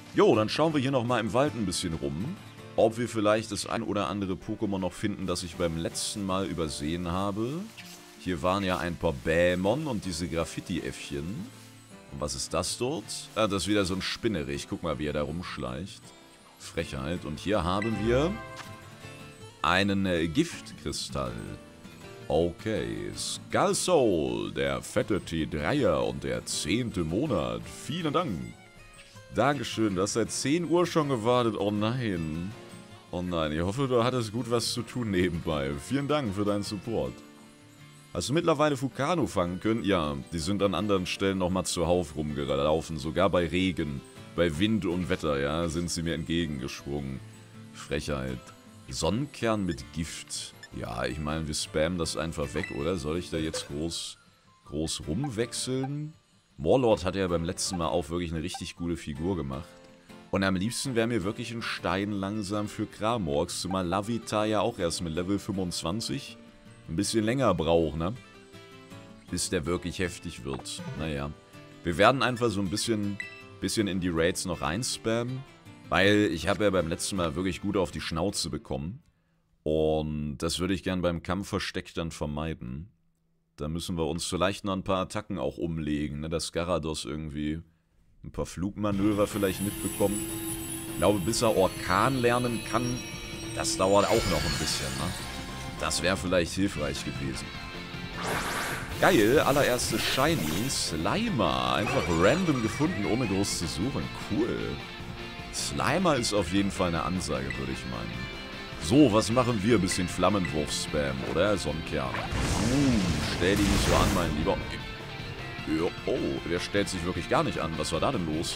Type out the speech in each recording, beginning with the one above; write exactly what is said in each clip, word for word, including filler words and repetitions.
Jo, dann schauen wir hier nochmal im Wald ein bisschen rum. Ob wir vielleicht das ein oder andere Pokémon noch finden, das ich beim letzten Mal übersehen habe. Hier waren ja ein paar Bämon und diese Graffiti-Äffchen. Und was ist das dort? Ah, das ist wieder so ein Spinnerich. Guck mal, wie er da rumschleicht. Frechheit. Und hier haben wir einen äh, Giftkristall. Okay. Skull Soul, der fette T drei er und der zehnte Monat. Vielen Dank. Dankeschön, du hast seit zehn Uhr schon gewartet. Oh nein. Oh nein, ich hoffe, du hattest gut was zu tun nebenbei. Vielen Dank für deinen Support. Hast du mittlerweile Fukano fangen können? Ja, die sind an anderen Stellen nochmal zuhauf rumgelaufen. Sogar bei Regen, bei Wind und Wetter, ja, sind sie mir entgegengesprungen. Frechheit. Sonnenkern mit Gift. Ja, ich meine, wir spammen das einfach weg, oder? Soll ich da jetzt groß, groß rumwechseln? Morlord hat ja beim letzten Mal auch wirklich eine richtig gute Figur gemacht. Und am liebsten wäre mir wirklich ein Stein langsam für Kramorx, zumal Lavita ja auch erst mit Level fünfundzwanzig ein bisschen länger braucht, ne? Bis der wirklich heftig wird. Naja. Wir werden einfach so ein bisschen, bisschen in die Raids noch reinspammen, weil ich habe ja beim letzten Mal wirklich gut auf die Schnauze bekommen. Und das würde ich gern beim Kampfversteck dann vermeiden. Da müssen wir uns vielleicht noch ein paar Attacken auch umlegen, ne? Dass Garados irgendwie ein paar Flugmanöver vielleicht mitbekommt. Ich glaube, bis er Orkan lernen kann, das dauert auch noch ein bisschen, ne? Das wäre vielleicht hilfreich gewesen. Geil, allererste Shiny, Slimer. Einfach random gefunden, ohne groß zu suchen. Cool. Slimer ist auf jeden Fall eine Ansage, würde ich meinen. So, was machen wir? Bisschen Flammenwurf-Spam, oder? Sonnenkern. Uh, stell dich nicht so an, mein Lieber. Ja, oh, der stellt sich wirklich gar nicht an. Was war da denn los?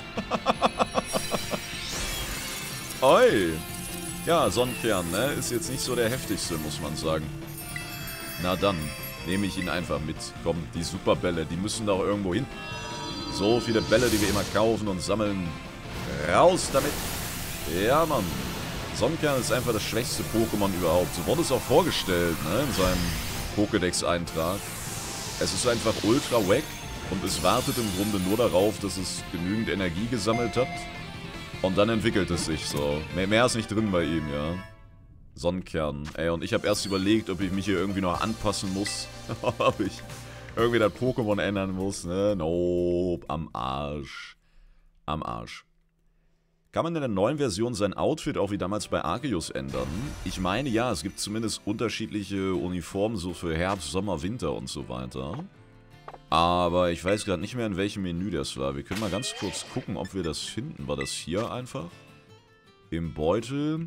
Oi. Ja, Sonnenkern, ne? Ist jetzt nicht so der heftigste, muss man sagen. Na dann, nehme ich ihn einfach mit. Komm, die Superbälle, die müssen doch irgendwo hin. So viele Bälle, die wir immer kaufen und sammeln. Raus damit. Ja, Mann. Sonnenkern ist einfach das schwächste Pokémon überhaupt. So wurde es auch vorgestellt, ne, in seinem Pokédex-Eintrag. Es ist einfach ultra wack und es wartet im Grunde nur darauf, dass es genügend Energie gesammelt hat. Und dann entwickelt es sich so. Mehr, mehr ist nicht drin bei ihm, ja. Sonnenkern. Ey, und ich habe erst überlegt, ob ich mich hier irgendwie noch anpassen muss. Ob ich irgendwie das Pokémon ändern muss, ne? Nope. Am Arsch. Am Arsch. Kann man in der neuen Version sein Outfit auch wie damals bei Arceus ändern? Ich meine, ja, es gibt zumindest unterschiedliche Uniformen so für Herbst, Sommer, Winter und so weiter. Aber ich weiß gerade nicht mehr, in welchem Menü das war. Wir können mal ganz kurz gucken, ob wir das finden. War das hier einfach? Im Beutel?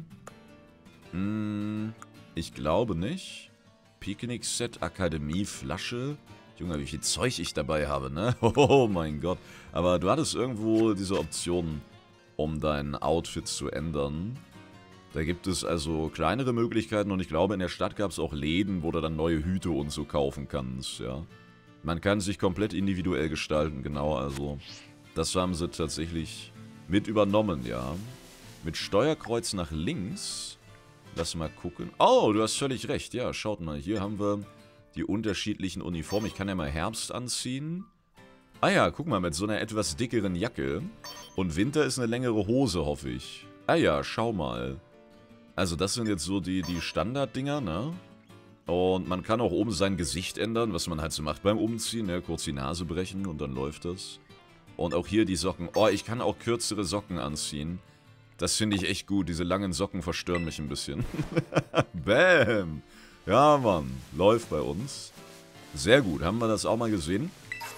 Hm, ich glaube nicht. Picknick-Set, Akademie, Flasche. Junge, wie viel Zeug ich dabei habe, ne? Oh mein Gott. Aber du hattest irgendwo diese Option, um dein Outfit zu ändern. Da gibt es also kleinere Möglichkeiten und ich glaube, in der Stadt gab es auch Läden, wo du dann neue Hüte und so kaufen kannst, ja. Man kann sich komplett individuell gestalten, genau, also das haben sie tatsächlich mit übernommen, ja. Mit Steuerkreuz nach links. Lass mal gucken. Oh, du hast völlig recht, ja, schaut mal, hier haben wir die unterschiedlichen Uniformen. Ich kann ja mal Herbst anziehen. Ah ja, guck mal, mit so einer etwas dickeren Jacke. Und Winter ist eine längere Hose, hoffe ich. Ah ja, schau mal. Also das sind jetzt so die, die Standarddinger, ne? Und man kann auch oben sein Gesicht ändern, was man halt so macht beim Umziehen, ne? Kurz die Nase brechen und dann läuft das. Und auch hier die Socken. Oh, ich kann auch kürzere Socken anziehen. Das finde ich echt gut. Diese langen Socken verstören mich ein bisschen. Bäm! Ja, Mann. Läuft bei uns. Sehr gut. Haben wir das auch mal gesehen?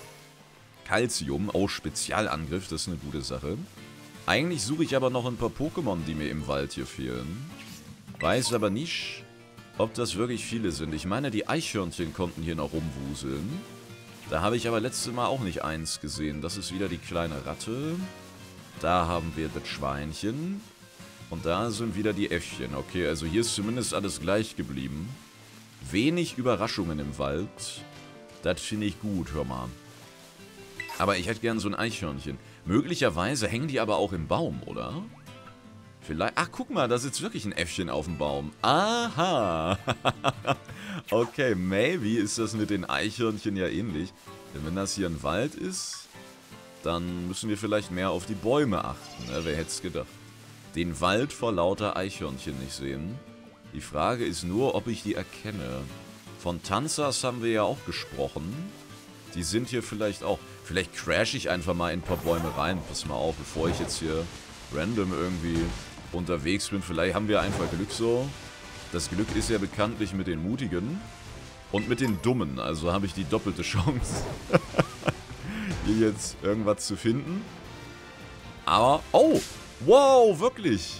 Calcium, oh, Spezialangriff, das ist eine gute Sache. Eigentlich suche ich aber noch ein paar Pokémon, die mir im Wald hier fehlen. Weiß aber nicht, ob das wirklich viele sind. Ich meine, die Eichhörnchen konnten hier noch rumwuseln. Da habe ich aber letztes Mal auch nicht eins gesehen. Das ist wieder die kleine Ratte. Da haben wir das Schweinchen. Und da sind wieder die Äffchen. Okay, also hier ist zumindest alles gleich geblieben. Wenig Überraschungen im Wald. Das finde ich gut, hör mal. Aber ich hätte gern so ein Eichhörnchen. Möglicherweise hängen die aber auch im Baum, oder? Vielleicht... Ach, guck mal, da sitzt wirklich ein Äffchen auf dem Baum. Aha. Okay, maybe ist das mit den Eichhörnchen ja ähnlich. Denn wenn das hier ein Wald ist... dann müssen wir vielleicht mehr auf die Bäume achten. Ne? Wer hätte es gedacht? Den Wald vor lauter Eichhörnchen nicht sehen. Die Frage ist nur, ob ich die erkenne. Von Tanzers haben wir ja auch gesprochen. Die sind hier vielleicht auch... Vielleicht crash ich einfach mal in ein paar Bäume rein. Pass mal auf, bevor ich jetzt hier random irgendwie unterwegs bin. Vielleicht haben wir einfach Glück so. Das Glück ist ja bekanntlich mit den Mutigen. Und mit den Dummen. Also habe ich die doppelte Chance, hier jetzt irgendwas zu finden. Aber... Oh! Wow, wirklich!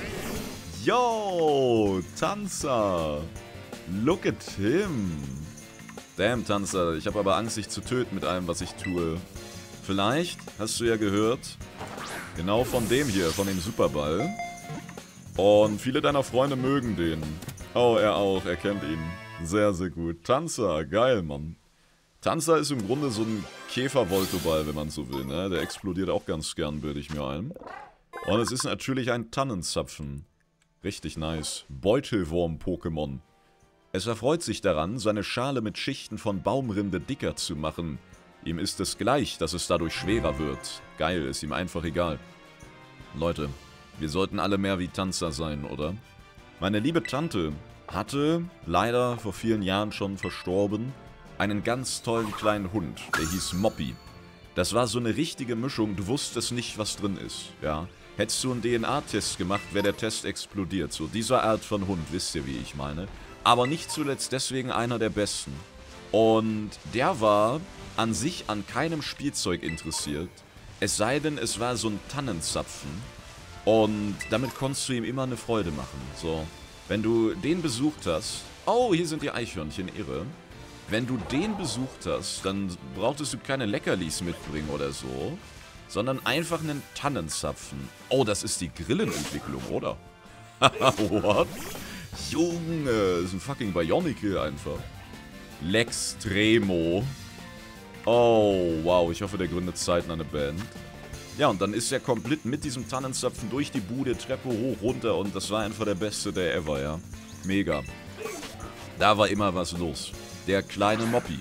Yo! Tanzer! Look at him! Damn, Tanzer. Ich habe aber Angst, dich zu töten mit allem, was ich tue. Vielleicht, hast du ja gehört, genau von dem hier, von dem Superball. Und viele deiner Freunde mögen den. Oh, er auch, er kennt ihn. Sehr, sehr gut. Tanzer, geil, Mann. Tanzer ist im Grunde so ein Käfer-Voltoball, wenn man so will, ne? Der explodiert auch ganz gern, bilde ich mir ein. Und es ist natürlich ein Tannenzapfen. Richtig nice. Beutelwurm-Pokémon. Es erfreut sich daran, seine Schale mit Schichten von Baumrinde dicker zu machen. Ihm ist es gleich, dass es dadurch schwerer wird. Geil, ist ihm einfach egal. Leute, wir sollten alle mehr wie Tanzer sein, oder? Meine liebe Tante hatte, leider vor vielen Jahren schon verstorben, einen ganz tollen kleinen Hund, der hieß Moppy. Das war so eine richtige Mischung, du wusstest nicht, was drin ist, ja. Hättest du einen D N A-Test gemacht, wäre der Test explodiert. So, dieser Art von Hund, wisst ihr, wie ich meine. Aber nicht zuletzt deswegen einer der besten. Und der war an sich an keinem Spielzeug interessiert. Es sei denn, es war so ein Tannenzapfen. Und damit konntest du ihm immer eine Freude machen. So, wenn du den besucht hast... Oh, hier sind die Eichhörnchen, irre. Wenn du den besucht hast, dann brauchtest du keine Leckerlis mitbringen oder so, sondern einfach einen Tannenzapfen. Oh, das ist die Grillenentwicklung, oder? What? Junge, das ist ein fucking Bionicle einfach. Lextremo. Oh, wow, ich hoffe, der gründet zeitnah eine Band. Ja, und dann ist er komplett mit diesem Tannenzapfen durch die Bude, Treppe hoch, runter und das war einfach der beste Day ever, ja. Mega. Da war immer was los. Der kleine Moppy.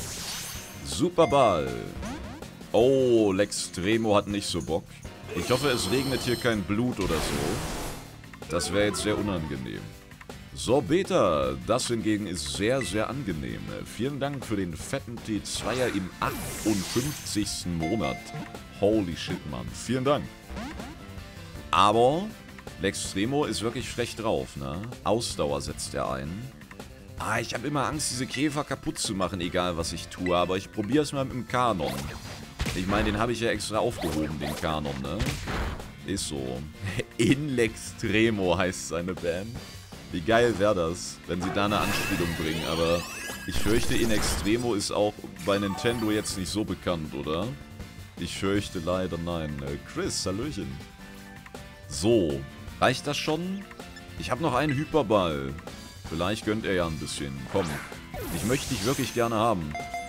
Superball. Oh, Lextremo hat nicht so Bock. Ich hoffe, es regnet hier kein Blut oder so. Das wäre jetzt sehr unangenehm. So, Beta, das hingegen ist sehr, sehr angenehm. Vielen Dank für den fetten T zweier im achtundfünfzigsten Monat. Holy shit, Mann. Vielen Dank. Aber Lextremo ist wirklich frech drauf, ne? Ausdauer setzt er ein. Ah, ich habe immer Angst, diese Käfer kaputt zu machen, egal was ich tue. Aber ich probiere es mal mit dem Kanon. Ich meine, den habe ich ja extra aufgehoben, den Kanon, ne? Ist so. In Lextremo heißt seine Band. Wie geil wäre das, wenn sie da eine Anspielung bringen. Aber ich fürchte, In Extremo ist auch bei Nintendo jetzt nicht so bekannt, oder? Ich fürchte leider nein. Chris, Hallöchen. So, reicht das schon? Ich habe noch einen Hyperball. Vielleicht gönnt er ja ein bisschen. Komm, ich möchte dich wirklich gerne haben.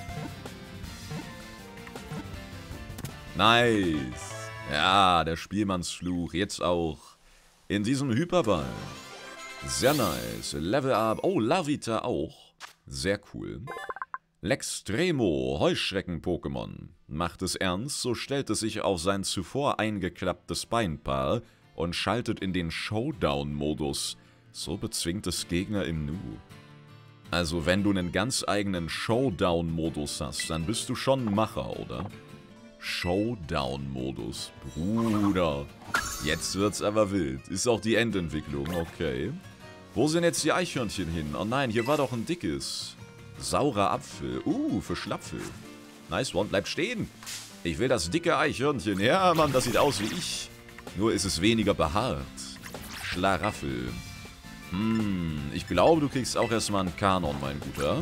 Nice. Ja, der Spielmannsfluch. Jetzt auch in diesem Hyperball. Sehr nice. Level Up. Oh, Lavita auch. Sehr cool. Lextremo, Heuschrecken-Pokémon. Macht es ernst, so stellt es sich auf sein zuvor eingeklapptes Beinpaar und schaltet in den Showdown-Modus. So bezwingt es Gegner im Nu. Also wenn du einen ganz eigenen Showdown-Modus hast, dann bist du schon ein Macher, oder? Showdown-Modus. Bruder. Jetzt wird's aber wild. Ist auch die Endentwicklung, okay. Wo sind jetzt die Eichhörnchen hin? Oh nein, hier war doch ein dickes. Saurer Apfel. Uh, für Schlapfel. Nice one. Bleib stehen. Ich will das dicke Eichhörnchen. Ja, Mann, das sieht aus wie ich. Nur ist es weniger behaart. Schlaraffel. Hm, ich glaube, du kriegst auch erstmal einen Kanon, mein Guter.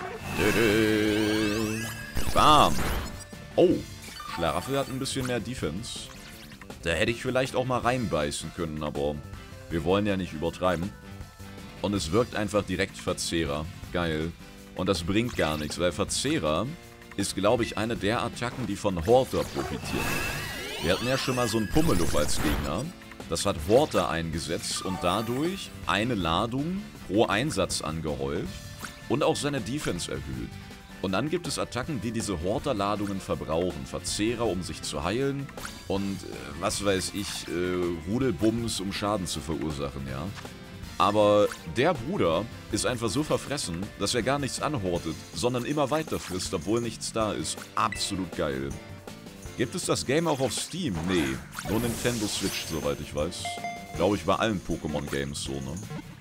Dödö. Bam. Oh, Schlaraffel hat ein bisschen mehr Defense. Da hätte ich vielleicht auch mal reinbeißen können, aber wir wollen ja nicht übertreiben. Und es wirkt einfach direkt Verzehrer. Geil. Und das bringt gar nichts, weil Verzehrer ist, glaube ich, eine der Attacken, die von Horter profitieren. Wir hatten ja schon mal so einen Pummelup als Gegner. Das hat Horter eingesetzt und dadurch eine Ladung pro Einsatz angehäuft und auch seine Defense erhöht. Und dann gibt es Attacken, die diese Horterladungen verbrauchen. Verzehrer, um sich zu heilen. Und äh, was weiß ich, äh, Rudelbums, um Schaden zu verursachen, ja. Aber der Bruder ist einfach so verfressen, dass er gar nichts anhortet, sondern immer weiter frisst, obwohl nichts da ist. Absolut geil. Gibt es das Game auch auf Steam? Nee, nur Nintendo Switch, soweit ich weiß. Glaube ich bei allen Pokémon-Games so, ne?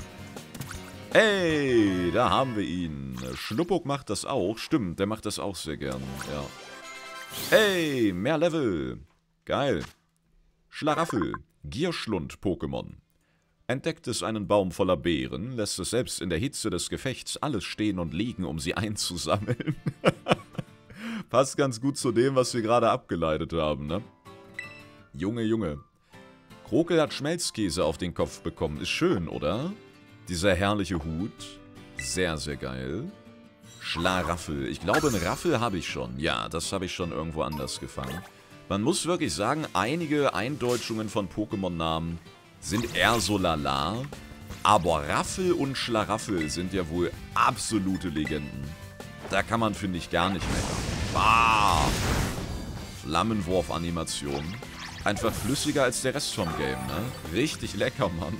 Hey, da haben wir ihn. Schnuppuk macht das auch. Stimmt, der macht das auch sehr gern, ja. Hey, mehr Level. Geil. Schlaraffel, Gierschlund-Pokémon. Entdeckt es einen Baum voller Beeren, lässt es selbst in der Hitze des Gefechts alles stehen und liegen, um sie einzusammeln. Passt ganz gut zu dem, was wir gerade abgeleitet haben, ne? Junge, Junge. Krokel hat Schmelzkäse auf den Kopf bekommen. Ist schön, oder? Dieser herrliche Hut. Sehr, sehr geil. Schlaraffel. Ich glaube, einen Raffel habe ich schon. Ja, das habe ich schon irgendwo anders gefangen. Man muss wirklich sagen, einige Eindeutschungen von Pokémon-Namen sind eher so lala. Aber Raffel und Schlaraffel sind ja wohl absolute Legenden. Da kann man, finde ich, gar nicht mehr. Ah! Flammenwurf-Animation. Einfach flüssiger als der Rest vom Game, ne? Richtig lecker, Mann.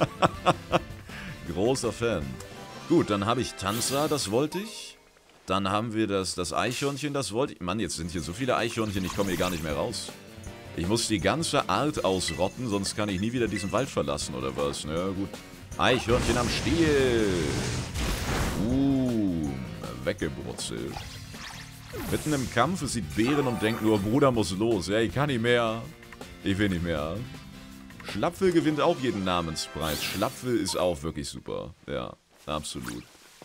Großer Fan. Gut, dann habe ich Tanza, das wollte ich. Dann haben wir das, das Eichhörnchen, das wollte ich. Mann, jetzt sind hier so viele Eichhörnchen, ich komme hier gar nicht mehr raus. Ich muss die ganze Art ausrotten, sonst kann ich nie wieder diesen Wald verlassen, oder was? Na gut. Eichhörnchen am Stiel. Uh, weggebrutzelt. Mitten im Kampf, es sieht Bären und denkt nur, Bruder muss los. Ja, ich kann nicht mehr. Ich will nicht mehr. Schlapfel gewinnt auch jeden Namenspreis. Schlapfel ist auch wirklich super. Ja, absolut.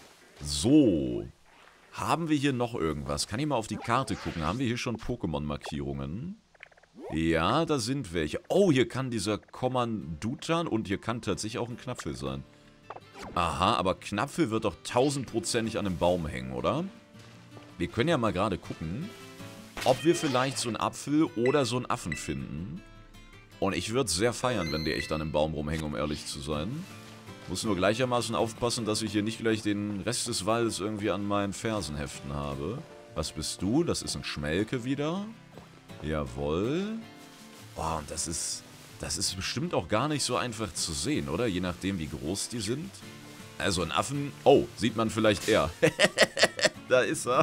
So. Haben wir hier noch irgendwas? Kann ich mal auf die Karte gucken? Haben wir hier schon Pokémon-Markierungen? Ja, da sind welche. Oh, hier kann dieser Kommandutan und hier kann tatsächlich auch ein Knapfel sein. Aha, aber Knapfel wird doch tausendprozentig an einem Baum hängen, oder? Wir können ja mal gerade gucken, ob wir vielleicht so einen Apfel oder so einen Affen finden. Und ich würde es sehr feiern, wenn die echt an einem Baum rumhängen, um ehrlich zu sein. Muss nur gleichermaßen aufpassen, dass ich hier nicht gleich den Rest des Waldes irgendwie an meinen Fersen heften habe. Was bist du? Das ist ein Schmelke wieder. Jawohl. Boah, und das ist, das ist bestimmt auch gar nicht so einfach zu sehen, oder? Je nachdem, wie groß die sind. Also ein Affen... Oh, sieht man vielleicht eher. Da ist er.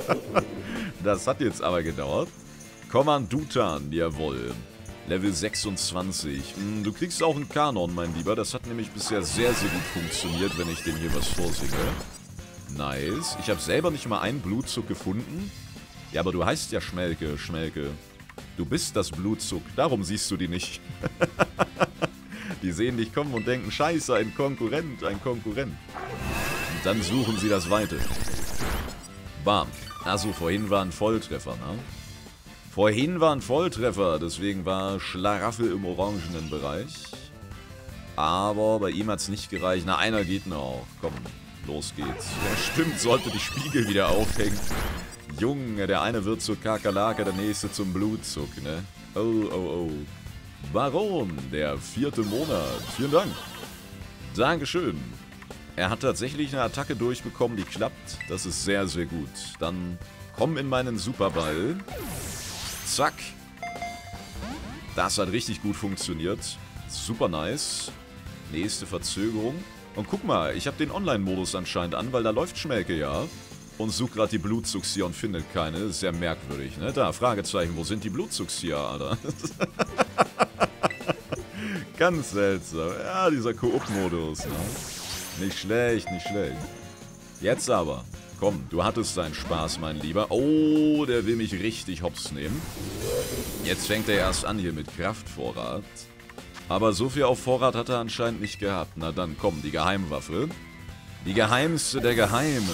Das hat jetzt aber gedauert. Kommandutan, jawohl. Level sechsundzwanzig. Hm, du kriegst auch einen Kanon, mein Lieber. Das hat nämlich bisher sehr, sehr gut funktioniert, wenn ich dem hier was vorsinge. Nice. Ich habe selber nicht mal einen Blutzug gefunden. Ja, aber du heißt ja Schmelke, Schmelke. Du bist das Blutzug. Darum siehst du die nicht. Die sehen dich kommen und denken, scheiße, ein Konkurrent, ein Konkurrent. Und dann suchen sie das Weite. Bam. Also vorhin war ein Volltreffer, ne? Vorhin war ein Volltreffer, deswegen war Schlaraffel im orangenen Bereich. Aber bei ihm hat es nicht gereicht. Na, einer geht noch. Komm, los geht's. Ja, stimmt, sollte die Spiegel wieder aufhängen. Junge, der eine wird zur Kakerlake, der nächste zum Blutzug, ne? Oh, oh, oh. Baron, der vierte Monat. Vielen Dank. Dankeschön. Er hat tatsächlich eine Attacke durchbekommen, die klappt. Das ist sehr, sehr gut. Dann komm in meinen Superball. Zack. Das hat richtig gut funktioniert. Super nice. Nächste Verzögerung. Und guck mal, ich habe den Online-Modus anscheinend an, weil da läuft Schmelke ja. Und sucht gerade die Blutzugs hier und findet keine. Das ist sehr merkwürdig, ne? Da, Fragezeichen, wo sind die Blutzugs hier, Alter? Ganz seltsam. Ja, dieser Koop-Modus, ne? Nicht schlecht, nicht schlecht. Jetzt aber. Komm, du hattest deinen Spaß, mein Lieber. Oh, der will mich richtig hops nehmen. Jetzt fängt er erst an hier mit Kraftvorrat. Aber so viel auf Vorrat hat er anscheinend nicht gehabt. Na dann, komm, die Geheimwaffe. Die geheimste der Geheimen.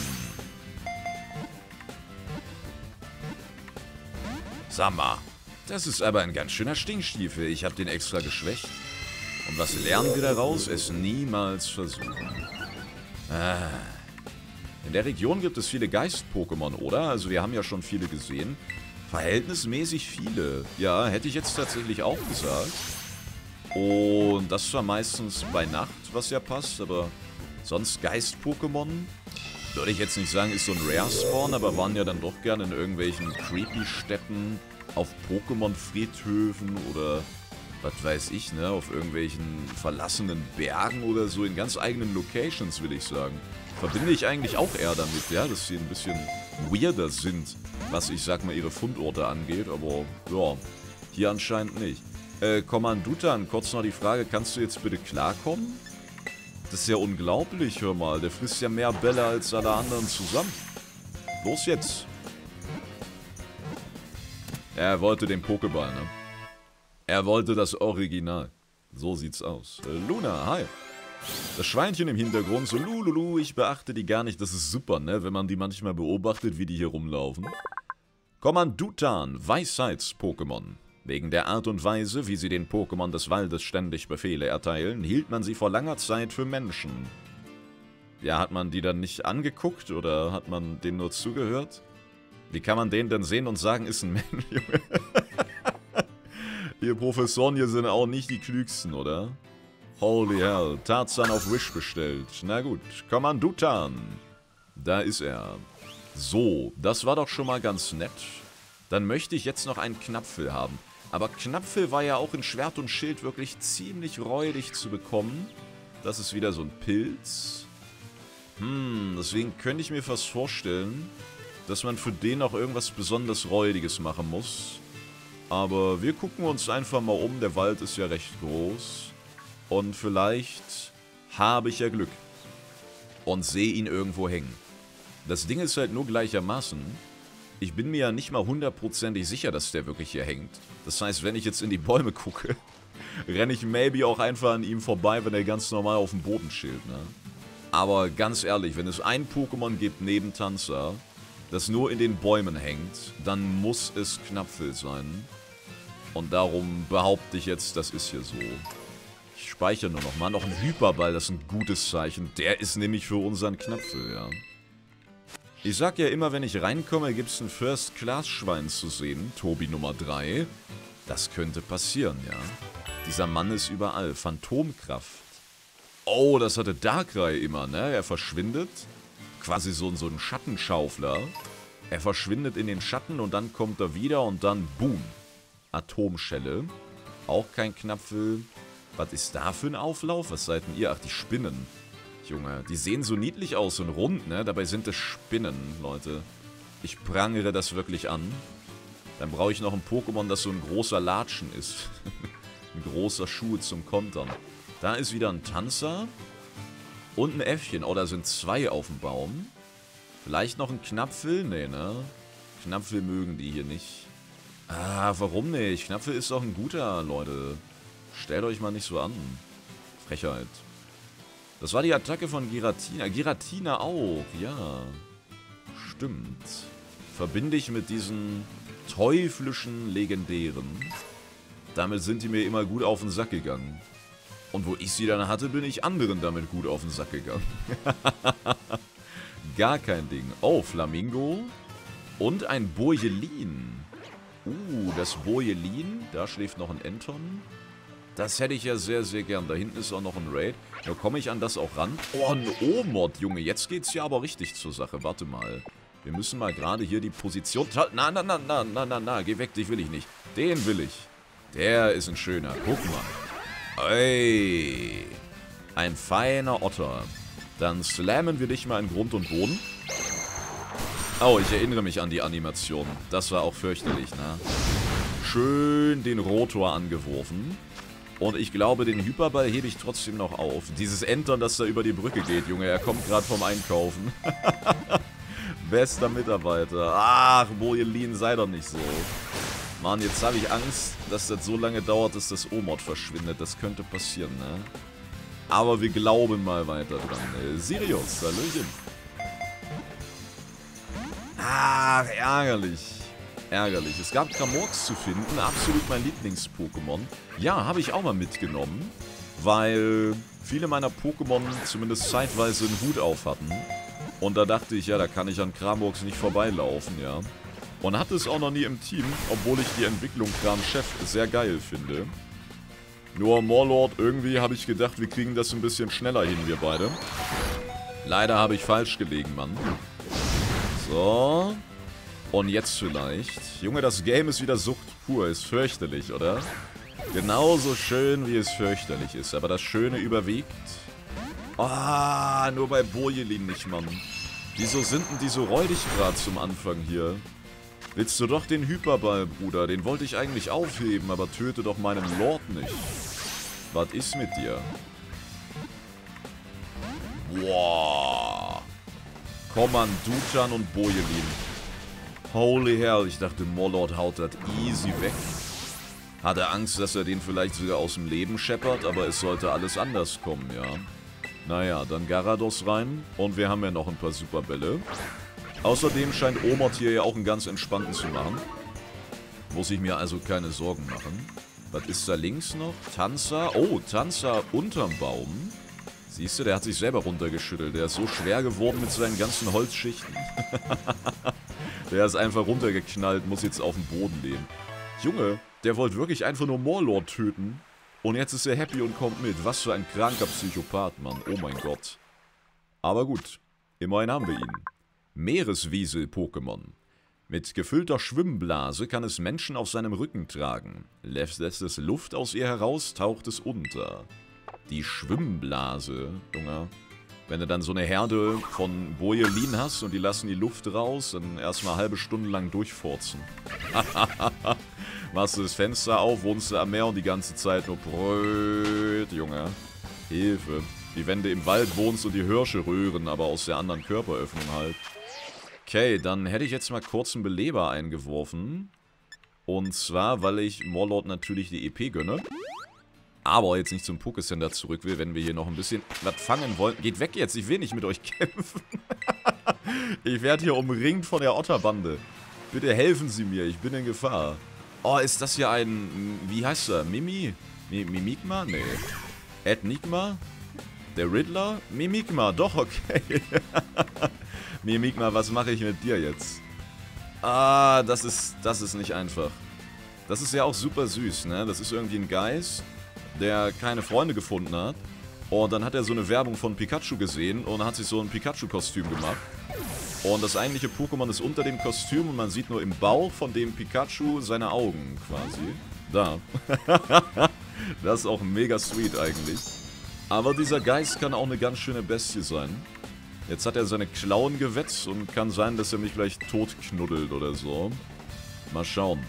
Sag mal, das ist aber ein ganz schöner Stinkstiefel. Ich habe den extra geschwächt. Und was lernen wir daraus? Es niemals versuchen. Ah. In der Region gibt es viele Geist-Pokémon, oder? Also wir haben ja schon viele gesehen. Verhältnismäßig viele. Ja, hätte ich jetzt tatsächlich auch gesagt. Und das war meistens bei Nacht, was ja passt. Aber sonst Geist-Pokémon. würde ich jetzt nicht sagen, ist so ein Rare-Spawn, aber waren ja dann doch gerne in irgendwelchen Creepy-Städten, auf Pokémon-Friedhöfen oder was weiß ich, ne, auf irgendwelchen verlassenen Bergen oder so, in ganz eigenen Locations, will ich sagen. Verbinde ich eigentlich auch eher damit, ja, dass sie ein bisschen weirder sind, was ich sag mal ihre Fundorte angeht, aber ja, hier anscheinend nicht. Äh, Kommandutan, kurz noch die Frage, kannst du jetzt bitte klarkommen? Das ist ja unglaublich, hör mal, der frisst ja mehr Bälle als alle anderen zusammen. Los jetzt. Er wollte den Pokéball, ne? Er wollte das Original. So sieht's aus. Äh, Luna, hi. Das Schweinchen im Hintergrund, so lululu, ich beachte die gar nicht. Das ist super, ne? Wenn man die manchmal beobachtet, wie die hier rumlaufen. Kommandutan, Weisheits-Pokémon. Wegen der Art und Weise, wie sie den Pokémon des Waldes ständig Befehle erteilen, hielt man sie vor langer Zeit für Menschen. Ja, hat man die dann nicht angeguckt oder hat man denen nur zugehört? Wie kann man den denn sehen und sagen, ist ein Mensch, Junge? Ihr Professoren hier sind auch nicht die klügsten, oder? Holy hell, Tarzan auf Wish bestellt. Na gut, Kommandutan. Da ist er. So, das war doch schon mal ganz nett. Dann möchte ich jetzt noch einen Knapfel haben. Aber Knapfel war ja auch in Schwert und Schild wirklich ziemlich räudig zu bekommen. Das ist wieder so ein Pilz. Hm, deswegen könnte ich mir fast vorstellen, dass man für den auch irgendwas besonders Räudiges machen muss. Aber wir gucken uns einfach mal um. Der Wald ist ja recht groß. Und vielleicht habe ich ja Glück. Und sehe ihn irgendwo hängen. Das Ding ist halt nur gleichermaßen, ich bin mir ja nicht mal hundertprozentig sicher, dass der wirklich hier hängt. Das heißt, wenn ich jetzt in die Bäume gucke, renne ich maybe auch einfach an ihm vorbei, wenn er ganz normal auf dem Boden chillt, ne? Aber ganz ehrlich, wenn es ein Pokémon gibt neben Tanzer, das nur in den Bäumen hängt, dann muss es Knapfel sein. Und darum behaupte ich jetzt, das ist hier so. Ich speichere nur noch mal. Noch ein Hyperball, das ist ein gutes Zeichen. Der ist nämlich für unseren Knapfel, ja. Ich sag ja immer, wenn ich reinkomme, gibt es ein First-Class-Schwein zu sehen. Tobi Nummer drei. Das könnte passieren, ja. Dieser Mann ist überall. Phantomkraft. Oh, das hatte Darkrai immer, ne? Er verschwindet. Quasi so, so ein Schattenschaufler. Er verschwindet in den Schatten und dann kommt er wieder und dann boom. Atomschelle. Auch kein Knapfel. Was ist da für ein Auflauf? Was seid denn ihr? Ach, die Spinnen. Junge, die sehen so niedlich aus und rund, ne? Dabei sind es Spinnen, Leute. Ich prangere das wirklich an. Dann brauche ich noch ein Pokémon, das so ein großer Latschen ist. Ein großer Schuh zum Kontern. Da ist wieder ein Tanzer. Und ein Äffchen. Oh, da sind zwei auf dem Baum. Vielleicht noch ein Knapfel? Nee, ne? Knapfel mögen die hier nicht. Ah, warum nicht? Knapfel ist doch ein guter, Leute. Stellt euch mal nicht so an. Frechheit. Das war die Attacke von Giratina. Giratina auch, ja. Stimmt. Verbinde ich mit diesen teuflischen Legendären. Damit sind die mir immer gut auf den Sack gegangen. Und wo ich sie dann hatte, bin ich anderen damit gut auf den Sack gegangen. Gar kein Ding. Oh, Flamingo. Und ein Bojelin. Uh, das Bojelin. Da schläft noch ein Enton. Das hätte ich ja sehr, sehr gern. Da hinten ist auch noch ein Raid. Da komme ich an das auch ran. Oh, ein O-Mod, Junge. Jetzt geht's ja aber richtig zur Sache. Warte mal. Wir müssen mal gerade hier die Position... Na, na, na, na, na, na, na. Geh weg, dich will ich nicht. Den will ich. Der ist ein schöner. Guck mal. Ey. Ein feiner Otter. Dann slammen wir dich mal in Grund und Boden. Oh, ich erinnere mich an die Animation. Das war auch fürchterlich, ne? Schön den Rotor angeworfen. Und ich glaube, den Hyperball hebe ich trotzdem noch auf. Dieses Entern, das da über die Brücke geht, Junge. Er kommt gerade vom Einkaufen. Bester Mitarbeiter. Ach, Bojelin, sei doch nicht so. Mann, jetzt habe ich Angst, dass das so lange dauert, dass das O-Mod verschwindet. Das könnte passieren, ne? Aber wir glauben mal weiter dran. Ne? Sirius, Hallöchen. Ach, ärgerlich. Ärgerlich. Es gab Gramorx zu finden, absolut mein Lieblings-Pokémon. Ja, habe ich auch mal mitgenommen, weil viele meiner Pokémon zumindest zeitweise einen Hut auf hatten. Und da dachte ich, ja, da kann ich an Gramorx nicht vorbeilaufen, ja. Und hatte es auch noch nie im Team, obwohl ich die Entwicklung Gram-Chef sehr geil finde. Nur Morlord, irgendwie habe ich gedacht, wir kriegen das ein bisschen schneller hin, wir beide. Leider habe ich falsch gelegen, Mann. So. Und jetzt vielleicht. Junge, das Game ist wieder Sucht pur. Ist fürchterlich, oder? Genauso schön, wie es fürchterlich ist. Aber das Schöne überwiegt. Ah, nur bei Bojelin nicht, Mann. Wieso sind denn die so räudig gerade zum Anfang hier? Willst du doch den Hyperball, Bruder? Den wollte ich eigentlich aufheben, aber töte doch meinen Lord nicht. Was ist mit dir? Boah. Kommandutan und Bojelin. Holy hell, ich dachte, Morlord haut das easy weg. Hatte Angst, dass er den vielleicht sogar aus dem Leben scheppert, aber es sollte alles anders kommen, ja. Naja, dann Garados rein und wir haben ja noch ein paar Superbälle. Außerdem scheint Omot hier ja auch einen ganz entspannten zu machen. Muss ich mir also keine Sorgen machen. Was ist da links noch? Tanzer. Oh, Tanzer unterm Baum. Siehst du, der hat sich selber runtergeschüttelt. Der ist so schwer geworden mit seinen ganzen Holzschichten. Der ist einfach runtergeknallt, muss jetzt auf dem Boden leben. Junge, der wollte wirklich einfach nur Morlord töten. Und jetzt ist er happy und kommt mit. Was für ein kranker Psychopath, Mann. Oh mein Gott. Aber gut, immerhin haben wir ihn. Meereswiesel-Pokémon. Mit gefüllter Schwimmblase kann es Menschen auf seinem Rücken tragen. Lässt es Luft aus ihr heraus, taucht es unter. Die Schwimmblase, Junge. Wenn du dann so eine Herde von Bojelin hast und die lassen die Luft raus, dann erstmal eine halbe Stunde lang durchfurzen. Machst du das Fenster auf, wohnst du am Meer und die ganze Zeit nur Bröt, Junge. Hilfe. Wie wenn du im Wald wohnst und die Hirsche röhren, aber aus der anderen Körperöffnung halt. Okay, dann hätte ich jetzt mal kurz einen Beleber eingeworfen. Und zwar, weil ich Morlord natürlich die E P gönne. Aber jetzt nicht zum Pokécenter zurück will, wenn wir hier noch ein bisschen was fangen wollen. Geht weg jetzt, ich will nicht mit euch kämpfen. Ich werde hier umringt von der Otterbande. Bitte helfen Sie mir, ich bin in Gefahr. Oh, ist das hier ein... Wie heißt er? Mimi? Mimikma? Nee. Enigma? Der Riddler? Mimikma, doch, okay. Mimikma, was mache ich mit dir jetzt? Ah, das ist, das ist nicht einfach. Das ist ja auch super süß, ne? Das ist irgendwie ein Geist, der keine Freunde gefunden hat. Und dann hat er so eine Werbung von Pikachu gesehen und hat sich so ein Pikachu-Kostüm gemacht. Und das eigentliche Pokémon ist unter dem Kostüm und man sieht nur im Bauch von dem Pikachu seine Augen quasi. Da. Das ist auch mega sweet eigentlich. Aber dieser Geist kann auch eine ganz schöne Bestie sein. Jetzt hat er seine Klauen gewetzt und kann sein, dass er mich gleich totknuddelt oder so. Mal schauen.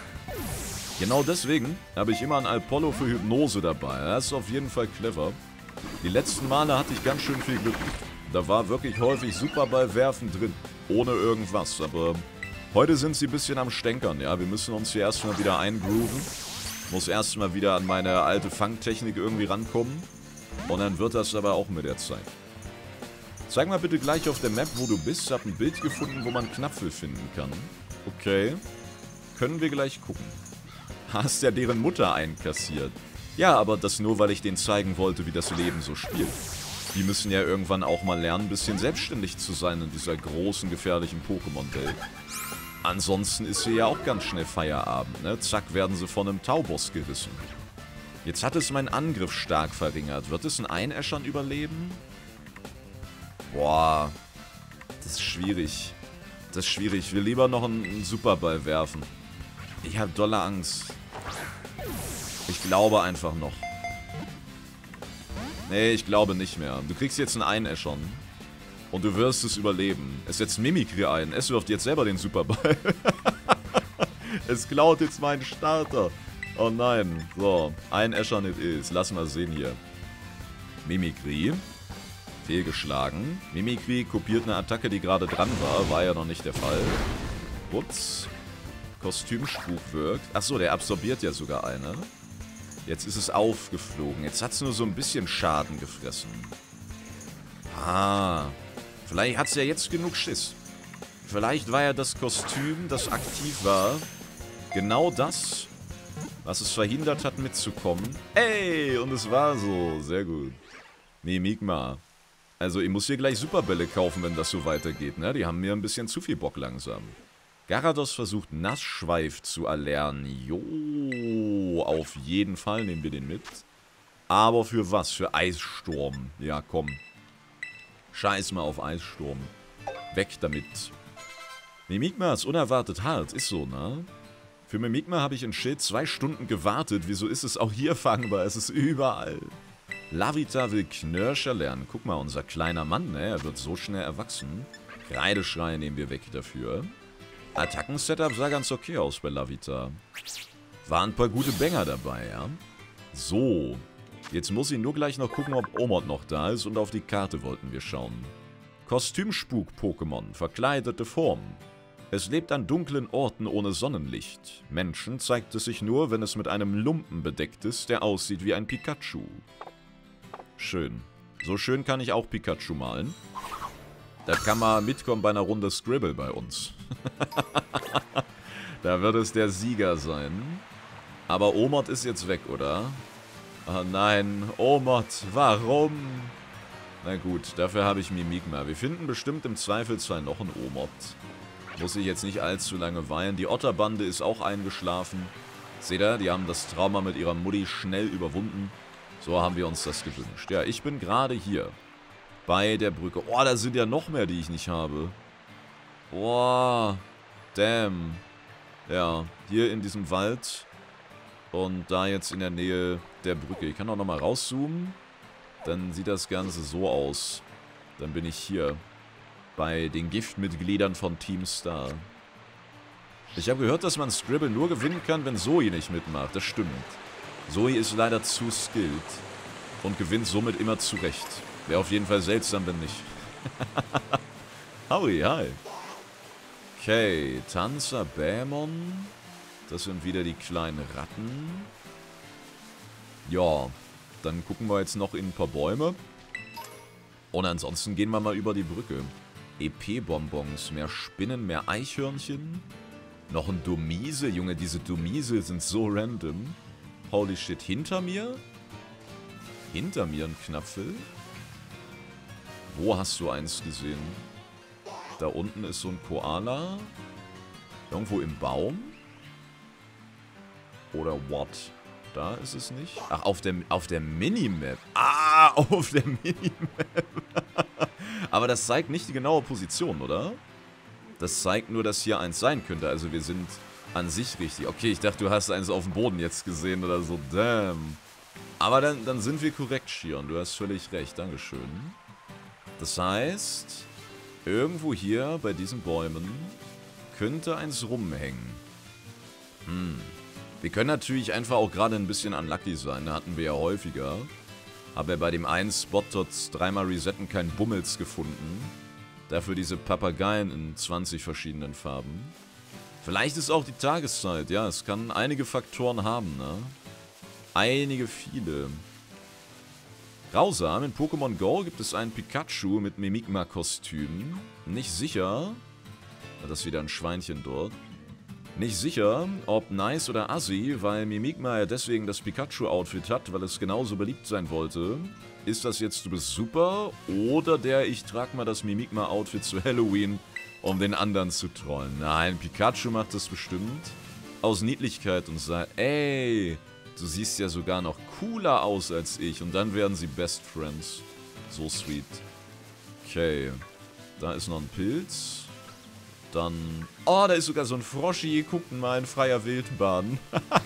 Genau deswegen habe ich immer ein Alpollo für Hypnose dabei. Das ist auf jeden Fall clever. Die letzten Male hatte ich ganz schön viel Glück. Da war wirklich häufig Superballwerfen drin. Ohne irgendwas. Aber heute sind sie ein bisschen am Stänkern. Ja, wir müssen uns hier erstmal wieder eingrooven. Muss erstmal wieder an meine alte Fangtechnik irgendwie rankommen. Und dann wird das aber auch mit der Zeit. Zeig mal bitte gleich auf der Map, wo du bist. Ich habe ein Bild gefunden, wo man Knapfel finden kann. Okay. Können wir gleich gucken. Hast ja deren Mutter einkassiert. Ja, aber das nur, weil ich denen zeigen wollte, wie das Leben so spielt. Die müssen ja irgendwann auch mal lernen, ein bisschen selbstständig zu sein in dieser großen, gefährlichen Pokémon-Welt. Ansonsten ist hier ja auch ganz schnell Feierabend, ne? Zack, werden sie von einem Tauboss gerissen. Jetzt hat es meinen Angriff stark verringert. Wird es ein Einäschern überleben? Boah, das ist schwierig. Das ist schwierig. Ich will lieber noch einen, einen Superball werfen. Ich habe dolle Angst. Ich glaube einfach noch. Nee, ich glaube nicht mehr. Du kriegst jetzt einen Einäschern. Und du wirst es überleben. Es setzt Mimikry ein. Es wirft jetzt selber den Superball. Es klaut jetzt meinen Starter. Oh nein. So, Einäschern it is. Lass mal sehen hier. Mimikry. Fehlgeschlagen. Mimikry kopiert eine Attacke, die gerade dran war. War ja noch nicht der Fall. Ups. Kostümspuk wirkt. Achso, der absorbiert ja sogar eine. Jetzt ist es aufgeflogen. Jetzt hat es nur so ein bisschen Schaden gefressen. Ah. Vielleicht hat es ja jetzt genug Schiss. Vielleicht war ja das Kostüm, das aktiv war, genau das, was es verhindert hat, mitzukommen. Ey, und es war so. Sehr gut. Mimikma. Also, ich muss hier gleich Superbälle kaufen, wenn das so weitergeht, ne? Die haben mir ein bisschen zu viel Bock langsam. Garados versucht Nassschweif zu erlernen. Jo, auf jeden Fall nehmen wir den mit. Aber für was? Für Eissturm. Ja, komm. Scheiß mal auf Eissturm. Weg damit. Mimikma ist unerwartet hart, ist so, ne? Für Mimikma habe ich in Schild zwei Stunden gewartet. Wieso ist es auch hier fangbar? Es ist überall. Lavita will Knirscher lernen. Guck mal, unser kleiner Mann, ne? Er wird so schnell erwachsen. Kreideschrei nehmen wir weg dafür. Attacken-Setup sah ganz okay aus bei Lavita. Waren ein paar gute Banger dabei, ja? So. Jetzt muss ich nur gleich noch gucken, ob Omod noch da ist. Und auf die Karte wollten wir schauen. Kostümspuk-Pokémon. Verkleidete Form. Es lebt an dunklen Orten ohne Sonnenlicht. Menschen zeigt es sich nur, wenn es mit einem Lumpen bedeckt ist, der aussieht wie ein Pikachu. Schön. So schön kann ich auch Pikachu malen. Da kann man mitkommen bei einer Runde Scribble bei uns. Da wird es der Sieger sein. Aber Omod ist jetzt weg, oder? Ah nein, Omod, warum? Na gut, dafür habe ich Mimikma. Wir finden bestimmt im Zweifelsfall noch einen Omod. Muss ich jetzt nicht allzu lange weilen. Die Otterbande ist auch eingeschlafen. Seht ihr, die haben das Trauma mit ihrer Mutti schnell überwunden. So haben wir uns das gewünscht. Ja, ich bin gerade hier. Bei der Brücke. Oh, da sind ja noch mehr, die ich nicht habe. Oh, damn. Ja, hier in diesem Wald. Und da jetzt in der Nähe der Brücke. Ich kann auch nochmal rauszoomen. Dann sieht das Ganze so aus. Dann bin ich hier. Bei den Giftmitgliedern von Team Star. Ich habe gehört, dass man Scribble nur gewinnen kann, wenn Zoe nicht mitmacht. Das stimmt. Zoe ist leider zu skilled. Und gewinnt somit immer zurecht. Wäre auf jeden Fall seltsam, wenn nicht. Howie, hi. Okay, Tanzer Bämon. Das sind wieder die kleinen Ratten. Ja, dann gucken wir jetzt noch in ein paar Bäume. Und ansonsten gehen wir mal über die Brücke. E P-Bonbons, mehr Spinnen, mehr Eichhörnchen. Noch ein Domise. Junge, diese Domise sind so random. Holy shit, hinter mir? Hinter mir ein Knapfel? Wo hast du eins gesehen? Da unten ist so ein Koala. Irgendwo im Baum? Oder what? Da ist es nicht. Ach, auf der, auf der Minimap. Ah, auf der Minimap. Aber das zeigt nicht die genaue Position, oder? Das zeigt nur, dass hier eins sein könnte. Also wir sind an sich richtig. Okay, ich dachte, du hast eins auf dem Boden jetzt gesehen oder so. Damn. Aber dann, dann sind wir korrekt, Shion. Du hast völlig recht. Dankeschön. Das heißt, irgendwo hier bei diesen Bäumen könnte eins rumhängen. Hm. Wir können natürlich einfach auch gerade ein bisschen unlucky sein. Da hatten wir ja häufiger. Habe ja bei dem einen Spot dort dreimal resetten keinen Bummels gefunden. Dafür diese Papageien in zwanzig verschiedenen Farben. Vielleicht ist auch die Tageszeit. Ja, es kann einige Faktoren haben, ne? Einige viele. Grausam, in Pokémon Go gibt es einen Pikachu mit Mimikma-Kostüm. Nicht sicher. Das ist wieder ein Schweinchen dort. Nicht sicher, ob nice oder assi, weil Mimikma ja deswegen das Pikachu-Outfit hat, weil es genauso beliebt sein wollte. Ist das jetzt du bist super oder der ich trage mal das Mimikma-Outfit zu Halloween, um den anderen zu trollen? Nein, Pikachu macht das bestimmt aus Niedlichkeit und sagt, ey, du siehst ja sogar noch cooler aus als ich und dann werden sie Best Friends. So sweet. Okay, da ist noch ein Pilz. Dann... Oh, da ist sogar so ein Froschi. Guckt mal in freier Wildbahn.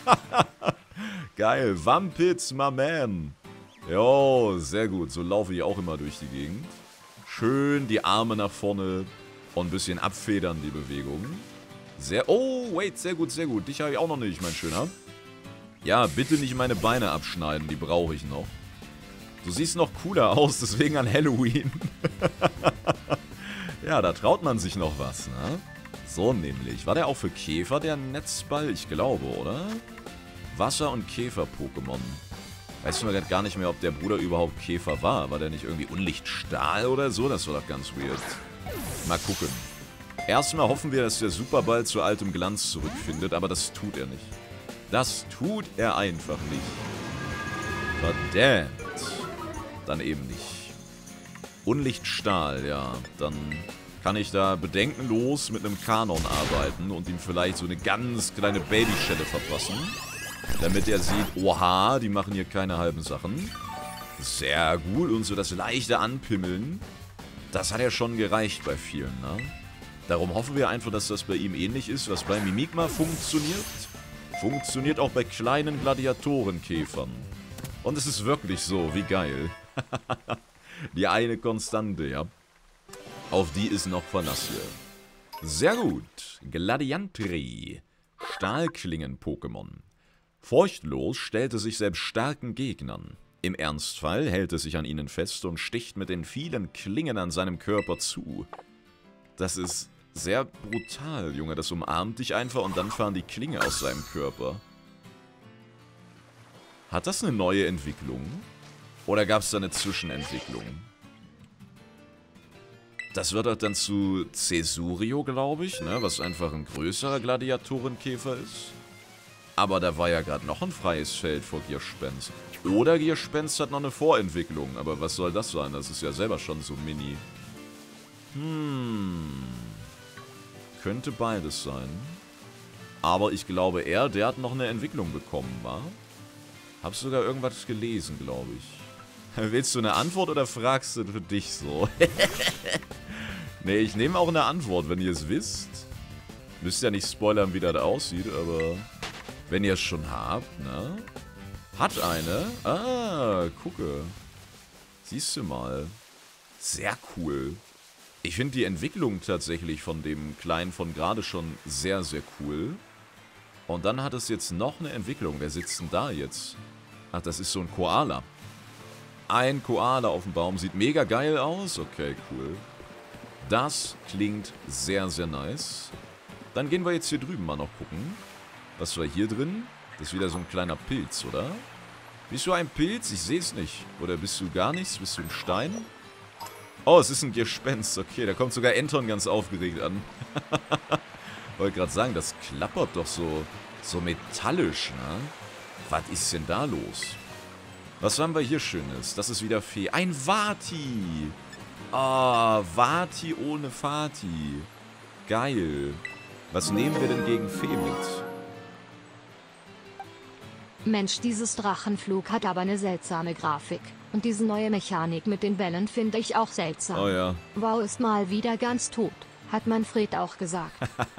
Geil. Wampitz, my man. Jo, sehr gut. So laufe ich auch immer durch die Gegend. Schön die Arme nach vorne und ein bisschen abfedern, die Bewegung. Sehr... Oh, wait, sehr gut, sehr gut. Dich habe ich auch noch nicht, mein Schöner. Ja, bitte nicht meine Beine abschneiden. Die brauche ich noch. Du siehst noch cooler aus, deswegen an Halloween. Ja, da traut man sich noch was, ne? So nämlich. War der auch für Käfer, der Netzball? Ich glaube, oder? Wasser- und Käfer-Pokémon. Weiß mir gerade gar nicht mehr, ob der Bruder überhaupt Käfer war. War der nicht irgendwie Unlichtstahl oder so? Das war doch ganz weird. Mal gucken. Erstmal hoffen wir, dass der Superball zu altem Glanz zurückfindet, aber das tut er nicht. Das tut er einfach nicht. Verdammt. Dann eben nicht. Unlichtstahl, ja. Dann kann ich da bedenkenlos mit einem Kanon arbeiten und ihm vielleicht so eine ganz kleine Babyschelle verpassen. Damit er sieht, oha, die machen hier keine halben Sachen. Sehr gut. Und so das leichte Anpimmeln Das hat ja schon gereicht bei vielen, ne? Darum hoffen wir einfach, dass das bei ihm ähnlich ist, was bei Mimikma funktioniert. Funktioniert auch bei kleinen Gladiatorenkäfern. Und es ist wirklich so, wie geil. Die eine Konstante, ja. Auf die ist noch Verlass hier. Sehr gut. Gladiantri. Stahlklingen-Pokémon. Furchtlos stellt es sich selbst starken Gegnern. Im Ernstfall hält es sich an ihnen fest und sticht mit den vielen Klingen an seinem Körper zu. Das ist sehr brutal, Junge. Das umarmt dich einfach und dann fahren die Klinge aus seinem Körper. Hat das eine neue Entwicklung? Oder gab es da eine Zwischenentwicklung? Das wird halt dann zu Cesurio, glaube ich, ne? Was einfach ein größerer Gladiatorenkäfer ist. Aber da war ja gerade noch ein freies Feld vor Gierspenst. Oder Gierspenst hat noch eine Vorentwicklung. Aber was soll das sein? Das ist ja selber schon so mini. Hm. Könnte beides sein. Aber ich glaube, er, der hat noch eine Entwicklung bekommen, wa? Hab sogar irgendwas gelesen, glaube ich. Willst du eine Antwort oder fragst du für dich so? Nee, ich nehme auch eine Antwort, wenn ihr es wisst. Müsst ja nicht spoilern, wie das aussieht, aber wenn ihr es schon habt, ne? Hat eine. Ah, gucke. Siehst du mal. Sehr cool. Ich finde die Entwicklung tatsächlich von dem Kleinen von gerade schon sehr, sehr cool. Und dann hat es jetzt noch eine Entwicklung. Wer sitzt denn da jetzt? Ach, das ist so ein Koala. Ein Koala auf dem Baum. Sieht mega geil aus. Okay, cool. Das klingt sehr, sehr nice. Dann gehen wir jetzt hier drüben mal noch gucken. Was war hier drin? Das ist wieder so ein kleiner Pilz, oder? Bist du ein Pilz? Ich sehe es nicht. Oder bist du gar nichts? Bist du ein Stein? Oh, es ist ein Gespenst. Okay, da kommt sogar Anton ganz aufgeregt an. Wollte gerade sagen, das klappert doch so, so metallisch, ne? Was ist denn da los? Was haben wir hier Schönes? Das ist wieder Fee. Ein Vati! Ah, oh, Vati ohne Fati. Geil. Was nehmen wir denn gegen Fee mit? Mensch, dieses Drachenflug hat aber eine seltsame Grafik. Und diese neue Mechanik mit den Bällen finde ich auch seltsam. Oh ja. Wow, ist mal wieder ganz tot. Hat Manfred auch gesagt.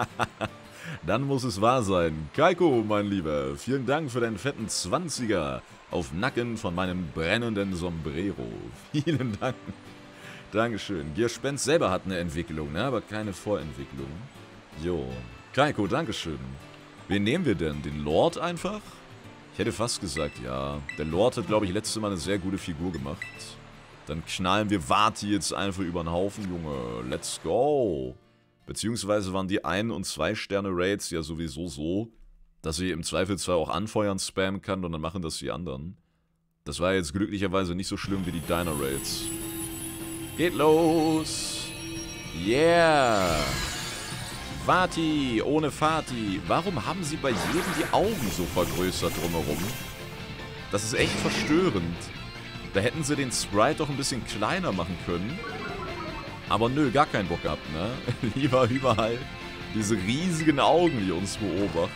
Dann muss es wahr sein. Kaiko, mein Lieber, vielen Dank für deinen fetten Zwanziger auf Nacken von meinem brennenden Sombrero. Vielen Dank. Dankeschön. Gierspenst selber hat eine Entwicklung, ne? Aber keine Vorentwicklung. Jo. Kaiko, Dankeschön. Wen nehmen wir denn? Den Lord einfach? Ich hätte fast gesagt, ja. Der Lord hat, glaube ich, letztes Mal eine sehr gute Figur gemacht. Dann knallen wir Vati jetzt einfach über den Haufen, Junge. Let's go. Beziehungsweise waren die ein- und zwei Sterne Raids ja sowieso so, dass ich im Zweifelsfall auch anfeuern spammen kann und dann machen das die anderen. Das war jetzt glücklicherweise nicht so schlimm wie die Diner Raids. Geht los. Yeah. Vati, ohne Fati. Warum haben sie bei jedem die Augen so vergrößert drumherum? Das ist echt verstörend. Da hätten sie den Sprite doch ein bisschen kleiner machen können. Aber nö, gar keinen Bock gehabt, ne? Lieber überall diese riesigen Augen, die uns beobachten.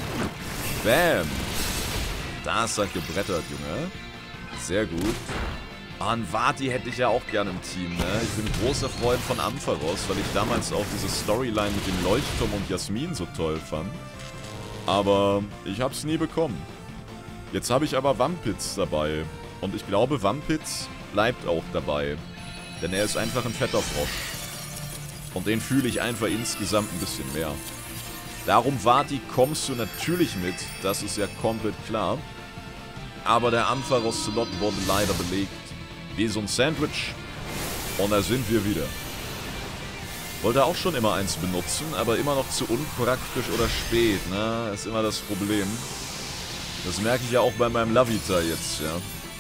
Bam. Das hat gebrettert, Junge. Sehr gut. Ah, ein Vati hätte ich ja auch gerne im Team, ne? Ich bin großer Freund von Ampharos, weil ich damals auch diese Storyline mit dem Leuchtturm und Jasmin so toll fand. Aber ich hab's nie bekommen. Jetzt habe ich aber Wampitz dabei. Und ich glaube, Wampitz bleibt auch dabei. Denn er ist einfach ein fetter Frosch. Und den fühle ich einfach insgesamt ein bisschen mehr. Darum, Vati, kommst du natürlich mit. Das ist ja komplett klar. Aber der Ampharos-Slot wurde leider belegt. Wie so ein Sandwich. Und da sind wir wieder. Wollte auch schon immer eins benutzen, aber immer noch zu unpraktisch oder spät, ne? Das ist immer das Problem. Das merke ich ja auch bei meinem Lavita jetzt, ja.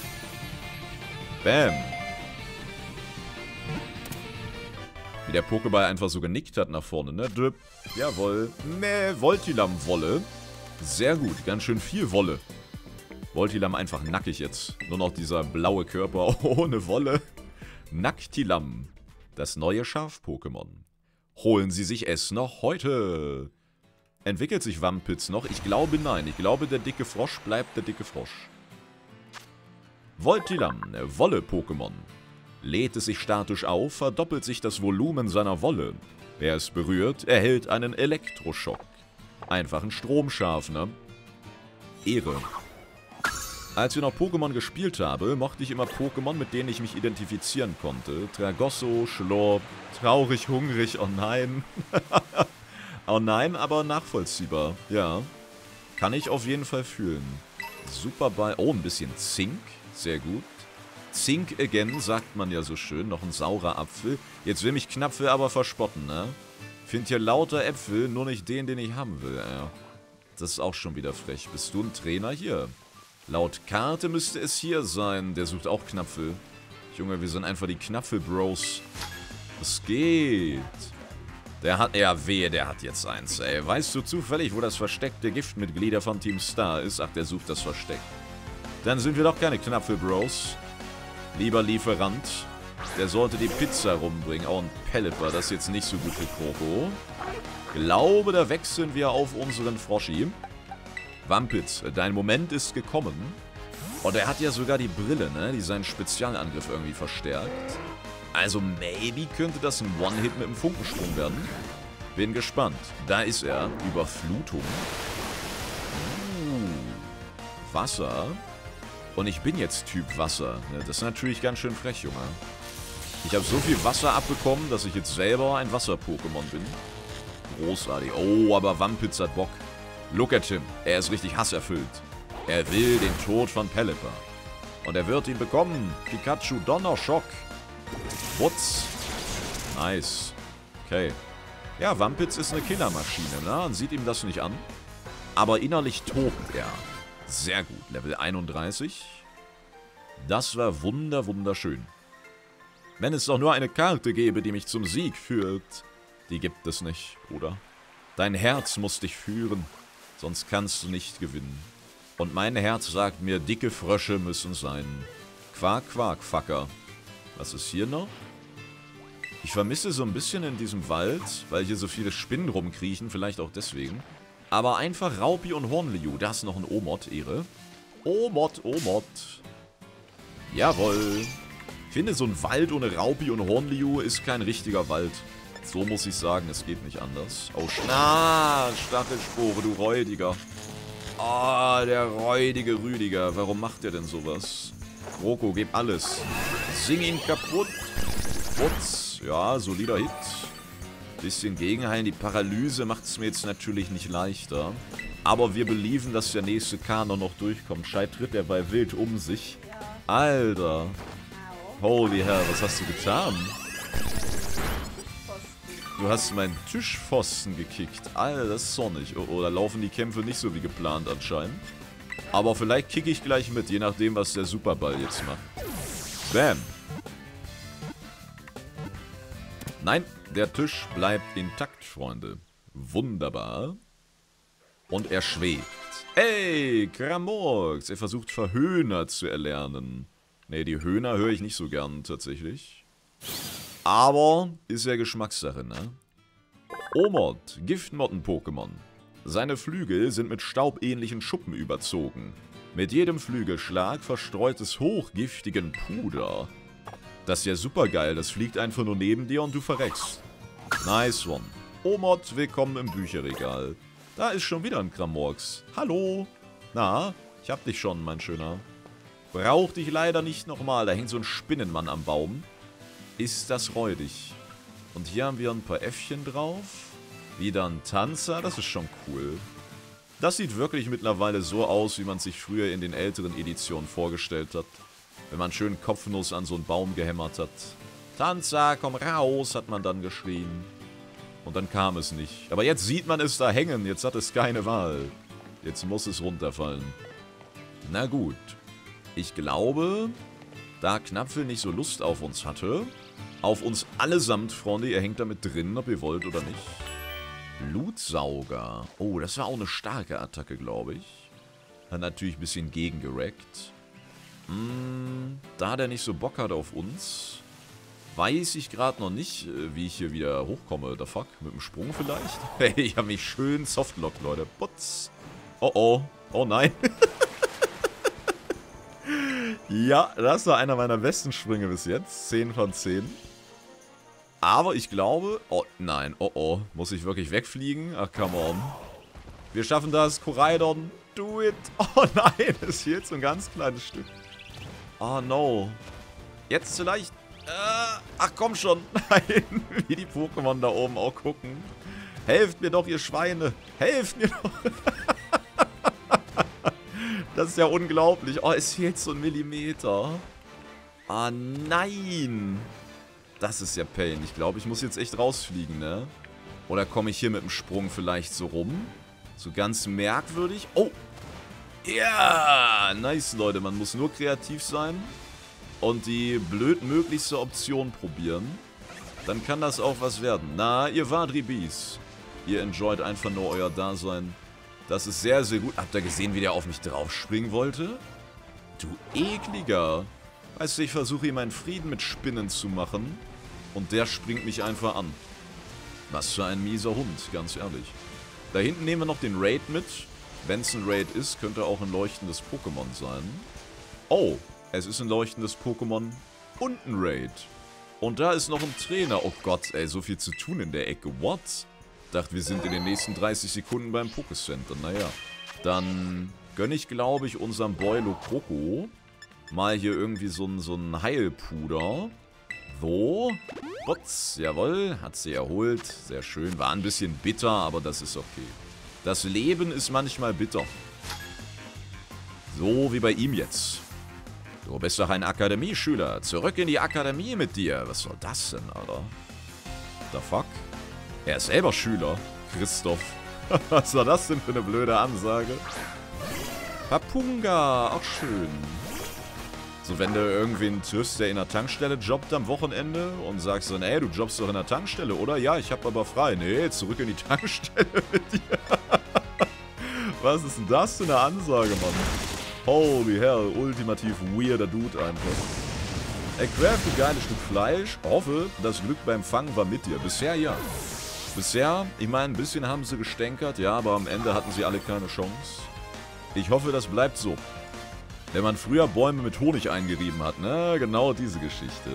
Bam. Wie der Pokéball einfach so genickt hat nach vorne, ne? Döp. Jawohl. Ne, Voltilam-Wolle. Sehr gut, ganz schön viel Wolle. Voltilam einfach nackig jetzt. Nur noch dieser blaue Körper ohne Wolle. Nactilam. Das neue Schaf-Pokémon. Holen Sie sich es noch heute. Entwickelt sich Wampitz noch? Ich glaube nein. Ich glaube, der dicke Frosch bleibt der dicke Frosch. Voltilam, Wolle-Pokémon. Lädt es sich statisch auf, verdoppelt sich das Volumen seiner Wolle. Wer es berührt, erhält einen Elektroschock. Einfach ein Stromscharfner. Ehre. Als wir noch Pokémon gespielt habe, mochte ich immer Pokémon, mit denen ich mich identifizieren konnte. Tragosso, Schlorp, traurig, hungrig, oh nein. Oh nein, aber nachvollziehbar, ja. Kann ich auf jeden Fall fühlen. Superball, oh, ein bisschen Zink, sehr gut. Zink again, sagt man ja so schön, noch ein saurer Apfel. Jetzt will mich Knapfel aber verspotten, ne? Find hier lauter Äpfel, nur nicht den, den ich haben will, ja. Das ist auch schon wieder frech. Bist du ein Trainer hier? Laut Karte müsste es hier sein. Der sucht auch Knapfel. Junge, wir sind einfach die Knapfel-Bros. Es geht. Der hat, ja wehe, der hat jetzt eins, ey. Weißt du zufällig, wo das versteckte Giftmitglieder von Team Star ist? Ach, der sucht das Versteck. Dann sind wir doch keine Knapfel-Bros. Lieber Lieferant, der sollte die Pizza rumbringen. Oh, ein Pelipper, das ist jetzt nicht so gut für Kroko. Glaube, da wechseln wir auf unseren Froschi. Wampitz, dein Moment ist gekommen. Oh, der hat ja sogar die Brille, ne? Die seinen Spezialangriff irgendwie verstärkt. Also, maybe könnte das ein One-Hit mit einem Funkensprung werden. Bin gespannt. Da ist er. Überflutung. Uh, Wasser. Und ich bin jetzt Typ Wasser. Das ist natürlich ganz schön frech, Junge. Ich habe so viel Wasser abbekommen, dass ich jetzt selber ein Wasser-Pokémon bin. Großartig. Oh, aber Wampitz hat Bock. Look at him. Er ist richtig hasserfüllt. Er will den Tod von Pelipper. Und er wird ihn bekommen. Pikachu Donnerschock. Wutz. Nice. Okay. Ja, Wampitz ist eine Killermaschine, ne? Und sieht ihm das nicht an. Aber innerlich tobt er. Sehr gut. Level einunddreißig. Das war wunder, wunderschön. Wenn es doch nur eine Karte gäbe, die mich zum Sieg führt. Die gibt es nicht, Bruder. Dein Herz muss dich führen, sonst kannst du nicht gewinnen. Und mein Herz sagt mir, dicke Frösche müssen sein. Quark, Quark, Fucker. Was ist hier noch? Ich vermisse so ein bisschen in diesem Wald, weil hier so viele Spinnen rumkriechen, vielleicht auch deswegen. Aber einfach Raupi und Hornliu. Da ist noch ein Omod, Ehre. Omod, Omod. Jawohl. Ich finde, so ein Wald ohne Raupi und Hornliu ist kein richtiger Wald. So muss ich sagen, es geht nicht anders. Oh, na, Stachelspore, du Räudiger. Ah, oh, der räudige Rüdiger. Warum macht der denn sowas? Kroko, gib alles. Sing ihn kaputt. Putz. Ja, solider Hit. Bisschen gegenheilen. Die Paralyse macht es mir jetzt natürlich nicht leichter. Aber wir believen, dass der nächste Kanon noch durchkommt. Scheit tritt er bei wild um sich. Alter. Holy hell, was hast du getan? Du hast meinen Tischpfosten gekickt. Alter, das ist sonnig. Oh, oh, da laufen die Kämpfe nicht so wie geplant anscheinend. Aber vielleicht kicke ich gleich mit, je nachdem, was der Superball jetzt macht. Bam. Nein, der Tisch bleibt intakt, Freunde. Wunderbar. Und er schwebt. Ey, Gramorx. Er versucht Verhöhner zu erlernen. Ne, die Höhner höre ich nicht so gern tatsächlich. Aber ist ja Geschmackssache, ne? Omod, Giftmotten-Pokémon. Seine Flügel sind mit staubähnlichen Schuppen überzogen. Mit jedem Flügelschlag verstreut es hochgiftigen Puder. Das ist ja super geil, das fliegt einfach nur neben dir und du verreckst. Nice one. Omod, willkommen im Bücherregal. Da ist schon wieder ein Gramorx. Hallo. Na, ich hab dich schon, mein Schöner. Brauch dich leider nicht nochmal, da hängt so ein Spinnenmann am Baum. Ist das räudig. Und hier haben wir ein paar Äffchen drauf. Wieder ein Tanzer, das ist schon cool. Das sieht wirklich mittlerweile so aus, wie man sich früher in den älteren Editionen vorgestellt hat. Wenn man schön Kopfnuss an so einen Baum gehämmert hat. Tanzer, komm raus, hat man dann geschrien. Und dann kam es nicht. Aber jetzt sieht man es da hängen, jetzt hat es keine Wahl. Jetzt muss es runterfallen. Na gut. Ich glaube, da Knapfel nicht so Lust auf uns hatte, auf uns allesamt, Freunde, ihr hängt damit drin, ob ihr wollt oder nicht. Blutsauger. Oh, das war auch eine starke Attacke, glaube ich. Hat natürlich ein bisschen gegengerackt. Hm, da der nicht so Bock hat auf uns, weiß ich gerade noch nicht, wie ich hier wieder hochkomme. The fuck? Mit dem Sprung vielleicht? Hey, ich habe mich schön softlockt, Leute. Putz. Oh oh. Oh nein. Ja, das war einer meiner besten Sprünge bis jetzt. zehn von zehn. Aber ich glaube... Oh, nein. Oh, oh. Muss ich wirklich wegfliegen? Ach, come on. Wir schaffen das. Koraidon, do it. Oh, nein. Es fehlt so ein ganz kleines Stück. Oh, no. Jetzt vielleicht... Äh, ach, komm schon. Nein. Wie die Pokémon da oben auch gucken. Helft mir doch, ihr Schweine. Helft mir doch. Das ist ja unglaublich. Oh, es fehlt so ein Millimeter. Ah, nein. Das ist ja Pain. Ich glaube, ich muss jetzt echt rausfliegen, ne? Oder komme ich hier mit dem Sprung vielleicht so rum? So ganz merkwürdig. Oh. Ja. Nice, Leute. Man muss nur kreativ sein und die blödmöglichste Option probieren. Dann kann das auch was werden. Na, ihr Vadribis. Ihr enjoyt einfach nur euer Dasein. Das ist sehr, sehr gut. Habt ihr gesehen, wie der auf mich drauf springen wollte? Du ekliger. Weißt du, ich versuche ihm einen Frieden mit Spinnen zu machen. Und der springt mich einfach an. Was für ein mieser Hund, ganz ehrlich. Da hinten nehmen wir noch den Raid mit. Wenn es ein Raid ist, könnte auch ein leuchtendes Pokémon sein. Oh, es ist ein leuchtendes Pokémon und ein Raid. Und da ist noch ein Trainer. Oh Gott, ey, so viel zu tun in der Ecke. What? Dachte, wir sind in den nächsten dreißig Sekunden beim Pokécenter. Naja, dann gönne ich, glaube ich, unserem Boy Lokoko mal hier irgendwie so ein, so ein Heilpuder. So. Botz, jawohl, hat sie erholt. Sehr schön. War ein bisschen bitter, aber das ist okay. Das Leben ist manchmal bitter. So wie bei ihm jetzt. Du bist doch ein Akademieschüler. Zurück in die Akademie mit dir. Was soll das denn, Alter? The fuck? Er ist selber Schüler. Christoph. Was war das denn für eine blöde Ansage? Papunga. Auch schön. So, wenn du irgendwen triffst, der in der Tankstelle jobbt am Wochenende und sagst dann, ey, du jobbst doch in der Tankstelle, oder? Ja, ich hab aber frei. Nee, zurück in die Tankstelle mit dir. Was ist denn das für eine Ansage, Mann? Holy hell, ultimativ weirder Dude einfach. Er craftet ein geiles Stück Fleisch. Hoffe, das Glück beim Fangen war mit dir. Bisher ja. Bisher, ich meine, ein bisschen haben sie gestänkert, ja, aber am Ende hatten sie alle keine Chance. Ich hoffe, das bleibt so. Wenn man früher Bäume mit Honig eingerieben hat, ne? Genau diese Geschichte.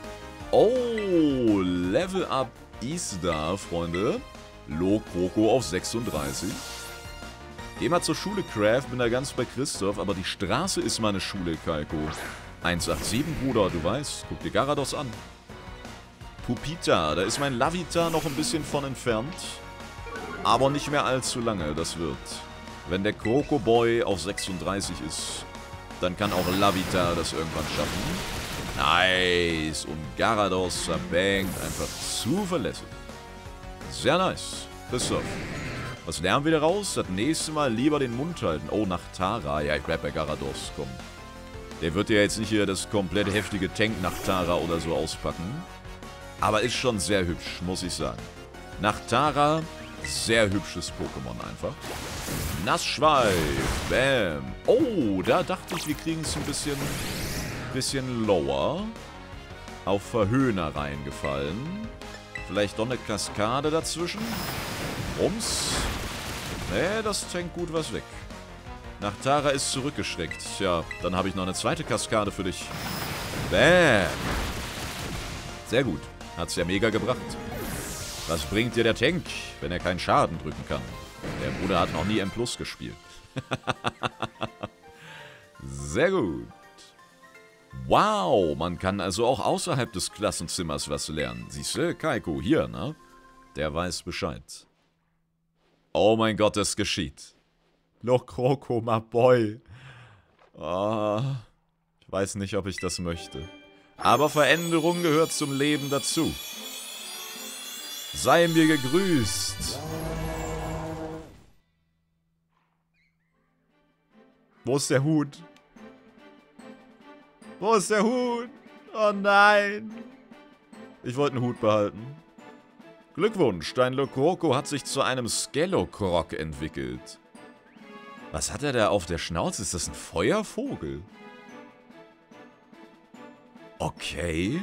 Oh, Level Up ist da, Freunde. Lokoko auf sechsunddreißig. Geh mal zur Schule, Craft, bin da ganz bei Christoph, aber die Straße ist meine Schule, Kaiko. eins acht sieben, Bruder, du weißt, guck dir Garados an. Pupita, da ist mein Lavita noch ein bisschen von entfernt. Aber nicht mehr allzu lange, das wird. Wenn der Kroko Boy auf sechsunddreißig ist, dann kann auch Lavita das irgendwann schaffen. Nice. Und Garados verbankt einfach zuverlässig. Sehr nice. Christoph. Was lernen wir daraus? Das nächste Mal lieber den Mund halten. Oh, nach Tara. Ja, ich bleib bei Garados. Komm. Der wird ja jetzt nicht hier das komplett heftige Tank nach Tara oder so auspacken. Aber ist schon sehr hübsch, muss ich sagen. Nach Tara, sehr hübsches Pokémon einfach. Nassschweif. Bam. Oh, da dachte ich, wir kriegen es ein bisschen, bisschen lower. Auf Verhöhner reingefallen. Vielleicht doch eine Kaskade dazwischen. Rums. Nee, das tankt gut was weg. Nach Tara ist zurückgeschreckt. Tja, dann habe ich noch eine zweite Kaskade für dich. Bam. Sehr gut. Hat's ja mega gebracht. Was bringt dir der Tank, wenn er keinen Schaden drücken kann? Der Bruder hat noch nie M plus gespielt. Sehr gut. Wow, man kann also auch außerhalb des Klassenzimmers was lernen. Siehst du, Kaiko, hier, ne? Der weiß Bescheid. Oh mein Gott, es geschieht. Lokoko, my boy. Oh, ich weiß nicht, ob ich das möchte. Aber Veränderung gehört zum Leben dazu. Sei mir gegrüßt. Wo ist der Hut? Wo ist der Hut? Oh nein. Ich wollte einen Hut behalten. Glückwunsch, dein Lokoko hat sich zu einem Skellokrok entwickelt. Was hat er da auf der Schnauze? Ist das ein Feuervogel? Okay.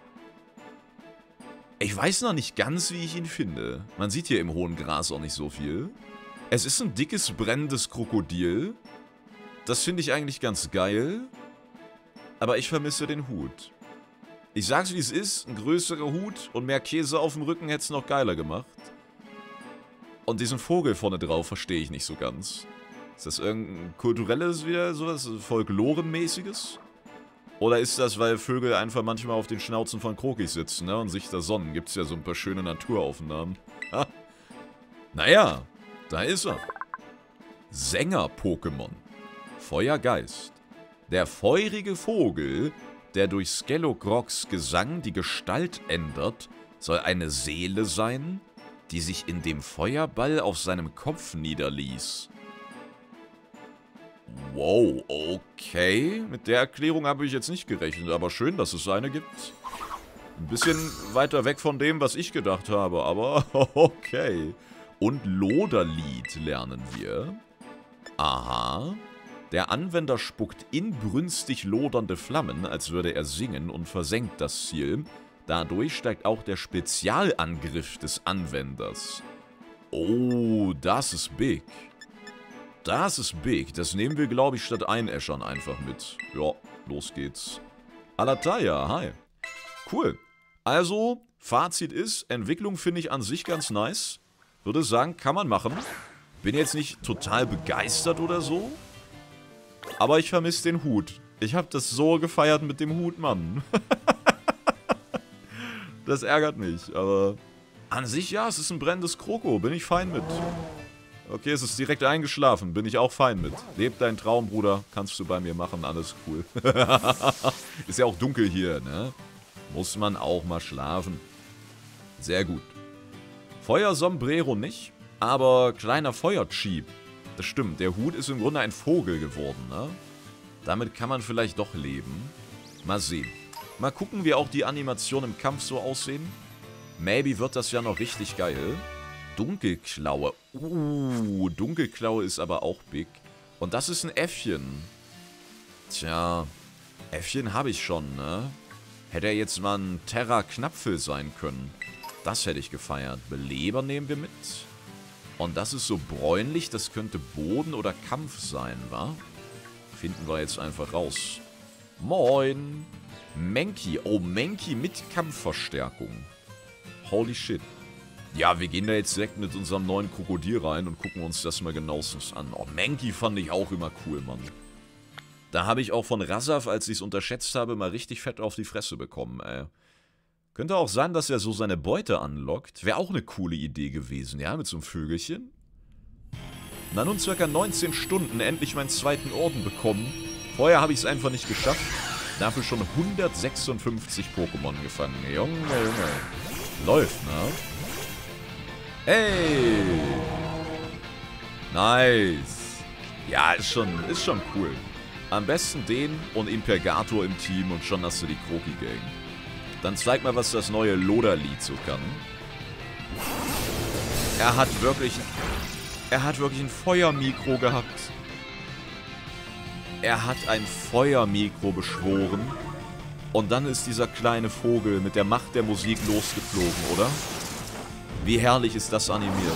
Ich weiß noch nicht ganz, wie ich ihn finde. Man sieht hier im hohen Gras auch nicht so viel. Es ist ein dickes, brennendes Krokodil. Das finde ich eigentlich ganz geil. aber ich vermisse den Hut. Ich sag's wie es ist, ein größerer Hut und mehr Käse auf dem Rücken hätte es noch geiler gemacht. Und diesen Vogel vorne drauf verstehe ich nicht so ganz. Ist das irgendein kulturelles wieder, sowas Folklorenmäßiges? Oder ist das, weil Vögel einfach manchmal auf den Schnauzen von Krokis sitzen, ne, und sich da sonnen? Gibt's ja so ein paar schöne Naturaufnahmen. Ha. Naja, da ist er. Sänger-Pokémon. Feuergeist. Der feurige Vogel, der durch Skellogrogs Gesang die Gestalt ändert, soll eine Seele sein, die sich in dem Feuerball auf seinem Kopf niederließ. Wow, okay. Mit der Erklärung habe ich jetzt nicht gerechnet, aber schön, dass es eine gibt. Ein bisschen weiter weg von dem, was ich gedacht habe, aber okay. Und Loderlied lernen wir. Aha. Der Anwender spuckt inbrünstig lodernde Flammen, als würde er singen, und versenkt das Ziel. Dadurch steigt auch der Spezialangriff des Anwenders. Oh, das ist big. Das ist big. Das nehmen wir, glaube ich, statt Einäschern einfach mit. Ja, los geht's. Alataya, hi. Cool. Also, Fazit ist, Entwicklung finde ich an sich ganz nice. Würde sagen, kann man machen. Bin jetzt nicht total begeistert oder so. Aber ich vermisse den Hut. Ich habe das so gefeiert mit dem Hut, Mann. Das ärgert mich, aber an sich, ja, es ist ein brennendes Kroko. Bin ich fein mit. Okay, es ist direkt eingeschlafen. Bin ich auch fein mit. Leb deinen Traum, Bruder. Kannst du bei mir machen. Alles cool. Ist ja auch dunkel hier, ne? Muss man auch mal schlafen. Sehr gut. Feuersombrero nicht, aber kleiner Feuercheap. Das stimmt, der Hut ist im Grunde ein Vogel geworden, ne? Damit kann man vielleicht doch leben. Mal sehen. Mal gucken, wie auch die Animationen im Kampf so aussehen. Maybe wird das ja noch richtig geil. Dunkelklaue. Uh, Dunkelklaue ist aber auch big. Und das ist ein Äffchen. Tja, Äffchen habe ich schon, ne? Hätte er jetzt mal ein Terra-Knapfel sein können. Das hätte ich gefeiert. Beleber nehmen wir mit. Und das ist so bräunlich, das könnte Boden oder Kampf sein, wa? Finden wir jetzt einfach raus. Moin. Mankey. Oh, Mankey mit Kampfverstärkung. Holy shit. Ja, wir gehen da jetzt direkt mit unserem neuen Krokodil rein und gucken uns das mal genauestens an. Oh, Mankey fand ich auch immer cool, Mann. Da habe ich auch von Rasaf, als ich es unterschätzt habe, mal richtig fett auf die Fresse bekommen, ey. Könnte auch sein, dass er so seine Beute anlockt. Wäre auch eine coole Idee gewesen, ja, mit so einem Vögelchen. Na nun circa neunzehn Stunden endlich meinen zweiten Orden bekommen. Vorher habe ich es einfach nicht geschafft. Dafür schon hundertsechsundfünfzig Pokémon gefangen. Junge, Junge. Läuft, ne? Hey! Nice. Ja, ist schon, ist schon cool. Am besten den und Impergator im Team und schon hast du die Kroki-Gang. Dann zeig mal, was das neue Loderlied so kann. Er hat wirklich... Er hat wirklich ein Feuermikro gehabt. Er hat ein Feuermikro beschworen. Und dann ist dieser kleine Vogel mit der Macht der Musik losgeflogen, oder? Wie herrlich ist das animiert.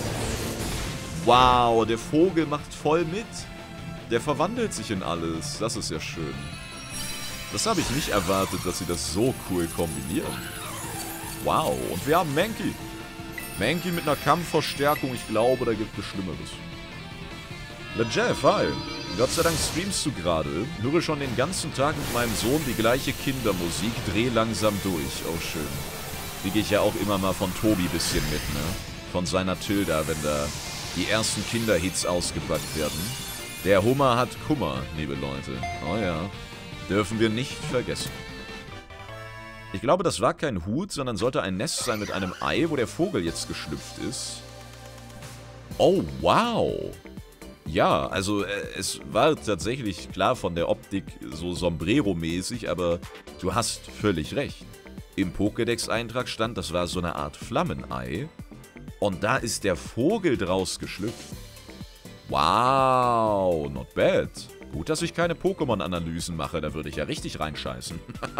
Wow, der Vogel macht voll mit. Der verwandelt sich in alles. Das ist ja schön. Das habe ich nicht erwartet, dass sie das so cool kombinieren. Wow, und wir haben Mankey. Mankey mit einer Kampfverstärkung, ich glaube, da gibt es Schlimmeres. Le Jeff, hi. Gott sei Dank streamst du gerade. Höre schon den ganzen Tag mit meinem Sohn die gleiche Kindermusik, dreh langsam durch. Oh, schön. Kriege ich ja auch immer mal von Tobi ein bisschen mit, ne? Von seiner Tilda, wenn da die ersten Kinderhits ausgepackt werden. Der Hummer hat Kummer, liebe Leute. Oh ja. Dürfen wir nicht vergessen. Ich glaube, das war kein Hut, sondern sollte ein Nest sein mit einem Ei, wo der Vogel jetzt geschlüpft ist. Oh, wow. Ja, also äh, es war tatsächlich klar von der Optik so Sombrero-mäßig, aber du hast völlig recht. Im Pokédex-Eintrag stand, das war so eine Art Flammenei. Und da ist der Vogel draus geschlüpft. Wow, not bad. Gut, dass ich keine Pokémon-Analysen mache, da würde ich ja richtig reinscheißen.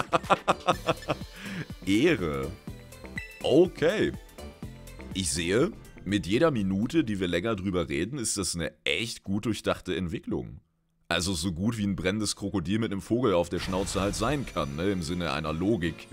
Ehre. Okay. Ich sehe, mit jeder Minute, die wir länger drüber reden, ist das eine echt gut durchdachte Entwicklung. Also so gut wie ein brennendes Krokodil mit einem Vogel auf der Schnauze halt sein kann, ne? Im Sinne einer Logik.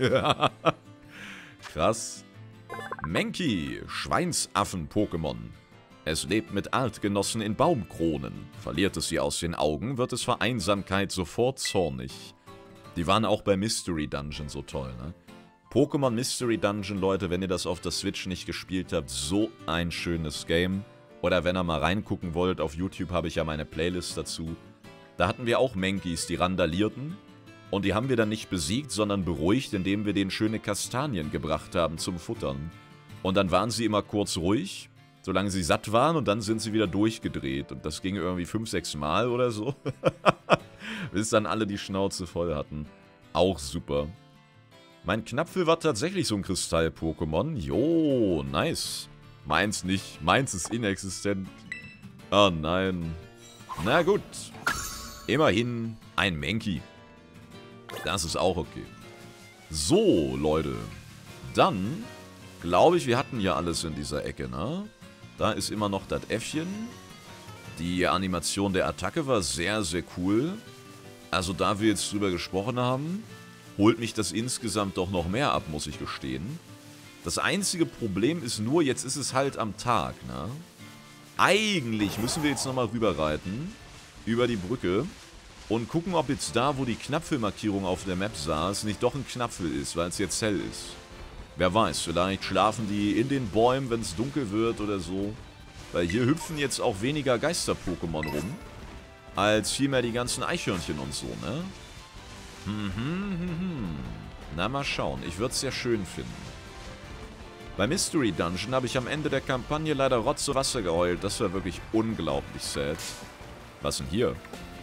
Krass. Mankey, Schweinsaffen-Pokémon. Es lebt mit Artgenossen in Baumkronen. Verliert es sie aus den Augen, wird es vor Einsamkeit sofort zornig. Die waren auch bei Mystery Dungeon so toll, ne? Pokémon Mystery Dungeon, Leute, wenn ihr das auf der Switch nicht gespielt habt, so ein schönes Game. Oder wenn ihr mal reingucken wollt, auf YouTube habe ich ja meine Playlist dazu. Da hatten wir auch Mankeys, die randalierten. Und die haben wir dann nicht besiegt, sondern beruhigt, indem wir denen schöne Kastanien gebracht haben zum Futtern. Und dann waren sie immer kurz ruhig, solange sie satt waren, und dann sind sie wieder durchgedreht. Und das ging irgendwie fünf, sechs Mal oder so. Bis dann alle die Schnauze voll hatten. Auch super. Mein Knapfel war tatsächlich so ein Kristall-Pokémon. Jo, nice. Meins nicht. Meins ist inexistent. Oh nein. Na gut. Immerhin ein Mankey. Das ist auch okay. So, Leute. Dann glaube ich, wir hatten ja alles in dieser Ecke, ne? Da ist immer noch das Äffchen. Die Animation der Attacke war sehr, sehr cool. Also da wir jetzt drüber gesprochen haben, holt mich das insgesamt doch noch mehr ab, muss ich gestehen. Das einzige Problem ist nur, jetzt ist es halt am Tag, ne? Eigentlich müssen wir jetzt nochmal rüberreiten, über die Brücke, und gucken, ob jetzt da, wo die Knapfelmarkierung auf der Map saß, nicht doch ein Knapfel ist, weil es jetzt hell ist. Wer weiß, vielleicht schlafen die in den Bäumen, wenn es dunkel wird oder so. Weil hier hüpfen jetzt auch weniger Geister-Pokémon rum, als vielmehr die ganzen Eichhörnchen und so, ne? Hm, hm, hm, hm. Na, mal schauen. Ich würde es sehr schön finden. Bei Mystery Dungeon habe ich am Ende der Kampagne leider Rotze Wasser geheult. Das war wirklich unglaublich sad. Was denn hier?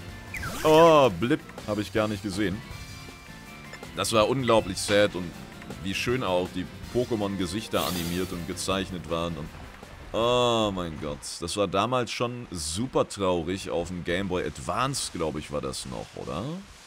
Oh, Blip. Habe ich gar nicht gesehen. Das war unglaublich sad und wie schön auch die Pokémon-Gesichter animiert und gezeichnet waren. Und oh mein Gott. Das war damals schon super traurig auf dem Game Boy Advance, glaube ich, war das noch, oder?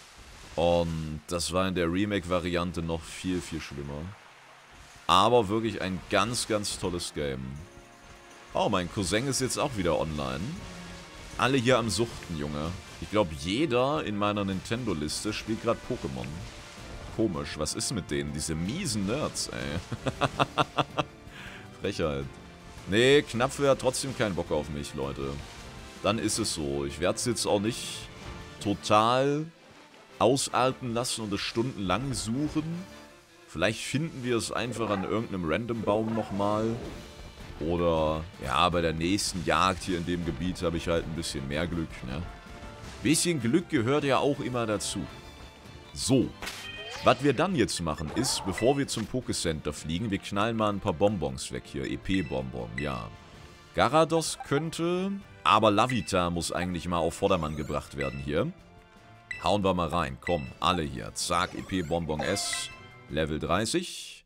Und das war in der Remake-Variante noch viel, viel schlimmer. Aber wirklich ein ganz, ganz tolles Game. Oh, mein Cousin ist jetzt auch wieder online. Alle hier am Suchten, Junge. Ich glaube, jeder in meiner Nintendo-Liste spielt gerade Pokémon. Komisch, was ist mit denen? Diese miesen Nerds, ey. Frechheit. Nee, Knapfel hat trotzdem keinen Bock auf mich, Leute. Dann ist es so. Ich werde es jetzt auch nicht total ausarten lassen und es stundenlang suchen. Vielleicht finden wir es einfach an irgendeinem Random-Baum nochmal. Oder, ja, bei der nächsten Jagd hier in dem Gebiet habe ich halt ein bisschen mehr Glück, ne? Bisschen Glück gehört ja auch immer dazu. So. Was wir dann jetzt machen ist, bevor wir zum Pokécenter fliegen, wir knallen mal ein paar Bonbons weg hier. E P-Bonbon, ja. Garados könnte, aber Lavita muss eigentlich mal auf Vordermann gebracht werden hier. Hauen wir mal rein, komm, alle hier. Zack, E P-Bonbon S, Level dreißig.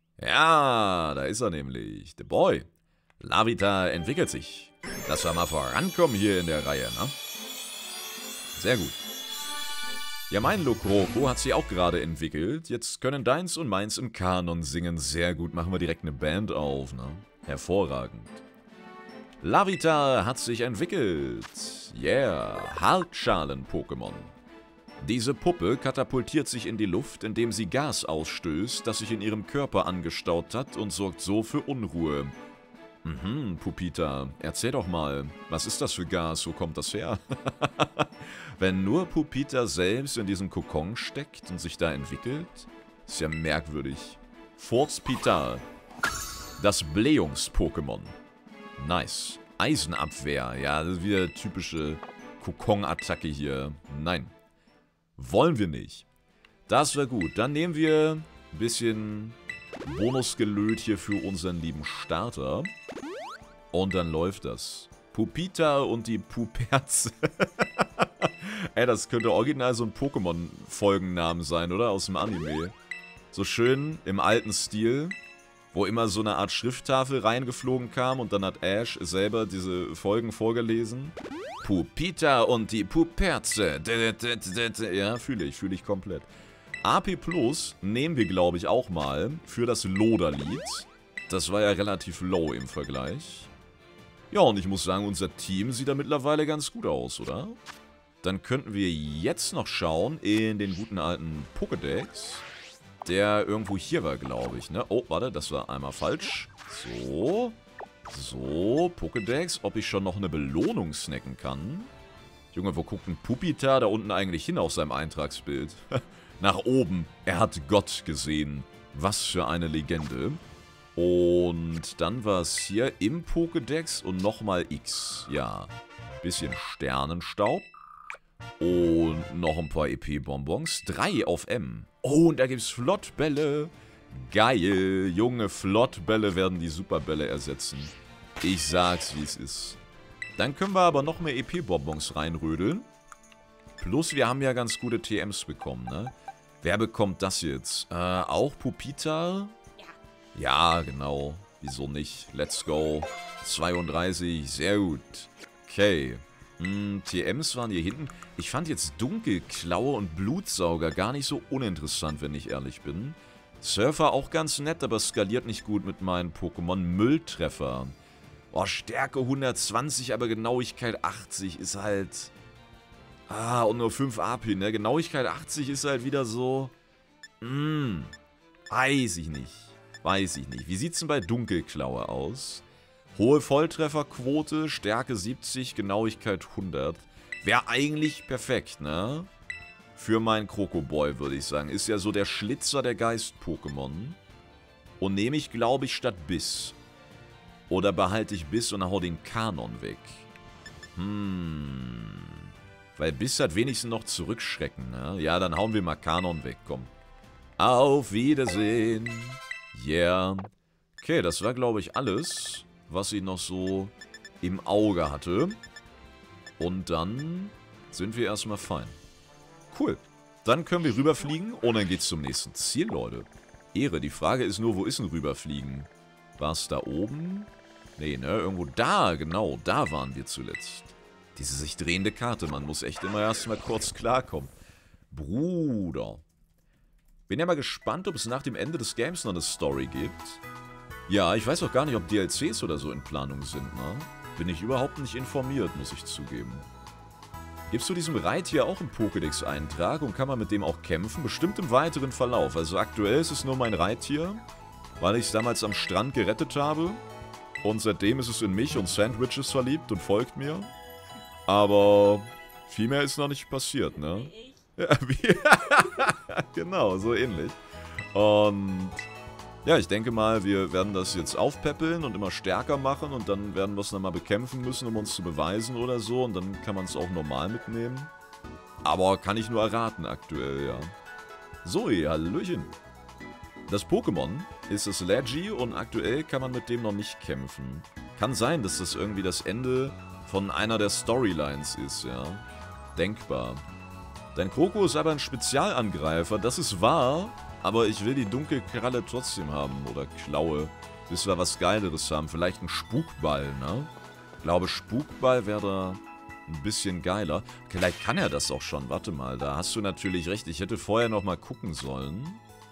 Ja, da ist er nämlich, the boy. Lavita entwickelt sich. Lass wir mal vorankommen hier in der Reihe, ne? Sehr gut. Ja, mein Lokroko hat sich auch gerade entwickelt. Jetzt können deins und meins im Kanon singen. Sehr gut, machen wir direkt eine Band auf, ne? Hervorragend. Lavita hat sich entwickelt. Yeah, Hartschalen-Pokémon. Diese Puppe katapultiert sich in die Luft, indem sie Gas ausstößt, das sich in ihrem Körper angestaut hat und sorgt so für Unruhe. Mhm, Pupita, erzähl doch mal, was ist das für Gas, wo kommt das her? Wenn nur Pupita selbst in diesem Kokon steckt und sich da entwickelt, ist ja merkwürdig. Furzpita, das Blähungs-Pokémon. Nice. Eisenabwehr, ja, das ist wieder typische Kokon-Attacke hier. Nein. Wollen wir nicht. Das wäre gut. Dann nehmen wir ein bisschen Bonusgelöt hier für unseren lieben Starter. Und dann läuft das. Pupita und die Puperze. Ey, das könnte original so ein Pokémon-Folgennamen sein, oder? Aus dem Anime. So schön im alten Stil, wo immer so eine Art Schrifttafel reingeflogen kam und dann hat Ash selber diese Folgen vorgelesen. Pupita und die Puperze. Ja, fühle ich, fühle ich komplett. A P Plus nehmen wir, glaube ich, auch mal für das Loderlied. Das war ja relativ low im Vergleich. Ja, und ich muss sagen, unser Team sieht da mittlerweile ganz gut aus, oder? Dann könnten wir jetzt noch schauen in den guten alten Pokédex. Der irgendwo hier war, glaube ich, ne? Oh, warte, das war einmal falsch. So. So, Pokédex, ob ich schon noch eine Belohnung snacken kann. Junge, wo guckt ein Pupitar da unten eigentlich hin auf seinem Eintragsbild? Nach oben. Er hat Gott gesehen. Was für eine Legende. Und dann war es hier im Pokédex und nochmal X. Ja, bisschen Sternenstaub. Und noch ein paar E P-Bonbons. Drei auf M. Oh, und da gibt es Flottbälle. Geil. Junge, Flottbälle werden die Superbälle ersetzen. Ich sag's, wie es ist. Dann können wir aber noch mehr E P-Bonbons reinrödeln. Plus, wir haben ja ganz gute T Ms bekommen, ne? Wer bekommt das jetzt? Äh, auch Pupitar? Ja, genau. Wieso nicht? Let's go. zweiunddreißig, sehr gut. Okay. Hm, T Ms waren hier hinten. Ich fand jetzt Dunkelklaue und Blutsauger gar nicht so uninteressant, wenn ich ehrlich bin. Surfer auch ganz nett, aber skaliert nicht gut mit meinen Pokémon. Mülltreffer. Boah, Stärke hundertzwanzig, aber Genauigkeit achtzig ist halt... Ah, und nur fünf A P, ne? Genauigkeit achtzig ist halt wieder so... Hm, weiß ich nicht. Weiß ich nicht. Wie sieht's denn bei Dunkelklaue aus? Hohe Volltrefferquote, Stärke siebzig, Genauigkeit hundert. Wäre eigentlich perfekt, ne? Für meinen Krokoboy, würde ich sagen. Ist ja so der Schlitzer der Geist-Pokémon. Und nehme ich, glaube ich, statt Biss. Oder behalte ich Biss und hau den Kanon weg. Hm. Weil Biss hat wenigstens noch Zurückschrecken, ne? Ja, dann hauen wir mal Kanon weg, komm. Auf Wiedersehen. Yeah. Okay, das war, glaube ich, alles, was ich noch so im Auge hatte. Und dann sind wir erstmal fein. Cool. Dann können wir rüberfliegen und dann geht's zum nächsten Ziel, Leute. Ehre. Die Frage ist nur, wo ist ein Rüberfliegen? War es da oben? Nee, ne? Irgendwo da, genau. Da waren wir zuletzt. Diese sich drehende Karte. Man muss echt immer erstmal kurz klarkommen. Bruder. Bin ja mal gespannt, ob es nach dem Ende des Games noch eine Story gibt. Ja, ich weiß auch gar nicht, ob D L Cs oder so in Planung sind, ne? Bin ich überhaupt nicht informiert, muss ich zugeben. Gibt es zu diesem Reittier auch einen Pokédex-Eintrag und kann man mit dem auch kämpfen? Bestimmt im weiteren Verlauf. Also aktuell ist es nur mein Reittier, weil ich es damals am Strand gerettet habe. Und seitdem ist es in mich und Sandwiches verliebt und folgt mir. Aber viel mehr ist noch nicht passiert, ne? Ja, wie genau, so ähnlich. Und ja, ich denke mal, wir werden das jetzt aufpäppeln und immer stärker machen und dann werden wir es nochmal bekämpfen müssen, um uns zu beweisen oder so. Und dann kann man es auch normal mitnehmen. Aber kann ich nur erraten aktuell, ja. Zoe, hallöchen. Das Pokémon ist das Legi und aktuell kann man mit dem noch nicht kämpfen. Kann sein, dass das irgendwie das Ende von einer der Storylines ist, ja. Denkbar. Dein Kroko ist aber ein Spezialangreifer, das ist wahr, aber ich will die Dunkelkralle trotzdem haben, oder Klaue, bis wir was Geileres haben. Vielleicht ein Spukball, ne? Ich glaube, Spukball wäre da ein bisschen geiler. Vielleicht kann er das auch schon, warte mal, da hast du natürlich recht. Ich hätte vorher noch mal gucken sollen.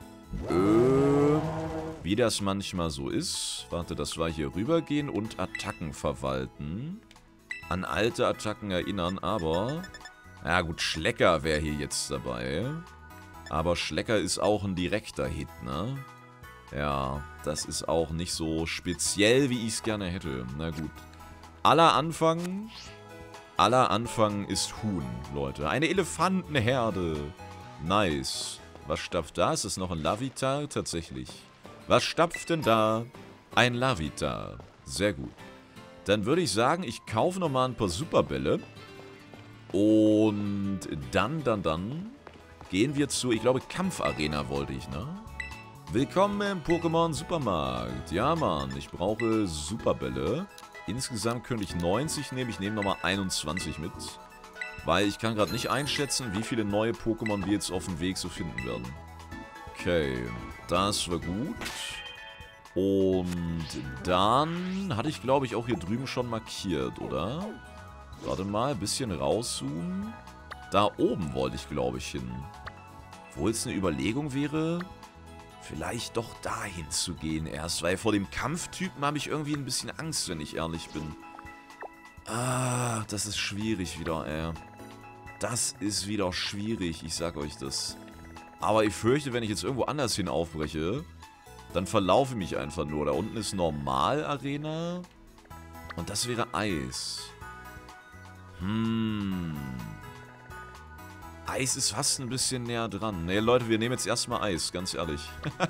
Äh, wie das manchmal so ist. Warte, das war hier rübergehen und Attacken verwalten. An alte Attacken erinnern, aber... Ja gut, Schlecker wäre hier jetzt dabei. Aber Schlecker ist auch ein direkter Hit, ne? Ja, das ist auch nicht so speziell, wie ich es gerne hätte. Na gut. Aller Anfang... Aller Anfang ist Huhn, Leute. Eine Elefantenherde. Nice. Was stapft da? Ist das noch ein Lavitar? Tatsächlich. Was stapft denn da? Ein Lavitar. Sehr gut. Dann würde ich sagen, ich kaufe nochmal ein paar Superbälle. Und dann, dann, dann gehen wir zu, ich glaube, Kampfarena wollte ich, ne? Willkommen im Pokémon Supermarkt. Ja, Mann, ich brauche Superbälle. Insgesamt könnte ich neunzig nehmen. Ich nehme nochmal einundzwanzig mit. Weil ich kann gerade nicht einschätzen, wie viele neue Pokémon wir jetzt auf dem Weg so finden werden. Okay, das war gut. Und dann hatte ich, glaube ich, auch hier drüben schon markiert, oder? Warte mal, ein bisschen rauszoomen. Da oben wollte ich, glaube ich, hin. Wo jetzt eine Überlegung wäre, vielleicht doch dahin zu gehen erst. Weil vor dem Kampftypen habe ich irgendwie ein bisschen Angst, wenn ich ehrlich bin. Ah, das ist schwierig wieder, ey. Das ist wieder schwierig, ich sag euch das. Aber ich fürchte, wenn ich jetzt irgendwo anders hin aufbreche, dann verlaufe ich mich einfach nur. Da unten ist Normal-Arena und das wäre Eis. Hm. Eis ist fast ein bisschen näher dran. Ne, Leute, wir nehmen jetzt erstmal Eis, ganz ehrlich.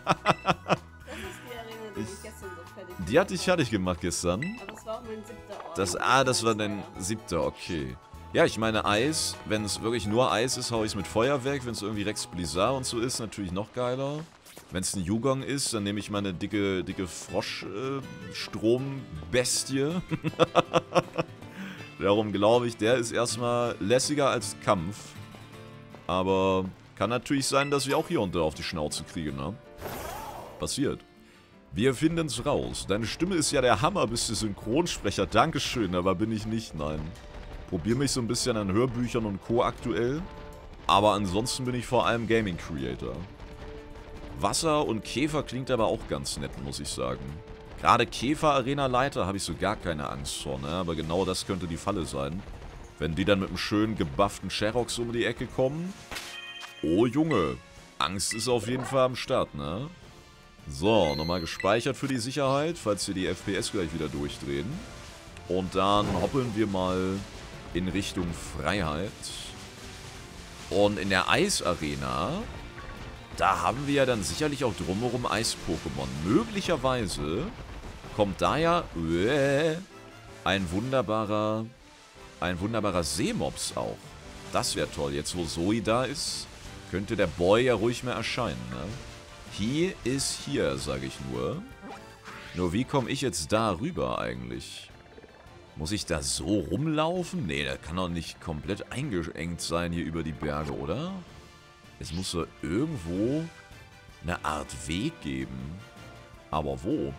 Die ich gestern so fertig gemacht Die hatte ich fertig gemacht gestern. Aber das war auch mein siebter Ort. Das, ah, das war dein siebter, okay. Ja, ich meine Eis, wenn es wirklich nur Eis ist, hau ich es mit Feuer weg. Wenn es irgendwie Rex Blizzard und so ist, natürlich noch geiler. Wenn es ein Yugong ist, dann nehme ich meine dicke, dicke Frosch-Strombestie. Äh, Darum glaube ich, der ist erstmal lässiger als Kampf. Aber kann natürlich sein, dass wir auch hier unter auf die Schnauze kriegen, ne? Passiert. Wir finden's raus. Deine Stimme ist ja der Hammer, bist du Synchronsprecher. Dankeschön, aber bin ich nicht, nein. Probier mich so ein bisschen an Hörbüchern und Co. aktuell. Aber ansonsten bin ich vor allem Gaming Creator. Wasser und Käfer klingt aber auch ganz nett, muss ich sagen. Gerade Käfer-Arena-Leiter habe ich so gar keine Angst vor, ne? Aber genau das könnte die Falle sein. Wenn die dann mit einem schönen gebufften Sherox um die Ecke kommen. Oh Junge, Angst ist auf jeden Fall am Start, ne? So, nochmal gespeichert für die Sicherheit, falls wir die F P S gleich wieder durchdrehen. Und dann hoppeln wir mal in Richtung Freiheit. Und in der Eisarena, da haben wir ja dann sicherlich auch drumherum Eis-Pokémon. Möglicherweise kommt da ja äh, ein wunderbarer, ein wunderbarer Seemops auch. Das wäre toll. Jetzt, wo Zoe da ist, könnte der Boy ja ruhig mehr erscheinen, ne? Hier ist hier, sage ich nur. Nur wie komme ich jetzt da rüber eigentlich? Muss ich da so rumlaufen? Nee, der kann doch nicht komplett eingeengt sein hier über die Berge, oder? Es muss doch irgendwo eine Art Weg geben. Aber wo?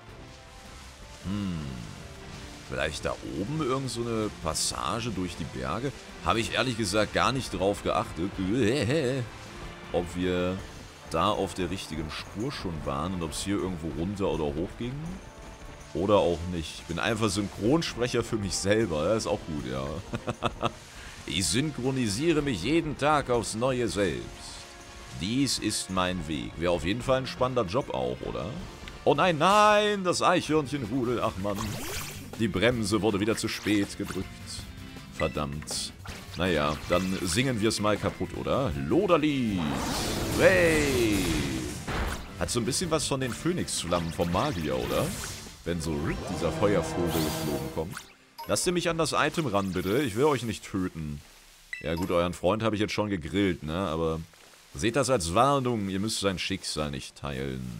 Hm. Vielleicht da oben irgend so eine Passage durch die Berge? Habe ich ehrlich gesagt gar nicht drauf geachtet. Ob wir da auf der richtigen Spur schon waren und ob es hier irgendwo runter oder hoch ging. Oder auch nicht. Ich bin einfach Synchronsprecher für mich selber. Das ist auch gut, ja. Ich synchronisiere mich jeden Tag aufs Neue selbst. Dies ist mein Weg. Wäre auf jeden Fall ein spannender Job auch, oder? Oh nein, nein, das Eichhörnchenrudel. Ach Mann. Die Bremse wurde wieder zu spät gedrückt. Verdammt. Naja, dann singen wir es mal kaputt, oder? Loderlied. Hey. Hat so ein bisschen was von den Phönixflammen vom Magier, oder? Wenn so dieser Feuervogel geflogen kommt. Lasst ihr mich an das Item ran, bitte. Ich will euch nicht töten. Ja gut, euren Freund habe ich jetzt schon gegrillt, ne? Aber seht das als Warnung. Ihr müsst sein Schicksal nicht teilen.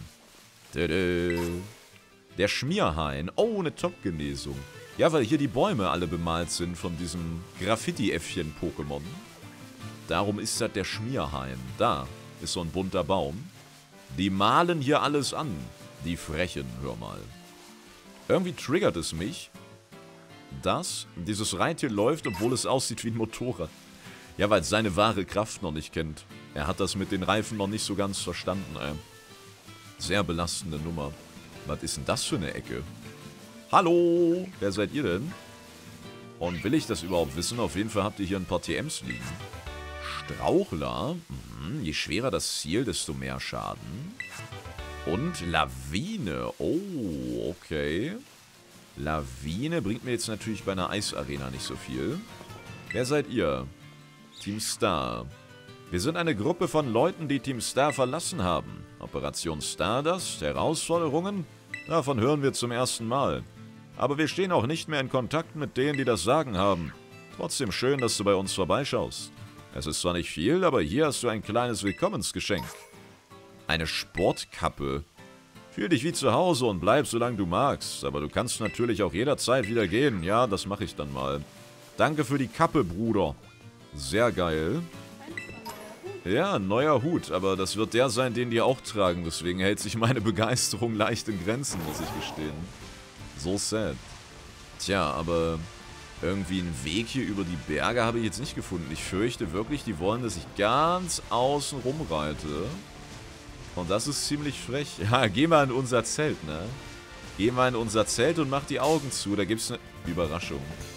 Der Schmierhain. Oh, eine Top-Genesung. Ja, weil hier die Bäume alle bemalt sind von diesem Graffiti-Äffchen-Pokémon. Darum ist das der Schmierhain. Da ist so ein bunter Baum. Die malen hier alles an. Die Frechen, hör mal. Irgendwie triggert es mich, dass dieses Reittier läuft, obwohl es aussieht wie ein Motorrad. Ja, weil es seine wahre Kraft noch nicht kennt. Er hat das mit den Reifen noch nicht so ganz verstanden, ey. Sehr belastende Nummer. Was ist denn das für eine Ecke? Hallo, wer seid ihr denn? Und will ich das überhaupt wissen? Auf jeden Fall habt ihr hier ein paar T Ms liegen. Strauchler. Mhm. Je schwerer das Ziel, desto mehr Schaden. Und Lawine. Oh, okay. Lawine bringt mir jetzt natürlich bei einer Eisarena nicht so viel. Wer seid ihr? Team Star. Wir sind eine Gruppe von Leuten, die Team Star verlassen haben. Operation Stardust, Herausforderungen? Davon hören wir zum ersten Mal. Aber wir stehen auch nicht mehr in Kontakt mit denen, die das Sagen haben. Trotzdem schön, dass du bei uns vorbeischaust. Es ist zwar nicht viel, aber hier hast du ein kleines Willkommensgeschenk. Eine Sportkappe. Fühl dich wie zu Hause und bleib, solange du magst. Aber du kannst natürlich auch jederzeit wieder gehen. Ja, das mache ich dann mal. Danke für die Kappe, Bruder. Sehr geil. Ja, neuer Hut, aber das wird der sein, den die auch tragen. Deswegen hält sich meine Begeisterung leicht in Grenzen, muss ich gestehen. So sad. Tja, aber irgendwie einen Weg hier über die Berge habe ich jetzt nicht gefunden. Ich fürchte wirklich, die wollen, dass ich ganz außen rumreite. Und das ist ziemlich frech. Ja, geh mal in unser Zelt, ne? Geh mal in unser Zelt und mach die Augen zu. Da gibt's eine Überraschung.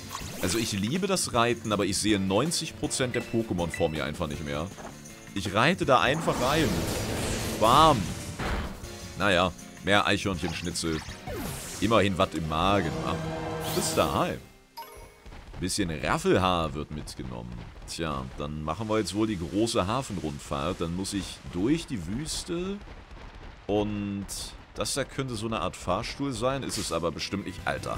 Also ich liebe das Reiten, aber ich sehe neunzig Prozent der Pokémon vor mir einfach nicht mehr. Ich reite da einfach rein. Bam. Naja, mehr Eichhörnchenschnitzel. Immerhin was im Magen, wa? Bis da, hi. Bisschen Raffelhaar wird mitgenommen. Tja, dann machen wir jetzt wohl die große Hafenrundfahrt. Dann muss ich durch die Wüste. Und das da könnte so eine Art Fahrstuhl sein. Ist es aber bestimmt nicht. Alter.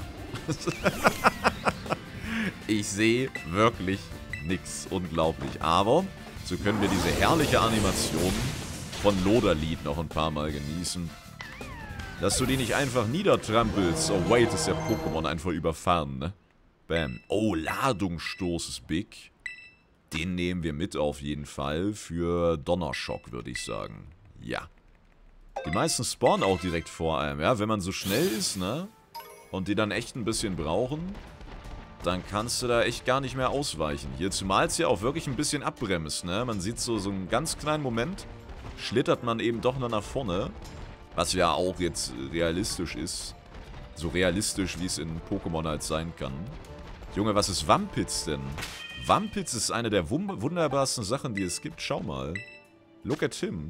Ich sehe wirklich nichts. Unglaublich. Aber so können wir diese herrliche Animation von Loderlied noch ein paar Mal genießen. Dass du die nicht einfach niedertrampelst. Oh wait, ist der Pokémon einfach überfahren, ne? Bam. Oh, Ladungsstoß ist big. Den nehmen wir mit auf jeden Fall für Donnerschock, würde ich sagen. Ja. Die meisten spawnen auch direkt vor einem, ja. Wenn man so schnell ist, ne? Und die dann echt ein bisschen brauchen, dann kannst du da echt gar nicht mehr ausweichen. Hier, zumal es ja auch wirklich ein bisschen abbremst, ne? Man sieht so, so einen ganz kleinen Moment, schlittert man eben doch noch nach vorne. Was ja auch jetzt realistisch ist. So realistisch, wie es in Pokémon halt sein kann. Junge, was ist Wampitz denn? Wampitz ist eine der wund wunderbarsten Sachen, die es gibt. Schau mal. Look at him.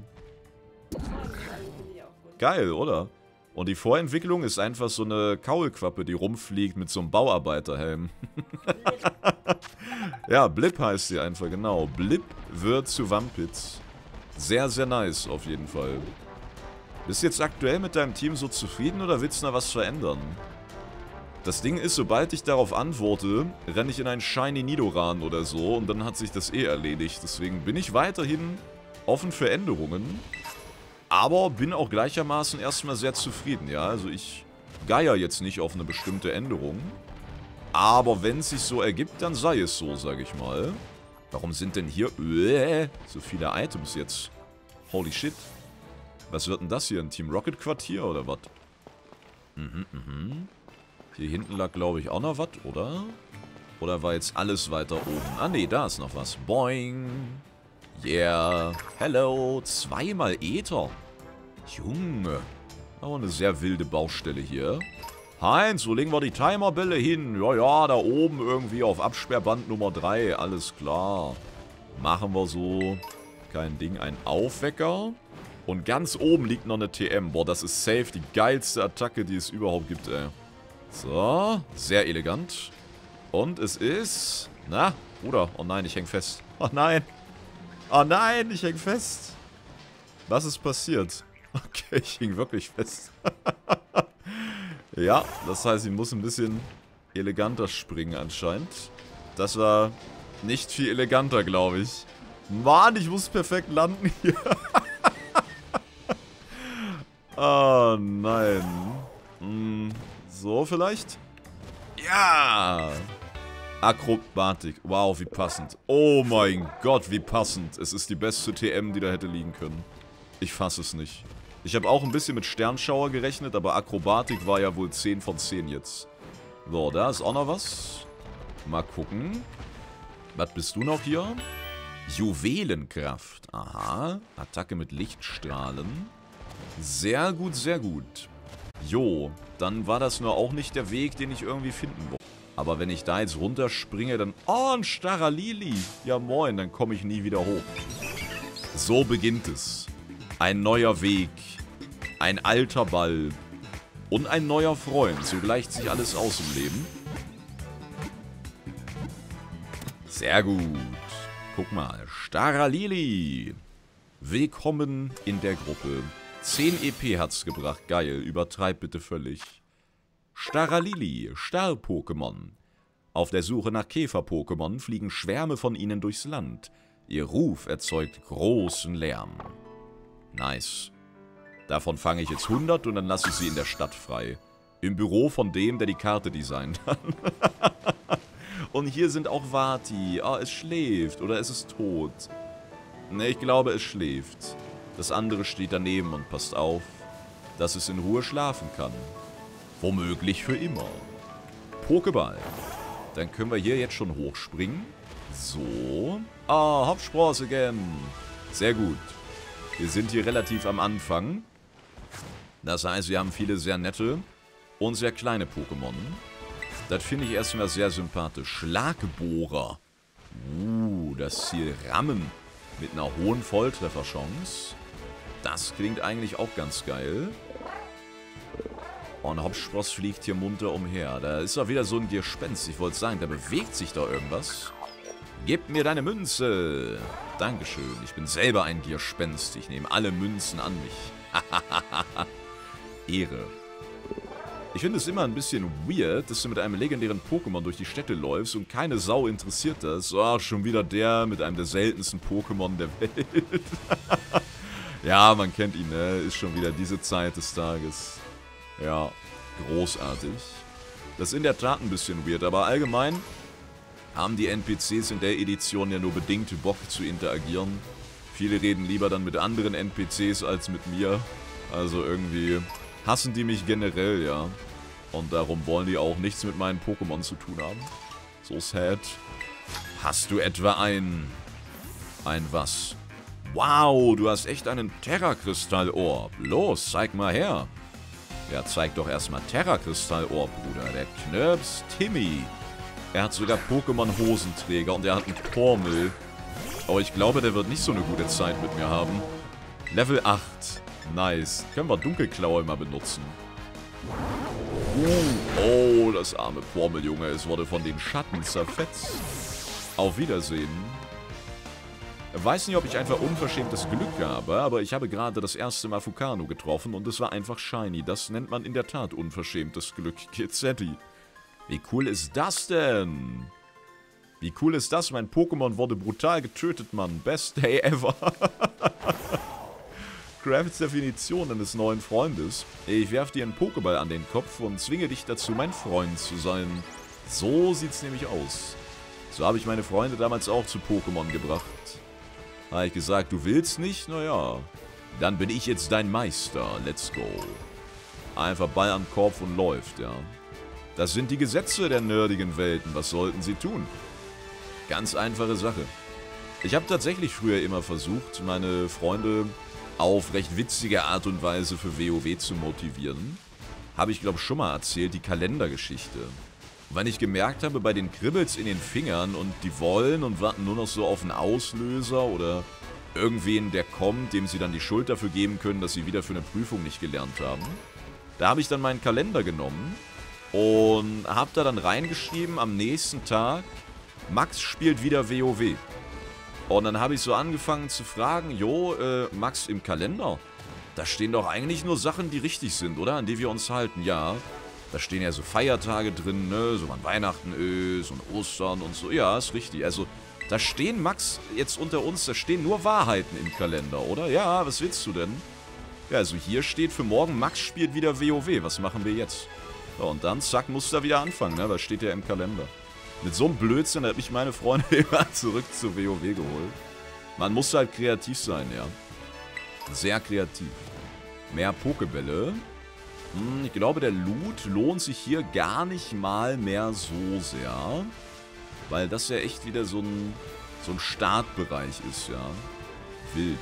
Geil, oder? Und die Vorentwicklung ist einfach so eine Kaulquappe, die rumfliegt mit so einem Bauarbeiterhelm. Ja, Blip heißt sie einfach, genau. Blip wird zu Wampitz. Sehr, sehr nice, auf jeden Fall. Bist du jetzt aktuell mit deinem Team so zufrieden oder willst du noch was verändern? Das Ding ist, sobald ich darauf antworte, renne ich in einen Shiny Nidoran oder so und dann hat sich das eh erledigt. Deswegen bin ich weiterhin offen für Änderungen, aber bin auch gleichermaßen erstmal sehr zufrieden, ja. Also ich geier jetzt nicht auf eine bestimmte Änderung, aber wenn es sich so ergibt, dann sei es so, sage ich mal. Warum sind denn hier äh, so viele Items jetzt? Holy shit. Was wird denn das hier? Ein Team Rocket Quartier oder was? Mhm, mhm. Hier hinten lag, glaube ich, auch noch was, oder? Oder war jetzt alles weiter oben? Ah, nee, da ist noch was. Boing. Yeah. Hello. Zweimal Äther. Junge. Aber eine sehr wilde Baustelle hier. Heinz, wo legen wir die Timerbälle hin? Ja, ja, da oben irgendwie auf Absperrband Nummer drei. Alles klar. Machen wir so. Kein Ding. Ein Aufwecker. Und ganz oben liegt noch eine T M. Boah, das ist safe die geilste Attacke, die es überhaupt gibt, ey. So, sehr elegant. Und es ist... Na, Bruder. Oh nein, ich häng fest. Oh nein. Oh nein, ich häng fest. Was ist passiert? Okay, ich hing wirklich fest. Ja, das heißt, ich muss ein bisschen eleganter springen anscheinend. Das war nicht viel eleganter, glaube ich. Mann, ich muss perfekt landen hier. Oh nein. Hm, so vielleicht? Ja! Akrobatik. Wow, wie passend. Oh mein Gott, wie passend. Es ist die beste T M, die da hätte liegen können. Ich fasse es nicht. Ich habe auch ein bisschen mit Sternschauer gerechnet, aber Akrobatik war ja wohl zehn von zehn jetzt. So, da ist auch noch was. Mal gucken. Was bist du noch hier? Juwelenkraft. Aha. Attacke mit Lichtstrahlen. Sehr gut, sehr gut. Jo, dann war das nur auch nicht der Weg, den ich irgendwie finden wollte. Aber wenn ich da jetzt runterspringe, dann... Oh, ein starrer Lili. Ja moin, dann komme ich nie wieder hoch. So beginnt es. Ein neuer Weg. Ein alter Ball. Und ein neuer Freund. So gleicht sich alles aus im Leben. Sehr gut. Guck mal. Starrer Lili. Willkommen in der Gruppe. zehn E P hat's gebracht. Geil. Übertreib bitte völlig. Starrer Lili. Star-Pokémon. Auf der Suche nach Käfer-Pokémon fliegen Schwärme von ihnen durchs Land. Ihr Ruf erzeugt großen Lärm. Nice. Davon fange ich jetzt hundert und dann lasse ich sie in der Stadt frei. Im Büro von dem, der die Karte designt hat. Und hier sind auch Vati. Ah, es schläft. Oder es ist tot. Ne, ich glaube, es schläft. Das andere steht daneben und passt auf, dass es in Ruhe schlafen kann. Womöglich für immer. Pokéball. Dann können wir hier jetzt schon hochspringen. So. Ah, Hopspross again. Sehr gut. Wir sind hier relativ am Anfang. Das heißt, wir haben viele sehr nette und sehr kleine Pokémon. Das finde ich erstmal sehr sympathisch. Schlagbohrer. Uh, das Ziel rammen mit einer hohen Volltrefferchance. Das klingt eigentlich auch ganz geil. Und Hopspross fliegt hier munter umher. Da ist doch wieder so ein Gespenst. Ich wollte sagen, da bewegt sich da irgendwas. Gib mir deine Münze. Dankeschön. Ich bin selber ein Gespenst. Ich nehme alle Münzen an mich. Ehre. Ich finde es immer ein bisschen weird, dass du mit einem legendären Pokémon durch die Städte läufst und keine Sau interessiert das. Ach, schon wieder der mit einem der seltensten Pokémon der Welt. Ja, man kennt ihn, ne? Ist schon wieder diese Zeit des Tages. Ja, großartig. Das ist in der Tat ein bisschen weird, aber allgemein haben die N P Cs in der Edition ja nur bedingt Bock zu interagieren. Viele reden lieber dann mit anderen N P Cs als mit mir. Also irgendwie hassen die mich generell, ja. Und darum wollen die auch nichts mit meinen Pokémon zu tun haben. So sad. Hast du etwa ein... Ein was? Wow, du hast echt einen Terrakristallorb. Los, zeig mal her. Ja, zeig doch erstmal Terrakristallorb, Bruder. Der Knirps Timmy. Er hat sogar Pokémon-Hosenträger und er hat einen Pormel. Aber ich glaube, der wird nicht so eine gute Zeit mit mir haben. Level acht. Nice. Können wir Dunkelklaue mal benutzen. Uh, oh, das arme Pormel, Junge. Es wurde von den Schatten zerfetzt. Auf Wiedersehen. Ich weiß nicht, ob ich einfach unverschämtes Glück habe, aber ich habe gerade das erste Mal Fukano getroffen und es war einfach shiny. Das nennt man in der Tat unverschämtes Glück. Kitzetti. Wie cool ist das denn? Wie cool ist das? Mein Pokémon wurde brutal getötet, Mann. Best day ever. Kravitz Definition eines neuen Freundes. Ich werfe dir einen Pokéball an den Kopf und zwinge dich dazu, mein Freund zu sein. So sieht's nämlich aus. So habe ich meine Freunde damals auch zu Pokémon gebracht. Habe ich gesagt, du willst nicht? Naja, dann bin ich jetzt dein Meister. Let's go. Einfach Ball am Kopf und läuft, ja. Das sind die Gesetze der nerdigen Welten. Was sollten sie tun? Ganz einfache Sache. Ich habe tatsächlich früher immer versucht, meine Freunde auf recht witzige Art und Weise für WoW zu motivieren. Habe ich, glaube ich, schon mal erzählt, die Kalendergeschichte. Weil ich gemerkt habe, bei den Kribbels in den Fingern und die wollen und warten nur noch so auf einen Auslöser oder irgendwen, der kommt, dem sie dann die Schuld dafür geben können, dass sie wieder für eine Prüfung nicht gelernt haben. Da habe ich dann meinen Kalender genommen und habe da dann reingeschrieben, am nächsten Tag, Max spielt wieder WoW. Und dann habe ich so angefangen zu fragen, jo, äh, Max, im Kalender, da stehen doch eigentlich nur Sachen, die richtig sind, oder? An die wir uns halten, ja. Da stehen ja so Feiertage drin, ne, so an Weihnachten ist und Ostern und so. Ja, ist richtig. Also, da stehen, Max, jetzt unter uns, da stehen nur Wahrheiten im Kalender, oder? Ja, was willst du denn? Ja, also hier steht für morgen, Max spielt wieder WoW. Was machen wir jetzt? Ja, und dann, zack, muss er wieder anfangen, ne? Das steht ja im Kalender. Mit so einem Blödsinn hat mich meine Freunde immer zurück zu WoW geholt. Man muss halt kreativ sein, ja. Sehr kreativ. Mehr Pokebälle. Hm, ich glaube, der Loot lohnt sich hier gar nicht mal mehr so sehr. Weil das ja echt wieder so ein, so ein Startbereich ist, ja. Wild.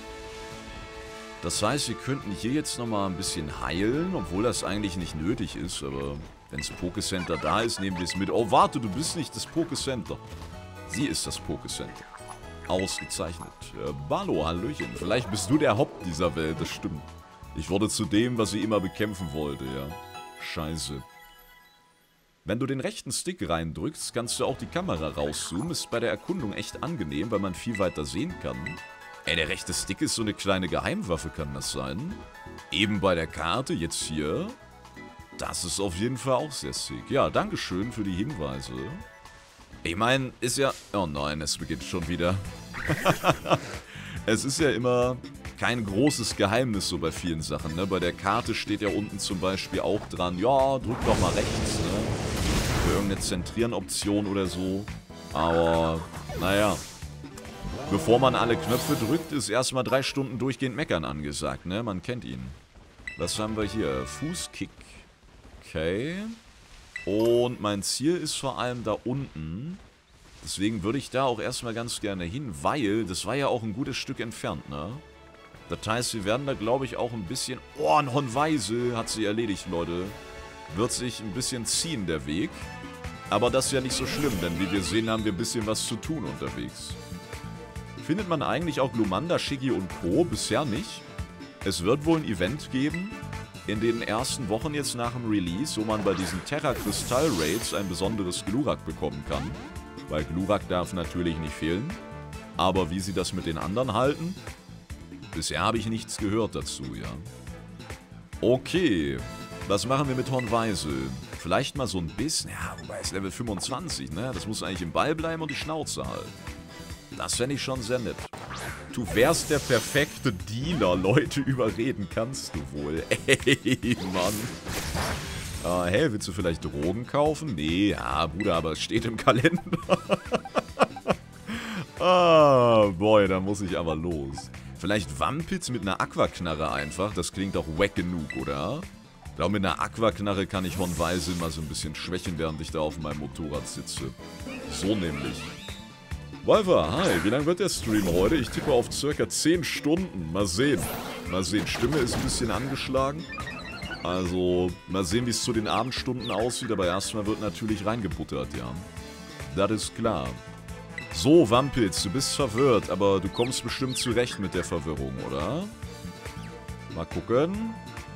Das heißt, wir könnten hier jetzt nochmal ein bisschen heilen, obwohl das eigentlich nicht nötig ist, aber wenn das Pokécenter da ist, nehmen wir es mit. Oh, warte, du bist nicht das Pokécenter. Sie ist das Pokécenter. Ausgezeichnet. Äh, Ballo, Hallöchen. Vielleicht bist du der Haupt dieser Welt, das stimmt. Ich wurde zu dem, was sie immer bekämpfen wollte, ja. Scheiße. Wenn du den rechten Stick reindrückst, kannst du auch die Kamera rauszoomen. Ist bei der Erkundung echt angenehm, weil man viel weiter sehen kann. Ey, der rechte Stick ist so eine kleine Geheimwaffe, kann das sein? Eben bei der Karte, jetzt hier. Das ist auf jeden Fall auch sehr sick. Ja, dankeschön für die Hinweise. Ich meine, ist ja... Oh nein, es beginnt schon wieder. Es ist ja immer kein großes Geheimnis so bei vielen Sachen, ne? Bei der Karte steht ja unten zum Beispiel auch dran, ja, drück doch mal rechts, ne? Für irgendeine Zentrieren-Option oder so. Aber, naja. Bevor man alle Knöpfe drückt, ist erstmal drei Stunden durchgehend meckern angesagt, ne? Man kennt ihn. Was haben wir hier? Fußkick. Okay. Und mein Ziel ist vor allem da unten. Deswegen würde ich da auch erstmal ganz gerne hin, weil das war ja auch ein gutes Stück entfernt, ne? Das heißt, wir werden da, glaube ich, auch ein bisschen... Oh, ein Honweise hat sie erledigt, Leute. wird sich ein bisschen ziehen, der Weg. Aber das ist ja nicht so schlimm, denn wie wir sehen, haben wir ein bisschen was zu tun unterwegs. Findet man eigentlich auch Glumanda, Shiggy und Co. Bisher nicht. Es wird wohl ein Event geben in den ersten Wochen jetzt nach dem Release, wo man bei diesen Terra-Kristall-Raids ein besonderes Glurak bekommen kann. Weil Glurak darf natürlich nicht fehlen. Aber wie sie das mit den anderen halten, bisher habe ich nichts gehört dazu, ja. Okay, was machen wir mit Hornweisel? Vielleicht mal so ein bisschen, ja, wobei es Level fünfundzwanzig, ne? Das muss eigentlich im Ball bleiben und die Schnauze halten. Das fände ich schon sehr nett. Du wärst der perfekte Dealer, Leute überreden kannst du wohl. Ey, Mann. Ah, hey, willst du vielleicht Drogen kaufen? Nee, ja, Bruder, aber es steht im Kalender. Ah, boy, da muss ich aber los. Vielleicht Wampitz mit einer Aquaknarre einfach. Das klingt doch wack genug, oder? Ich glaube, mit einer Aquaknarre kann ich Hornweisel mal so ein bisschen schwächen, während ich da auf meinem Motorrad sitze. So nämlich. Wolfer, hi, wie lang wird der Stream heute? Ich tippe auf circa zehn Stunden. Mal sehen. Mal sehen. Stimme ist ein bisschen angeschlagen. Also, mal sehen, wie es zu den Abendstunden aussieht. Aber erstmal wird natürlich reingebuttert, ja. Das ist klar. So, Wampitz, du bist verwirrt, aber du kommst bestimmt zurecht mit der Verwirrung, oder? Mal gucken.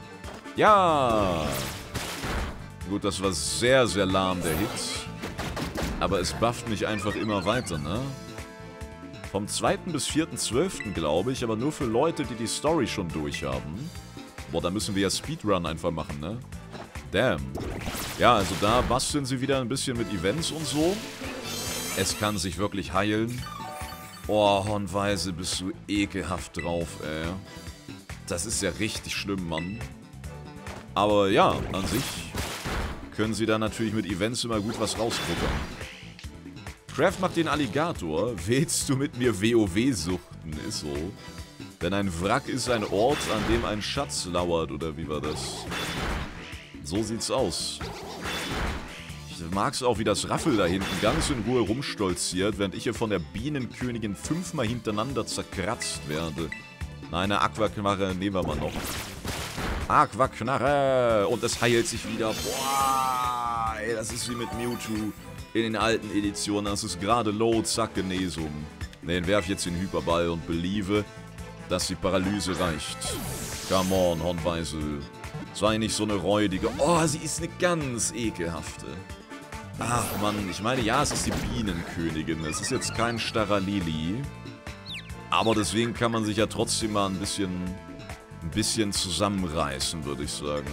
Ja! Gut, das war sehr, sehr lahm, der Hit. Aber es bufft mich einfach immer weiter, ne? Vom zweiten bis vierten zwölften glaube ich, aber nur für Leute, die die Story schon durchhaben. Boah, da müssen wir ja Speedrun einfach machen, ne? Damn. Ja, also da basteln sie wieder ein bisschen mit Events und so. Es kann sich wirklich heilen. Oh, Hornweisel, bist du ekelhaft drauf, ey. Das ist ja richtig schlimm, Mann. Aber ja, an sich können sie da natürlich mit Events immer gut was rausbuttern. Craft macht den Alligator. Willst du mit mir WoW suchten? Ist so. Denn ein Wrack ist ein Ort, an dem ein Schatz lauert, oder wie war das? So sieht's aus. Ich mag's auch, wie das Raffel da hinten ganz in Ruhe rumstolziert, während ich hier von der Bienenkönigin fünfmal hintereinander zerkratzt werde. Nein, eine Aquaknarre nehmen wir mal noch. Aquaknarre! Und es heilt sich wieder. Boah, ey, das ist wie mit Mewtwo in den alten Editionen. Das ist gerade low, zack, Genesung. Ne, den werf ich jetzt den Hyperball und believe, dass die Paralyse reicht. Come on, Hornweisel. Sei nicht so eine räudige. Oh, sie ist eine ganz ekelhafte. Ach, Mann, ich meine, ja, es ist die Bienenkönigin. Es ist jetzt kein starrer Lili. Aber deswegen kann man sich ja trotzdem mal ein bisschen, ein bisschen zusammenreißen, würde ich sagen.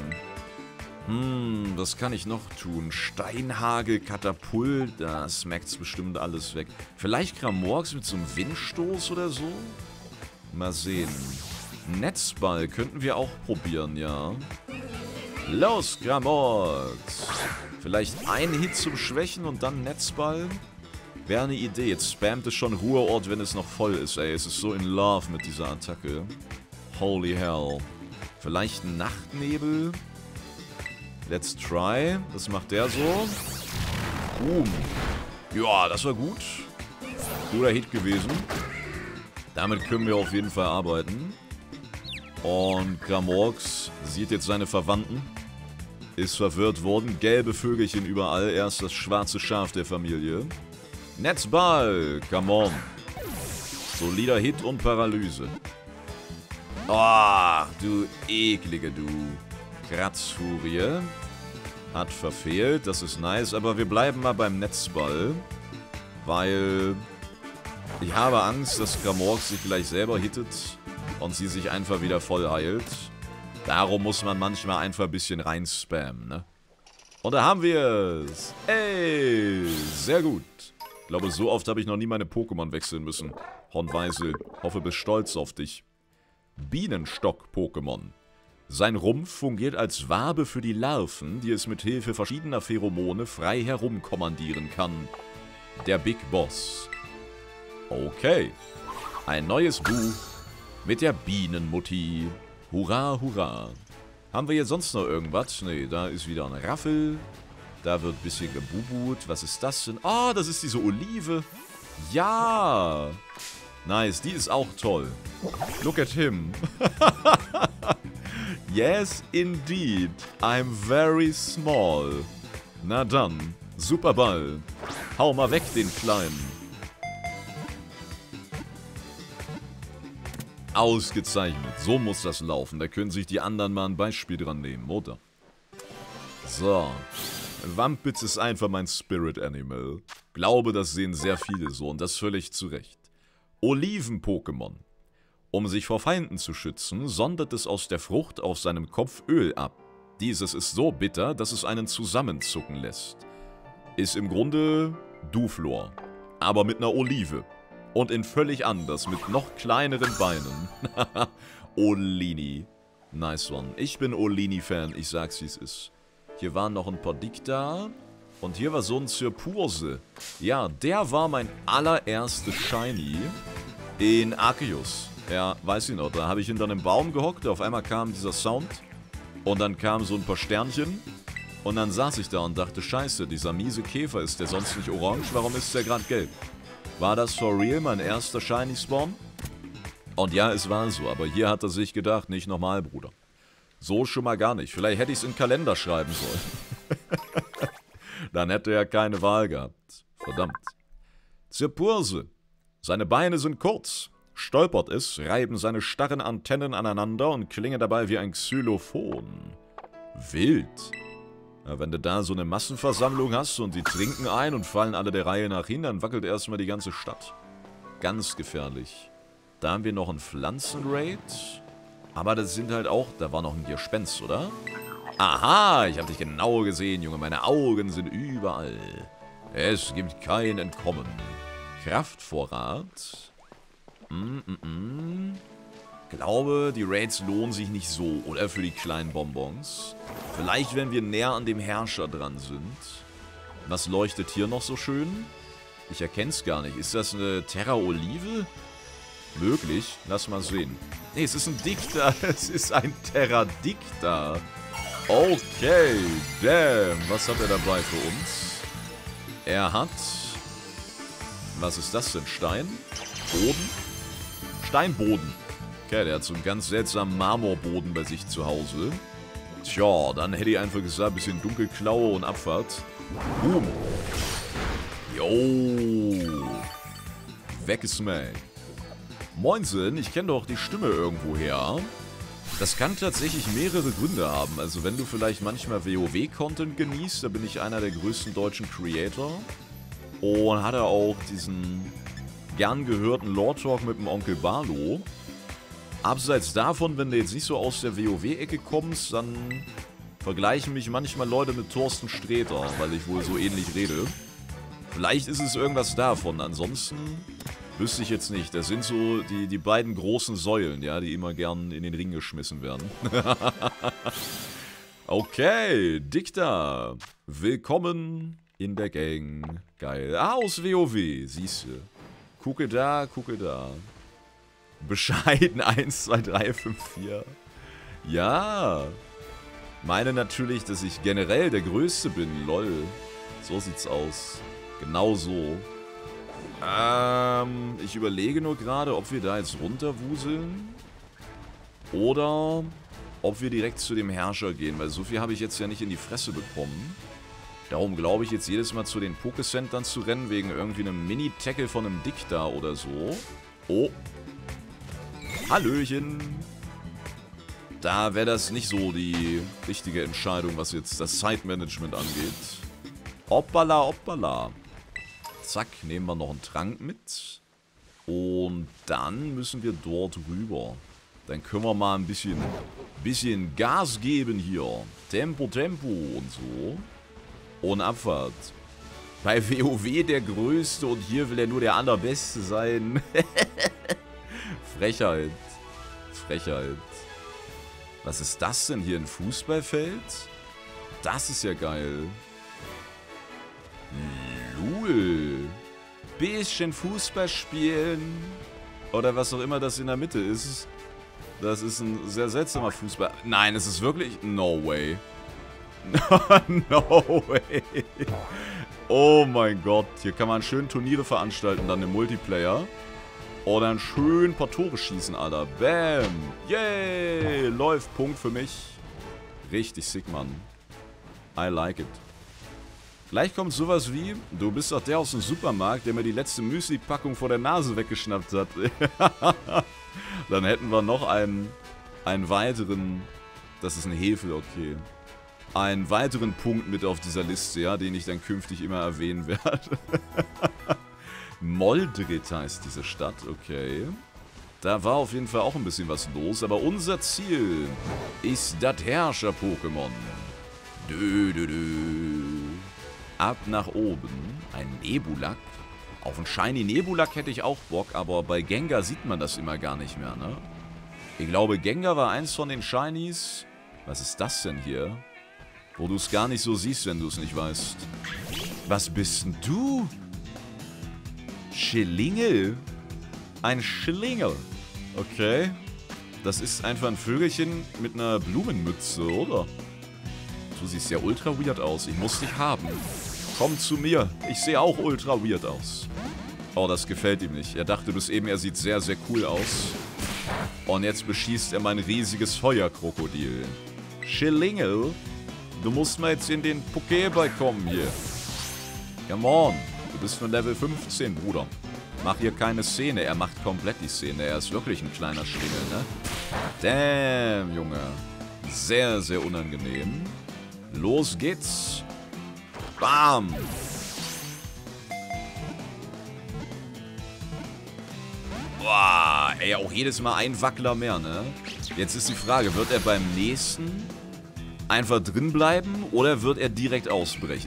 Hm, was kann ich noch tun? Steinhagel, Katapult, da smackt's bestimmt alles weg. Vielleicht Gramorx mit so einem Windstoß oder so? Mal sehen. Netzball könnten wir auch probieren, ja. Los, Gramorx! Vielleicht ein Hit zum Schwächen und dann Netzball? Wäre eine Idee. Jetzt spammt es schon Ruheort, wenn es noch voll ist, ey. Es ist so in love mit dieser Attacke. Holy hell. Vielleicht ein Nachtnebel? Let's try. Was macht der so? Boom. Ja, das war gut. Guter Hit gewesen. Damit können wir auf jeden Fall arbeiten. Und Gramorx sieht jetzt seine Verwandten. Ist verwirrt worden. Gelbe Vögelchen überall. Er ist das schwarze Schaf der Familie. Netzball. Come on. Solider Hit und Paralyse. Oh, du eklige, du Kratzfurie. Hat verfehlt. Das ist nice. Aber wir bleiben mal beim Netzball. Weil ich habe Angst, dass Gramorx sich gleich selber hittet und sie sich einfach wieder voll heilt. Darum muss man manchmal einfach ein bisschen rein spammen, ne? Und da haben wir es. Ey, sehr gut. Ich glaube, so oft habe ich noch nie meine Pokémon wechseln müssen. Hornweisel, hoffe, bist stolz auf dich. Bienenstock-Pokémon. Sein Rumpf fungiert als Wabe für die Larven, die es mit Hilfe verschiedener Pheromone frei herumkommandieren kann. Der Big Boss. Okay. Ein neues Buch mit der Bienenmutti. Hurra, hurra. Haben wir hier sonst noch irgendwas? Ne, da ist wieder ein Raffel. Da wird ein bisschen gebubut. Was ist das denn? Ah, oh, das ist diese Olive. Ja. Nice, die ist auch toll. Look at him. Yes, indeed. I'm very small. Na dann, super Ball. Hau mal weg den Kleinen. Ausgezeichnet. So muss das laufen. Da können sich die anderen mal ein Beispiel dran nehmen, oder? So. Wampitz ist einfach mein Spirit Animal. Glaube, das sehen sehr viele so und das völlig zu Recht. Oliven-Pokémon. Um sich vor Feinden zu schützen, sondert es aus der Frucht auf seinem Kopf Öl ab. Dieses ist so bitter, dass es einen zusammenzucken lässt. Ist im Grunde Duflor, aber mit einer Olive. Und in völlig anders, mit noch kleineren Beinen. Olini. Nice one. Ich bin Olini-Fan, ich sag's wie es ist. Hier waren noch ein paar Dicta. Und hier war so ein Zirpurse. Ja, der war mein allererstes Shiny in Arceus. Ja, weiß ich noch. Da habe ich hinter einem Baum gehockt. Auf einmal kam dieser Sound. Und dann kamen so ein paar Sternchen. Und dann saß ich da und dachte, scheiße, dieser miese Käfer, ist der sonst nicht orange? Warum ist der gerade gelb? War das for real mein erster Shiny Spawn? Und ja, es war so, aber hier hat er sich gedacht, nicht nochmal, Bruder. So schon mal gar nicht. Vielleicht hätte ich es in den Kalender schreiben sollen. Dann hätte er keine Wahl gehabt. Verdammt. Zirpurse. Seine Beine sind kurz. Stolpert es, reiben seine starren Antennen aneinander und klingen dabei wie ein Xylophon. Wild. Ja, wenn du da so eine Massenversammlung hast und die trinken ein und fallen alle der Reihe nach hin, dann wackelt erstmal die ganze Stadt. Ganz gefährlich. Da haben wir noch einen Pflanzenraid. Aber das sind halt auch... Da war noch ein Gespenst, oder? Aha, ich habe dich genau gesehen, Junge. Meine Augen sind überall. Es gibt kein Entkommen. Kraftvorrat. Mm, mm, mm. Glaube, die Raids lohnen sich nicht so, oder für die kleinen Bonbons. Vielleicht, wenn wir näher an dem Herrscher dran sind. Was leuchtet hier noch so schön? Ich erkenne es gar nicht. Ist das eine Terra Olive? Möglich. Lass mal sehen. Nee, es ist ein Dicta. Es ist ein Terra Dicta. Okay, damn. Was hat er dabei für uns? Er hat... Was ist das denn? Stein? Boden? Steinboden. Okay, der hat so einen ganz seltsamen Marmorboden bei sich zu Hause. Tja, dann hätte ich einfach gesagt, bisschen Dunkelklaue und Abfahrt. Boom. Jo. Weggesmackt. Moinsen, ich kenne doch die Stimme irgendwo her. Das kann tatsächlich mehrere Gründe haben. Also wenn du vielleicht manchmal WoW-Content genießt, da bin ich einer der größten deutschen Creator. Und hatte auch diesen gern gehörten Lore-Talk mit dem Onkel Barlo. Abseits davon, wenn du jetzt nicht so aus der WoW-Ecke kommst, dann vergleichen mich manchmal Leute mit Thorsten Sträter, weil ich wohl so ähnlich rede. Vielleicht ist es irgendwas davon, ansonsten wüsste ich jetzt nicht. Das sind so die, die beiden großen Säulen, ja, die immer gern in den Ring geschmissen werden. Okay, Dicta, willkommen in der Gang. Geil. Ah, aus WoW, siehst du. Gucke da, gucke da. Bescheiden eins, zwei, drei, fünf, vier. Ja. Meine natürlich, dass ich generell der Größte bin. Lol. So sieht's aus. Genau so. Ähm, ich überlege nur gerade, ob wir da jetzt runterwuseln. Oder ob wir direkt zu dem Herrscher gehen. Weil so viel habe ich jetzt ja nicht in die Fresse bekommen. Darum glaube ich jetzt jedes Mal zu den Pokécentern zu rennen, wegen irgendwie einem Mini-Tackle von einem Dicta oder so. Oh. Hallöchen. Da wäre das nicht so die richtige Entscheidung, was jetzt das Zeitmanagement angeht. Hoppala, hoppala. Zack, nehmen wir noch einen Trank mit. Und dann müssen wir dort rüber. Dann können wir mal ein bisschen, bisschen Gas geben hier. Tempo, Tempo und so. Und Abfahrt. Bei WoW der Größte und hier will er nur der Allerbeste sein. Frechheit. Frechheit. Was ist das denn hier? Ein Fußballfeld? Das ist ja geil. Lul. Bisschen Fußball spielen. Oder was auch immer das in der Mitte ist. Das ist ein sehr seltsamer Fußball. Nein, es ist wirklich... No way. No way. Oh mein Gott. Hier kann man schön Turniere veranstalten, dann im Multiplayer. Und dann schön ein paar Tore schießen, Alter. Bam. Yay. Läuft. Punkt für mich. Richtig sick, Mann. I like it. Gleich kommt sowas wie, du bist doch der aus dem Supermarkt, der mir die letzte Müsli-Packung vor der Nase weggeschnappt hat. Dann hätten wir noch einen, einen weiteren, das ist ein Hefe, okay. Einen weiteren Punkt mit auf dieser Liste, ja, den ich dann künftig immer erwähnen werde. Moldrit heißt diese Stadt, okay. Da war auf jeden Fall auch ein bisschen was los, aber unser Ziel ist das Herrscher-Pokémon. Dö, dö, dö. Ab nach oben. Ein Nebulak. Auf einen Shiny Nebulak hätte ich auch Bock, aber bei Gengar sieht man das immer gar nicht mehr, ne? Ich glaube, Gengar war eins von den Shinies. Was ist das denn hier? Wo du es gar nicht so siehst, wenn du es nicht weißt. Was bist denn du? Schlingel? Ein Schlingel. Okay. Das ist einfach ein Vögelchen mit einer Blumenmütze, oder? Du siehst ja ultra weird aus. Ich muss dich haben. Komm zu mir. Ich sehe auch ultra weird aus. Oh, das gefällt ihm nicht. Er dachte bis eben, er sieht sehr, sehr cool aus. Und jetzt beschießt er mein riesiges Feuerkrokodil. Schlingel? Du musst mal jetzt in den Pokéball kommen hier. Come on. Du bist von Level fünfzehn, Bruder. Mach hier keine Szene. Er macht komplett die Szene. Er ist wirklich ein kleiner Schlingel, ne? Damn, Junge. Sehr, sehr unangenehm. Los geht's. Bam. Boah, ey, auch jedes Mal ein Wackler mehr, ne? Jetzt ist die Frage, wird er beim nächsten einfach drin bleiben oder wird er direkt ausbrechen?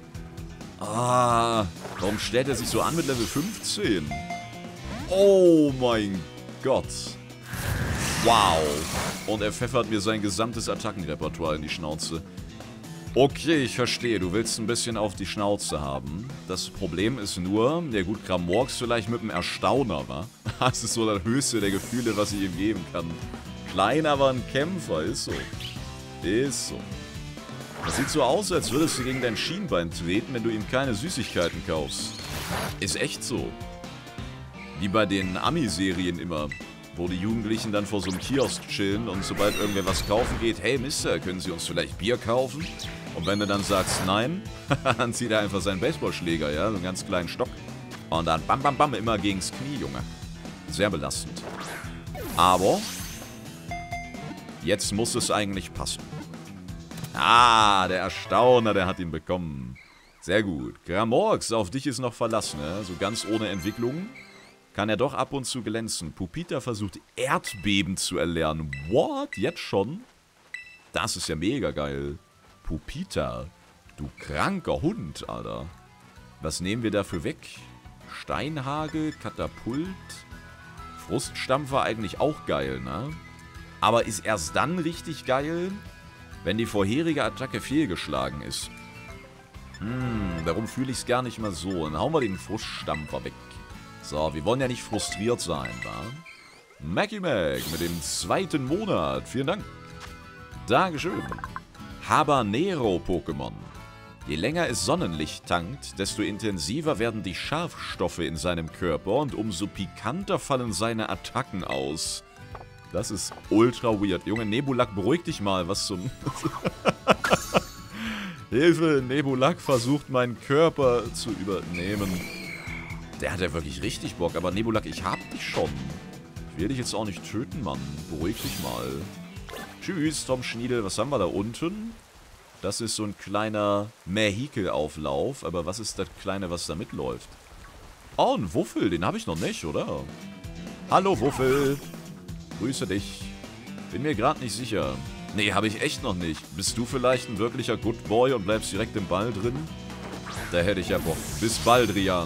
Ah, warum stellt er sich so an mit Level fünfzehn? Oh mein Gott. Wow. Und er pfeffert mir sein gesamtes Attackenrepertoire in die Schnauze. Okay, ich verstehe. Du willst ein bisschen auf die Schnauze haben. Das Problem ist nur, ja gut, Gramorx vielleicht mit einem Erstauner, wa? Das ist so das höchste der Gefühle, was ich ihm geben kann. Klein, aber ein Kämpfer. Ist so. Ist so. Das sieht so aus, als würdest du gegen dein Schienbein treten, wenn du ihm keine Süßigkeiten kaufst. Ist echt so. Wie bei den Ami-Serien immer, wo die Jugendlichen dann vor so einem Kiosk chillen und sobald irgendwer was kaufen geht, hey Mister, können Sie uns vielleicht Bier kaufen? Und wenn du dann sagst nein, dann zieht er einfach seinen Baseballschläger, ja, so einen ganz kleinen Stock. Und dann bam bam bam immer gegens Knie, Junge. Sehr belastend. Aber jetzt muss es eigentlich passen. Ah, der Erstauner, der hat ihn bekommen. Sehr gut. Gramorx, auf dich ist noch Verlass, ne? So ganz ohne Entwicklung kann er doch ab und zu glänzen. Pupita versucht Erdbeben zu erlernen. What? Jetzt schon? Das ist ja mega geil. Pupita, du kranker Hund, Alter. Was nehmen wir dafür weg? Steinhagel, Katapult. Fruststampfer eigentlich auch geil, ne? Aber ist erst dann richtig geil, wenn die vorherige Attacke fehlgeschlagen ist. Hm, darum fühle ich es gar nicht mal so. Dann hauen wir den Fruststampfer weg. So, wir wollen ja nicht frustriert sein, wa? Mackie Mac mit dem zweiten Monat. Vielen Dank. Dankeschön. Habanero-Pokémon. Je länger es Sonnenlicht tankt, desto intensiver werden die Scharfstoffe in seinem Körper und umso pikanter fallen seine Attacken aus. Das ist ultra weird. Junge, Nebulak, beruhig dich mal. Was zum... Hilfe, Nebulak versucht meinen Körper zu übernehmen. Der hat ja wirklich richtig Bock. Aber Nebulak, ich hab dich schon. Ich will dich jetzt auch nicht töten, Mann. Beruhig dich mal. Tschüss, Tom Schniedel. Was haben wir da unten? Das ist so ein kleiner Mehikelauflauf. Aber was ist das Kleine, was da mitläuft? Oh, ein Wuffel. Den habe ich noch nicht, oder? Hallo, Wuffel. Grüße dich. Bin mir gerade nicht sicher. Nee, habe ich echt noch nicht. Bist du vielleicht ein wirklicher Good Boy und bleibst direkt im Ball drin? Da hätte ich ja Bock. Bis bald, Rian.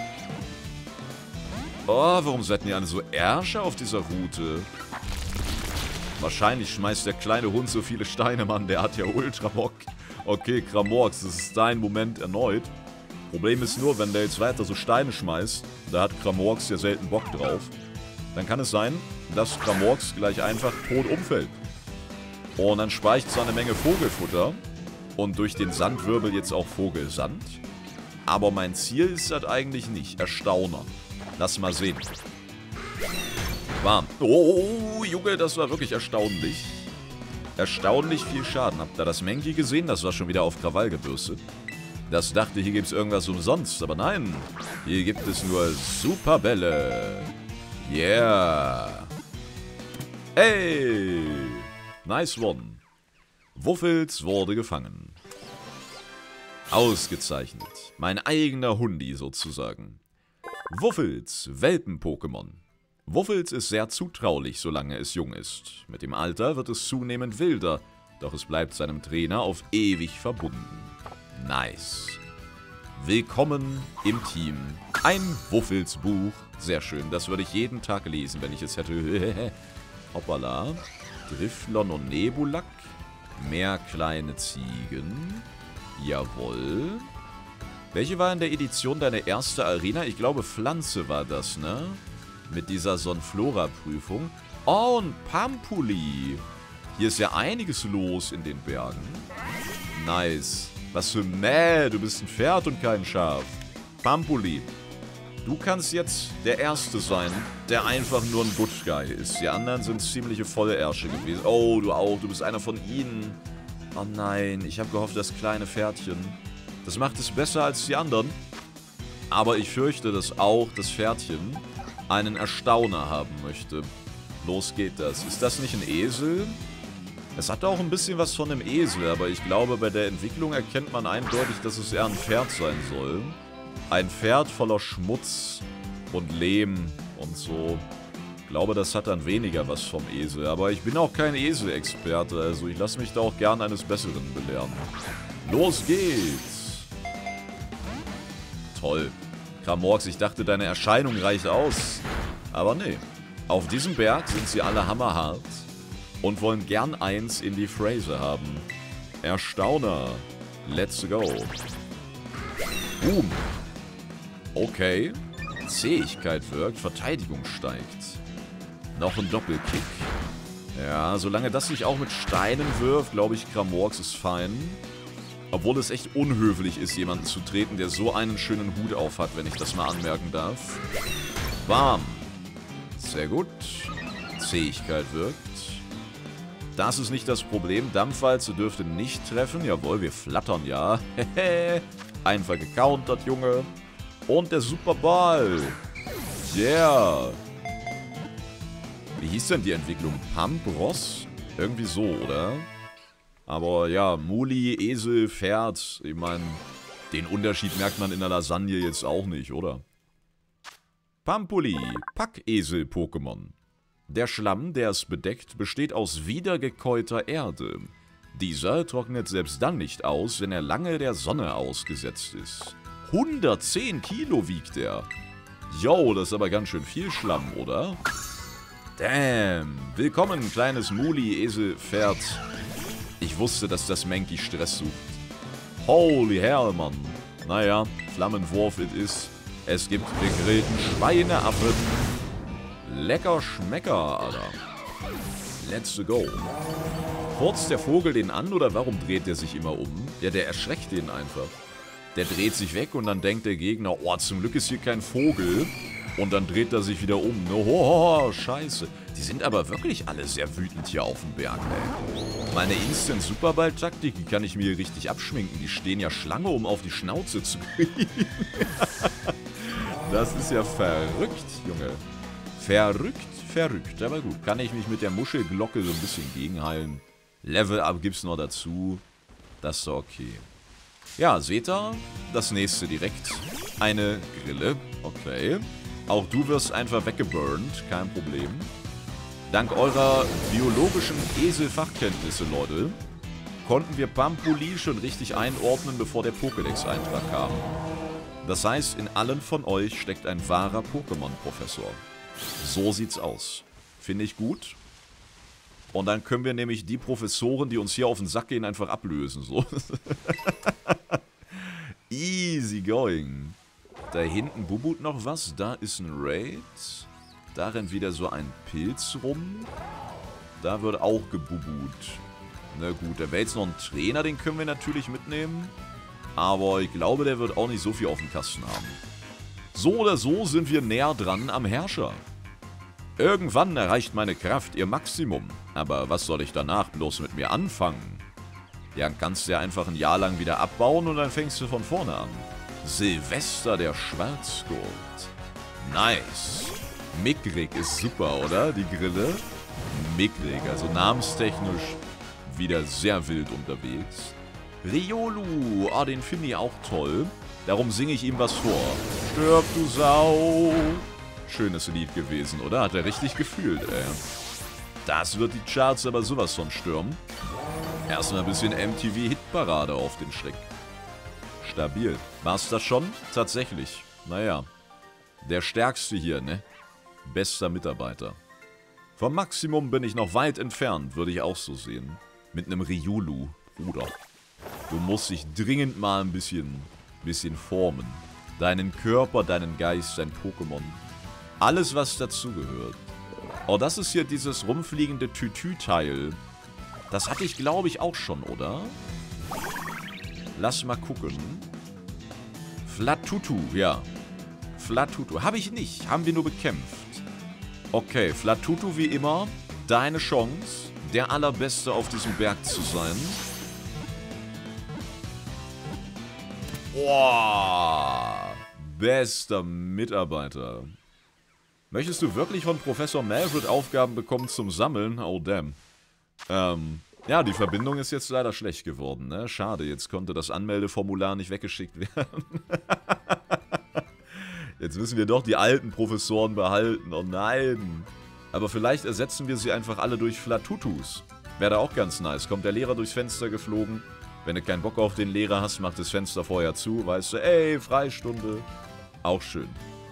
Oh, warum seid ihr alle so Ärsche auf dieser Route? Wahrscheinlich schmeißt der kleine Hund so viele Steine, Mann. Der hat ja ultra Bock. Okay, Gramorx, das ist dein Moment erneut. Problem ist nur, wenn der jetzt weiter so Steine schmeißt, da hat Gramorx ja selten Bock drauf, dann kann es sein, dass Gramorx gleich einfach tot umfällt. Und dann speichert es eine Menge Vogelfutter. Und durch den Sandwirbel jetzt auch Warm. Oh, Junge, das war wirklich erstaunlich. Erstaunlich viel Schaden. Habt ihr das Menki gesehen? Das war schon wieder auf Krawall gebürstet. Das dachte, hier gibt es irgendwas umsonst. Aber nein, hier gibt es nur Superbälle. Yeah. Hey. Nice one. Wuffels wurde gefangen. Ausgezeichnet. Mein eigener Hundi sozusagen. Wuffels, Welpen-Pokémon. Wuffels ist sehr zutraulich, solange es jung ist. Mit dem Alter wird es zunehmend wilder, doch es bleibt seinem Trainer auf ewig verbunden. Nice. Willkommen im Team. Ein Wuffels-Buch. Sehr schön, das würde ich jeden Tag lesen, wenn ich es hätte. Hoppala. Driftlon und Nebulak. Mehr kleine Ziegen. Jawohl. Welche war in der Edition deine erste Arena? Ich glaube, Pflanze war das, ne? Mit dieser Sonflora-Prüfung. Oh, und Pampuli. Hier ist ja einiges los in den Bergen. Nice. Was für Mäh, du bist ein Pferd und kein Schaf. Pampuli. Du kannst jetzt der Erste sein, der einfach nur ein Good Guy ist. Die anderen sind ziemliche Vollärsche gewesen. Oh, du auch, du bist einer von ihnen. Oh nein, ich habe gehofft, das kleine Pferdchen. Das macht es besser als die anderen. Aber ich fürchte, dass auch das Pferdchen einen Erstauner haben möchte. Los geht das. Ist das nicht ein Esel? Es hat auch ein bisschen was von einem Esel, aber ich glaube, bei der Entwicklung erkennt man eindeutig, dass es eher ein Pferd sein soll. Ein Pferd voller Schmutz und Lehm und so. Ich glaube, das hat dann weniger was vom Esel. Aber ich bin auch kein Esel-Experte, also ich lasse mich da auch gern eines Besseren belehren. Los geht's! Toll. Kramorx, ich dachte, deine Erscheinung reicht aus. Aber nee. Auf diesem Berg sind sie alle hammerhart und wollen gern eins in die Phrase haben. Erstauner. Let's go. Boom. Okay. Zähigkeit wirkt, Verteidigung steigt. Noch ein Doppelkick. Ja, solange das sich auch mit Steinen wirft, glaube ich, Kramorx ist fein. Obwohl es echt unhöflich ist, jemanden zu treten, der so einen schönen Hut auf hat, wenn ich das mal anmerken darf. Bam. Sehr gut. Zähigkeit wirkt. Das ist nicht das Problem. Dampfwalze dürfte nicht treffen. Jawohl, wir flattern ja. Einfach gecountert, Junge. Und der Superball. Yeah. Wie hieß denn die Entwicklung? Pampros? Irgendwie so, oder? Aber ja, Muli, Esel, Pferd, ich meine, den Unterschied merkt man in der Lasagne jetzt auch nicht, oder? Pampuli, Packesel-Pokémon. Der Schlamm, der es bedeckt, besteht aus wiedergekäuter Erde. Dieser trocknet selbst dann nicht aus, wenn er lange der Sonne ausgesetzt ist. hundertzehn Kilo wiegt er. Yo, das ist aber ganz schön viel Schlamm, oder? Damn. Willkommen, kleines Muli, Esel, Pferd. Ich wusste, dass das Menki Stress sucht. Holy hell, Mann. Naja, Flammenwurf it is. Es gibt gegrillten Schweineaffen. Lecker Schmecker, Alter. Let's go. Furzt der Vogel den an oder warum dreht der sich immer um? Ja, der erschreckt den einfach. Der dreht sich weg und dann denkt der Gegner, oh, zum Glück ist hier kein Vogel. Und dann dreht er sich wieder um. Ne? Oh, scheiße. Die sind aber wirklich alle sehr wütend hier auf dem Berg, ey. Meine Instant-Superball-Taktik, die kann ich mir richtig abschminken. Die stehen ja Schlange, um auf die Schnauze zu kriegen. Das ist ja verrückt, Junge. Verrückt, verrückt. Aber gut, kann ich mich mit der Muschelglocke so ein bisschen gegenheilen. Level-Up gibt's noch dazu. Das ist okay. Ja, seht ihr? Das nächste direkt. Eine Grille. Okay. Auch du wirst einfach weggeburnt. Kein Problem. Dank eurer biologischen Esel-Fachkenntnisse, Leute, konnten wir Pampuli schon richtig einordnen, bevor der Pokédex-Eintrag kam. Das heißt, in allen von euch steckt ein wahrer Pokémon-Professor. So sieht's aus. Finde ich gut. Und dann können wir nämlich die Professoren, die uns hier auf den Sack gehen, einfach ablösen. So. Easy going. Da hinten bubut noch was. Da ist ein Raid. Da rennt wieder so ein Pilz rum. Da wird auch gebubut. Na gut, da wäre jetzt noch ein Trainer, den können wir natürlich mitnehmen. Aber ich glaube, der wird auch nicht so viel auf dem Kasten haben. So oder so sind wir näher dran am Herrscher. Irgendwann erreicht meine Kraft ihr Maximum. Aber was soll ich danach bloß mit mir anfangen? Ja, dann kannst du ja einfach ein Jahr lang wieder abbauen und dann fängst du von vorne an. Silvester der Schwarzgurt. Nice. Mickrig ist super, oder? Die Grille. Mickrig, also namenstechnisch wieder sehr wild unterwegs. Riolu, oh, den finde ich auch toll. Darum singe ich ihm was vor. Stirb, du Sau. Schönes Lied gewesen, oder? Hat er richtig gefühlt, ey. Das wird die Charts aber sowas von stürmen. Erstmal ein bisschen M T V-Hitparade auf den Schreck. Stabil. War's das schon? Tatsächlich. Naja. Der Stärkste hier, ne? Bester Mitarbeiter. Vom Maximum bin ich noch weit entfernt, würde ich auch so sehen. Mit einem Riolu, Bruder. Du musst dich dringend mal ein bisschen, bisschen formen. Deinen Körper, deinen Geist, dein Pokémon. Alles, was dazugehört. Oh, das ist hier dieses rumfliegende Tütü-Teil. Das hatte ich, glaube ich, auch schon, oder? Lass mal gucken. Flatutu, ja. Flatutu. Habe ich nicht. Haben wir nur bekämpft. Okay, Flatutu wie immer. Deine Chance, der Allerbeste auf diesem Berg zu sein. Boah. Bester Mitarbeiter. Möchtest du wirklich von Professor Malfred Aufgaben bekommen zum Sammeln? Oh, damn. Ähm, ja, die Verbindung ist jetzt leider schlecht geworden, ne? Schade, jetzt konnte das Anmeldeformular nicht weggeschickt werden. Jetzt müssen wir doch die alten Professoren behalten, oh nein. Aber vielleicht ersetzen wir sie einfach alle durch Flatutus. Wäre da auch ganz nice. Kommt der Lehrer durchs Fenster geflogen. Wenn du keinen Bock auf den Lehrer hast, macht das Fenster vorher zu. Weißt du, ey, Freistunde. Auch schön.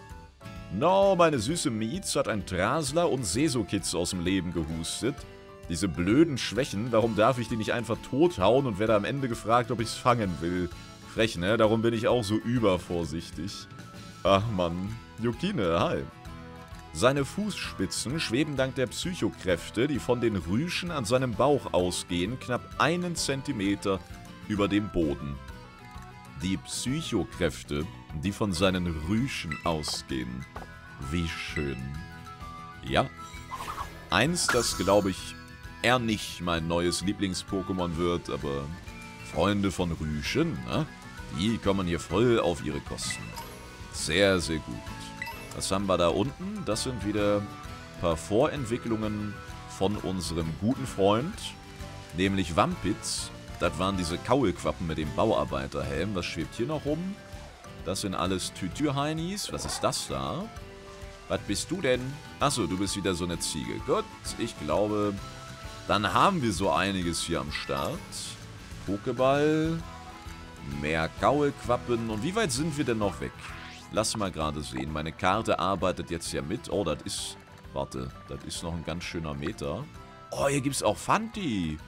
No, meine süße Mietz hat ein Drasler und Seso-Kids aus dem Leben gehustet. Diese blöden Schwächen, warum darf ich die nicht einfach tothauen und werde am Ende gefragt, ob ich es fangen will? Frech, ne? Darum bin ich auch so übervorsichtig. Ach Mann. Yukine, hi. Seine Fußspitzen schweben dank der Psychokräfte, die von den Rüschen an seinem Bauch ausgehen, knapp einen Zentimeter über dem Boden. Die Psychokräfte, die von seinen Rüschen ausgehen. Wie schön. Ja. Eins, das glaube ich eher nicht mein neues Lieblings-Pokémon wird, aber Freunde von Rüschen, ne? Die kommen hier voll auf ihre Kosten. Sehr, sehr gut. Was haben wir da unten? Das sind wieder ein paar Vorentwicklungen von unserem guten Freund, nämlich Wampitz. Das waren diese Kaulquappen mit dem Bauarbeiterhelm. Was schwebt hier noch rum? Das sind alles Tütü-Heinis. Was ist das da? Was bist du denn? Achso, du bist wieder so eine Ziege. Gut, ich glaube, dann haben wir so einiges hier am Start. Pokéball, mehr Kaulquappen. Und wie weit sind wir denn noch weg? Lass mal gerade sehen. Meine Karte arbeitet jetzt ja mit. Oh, das ist... Warte, das ist noch ein ganz schöner Meter. Oh, hier gibt's auch Fanti.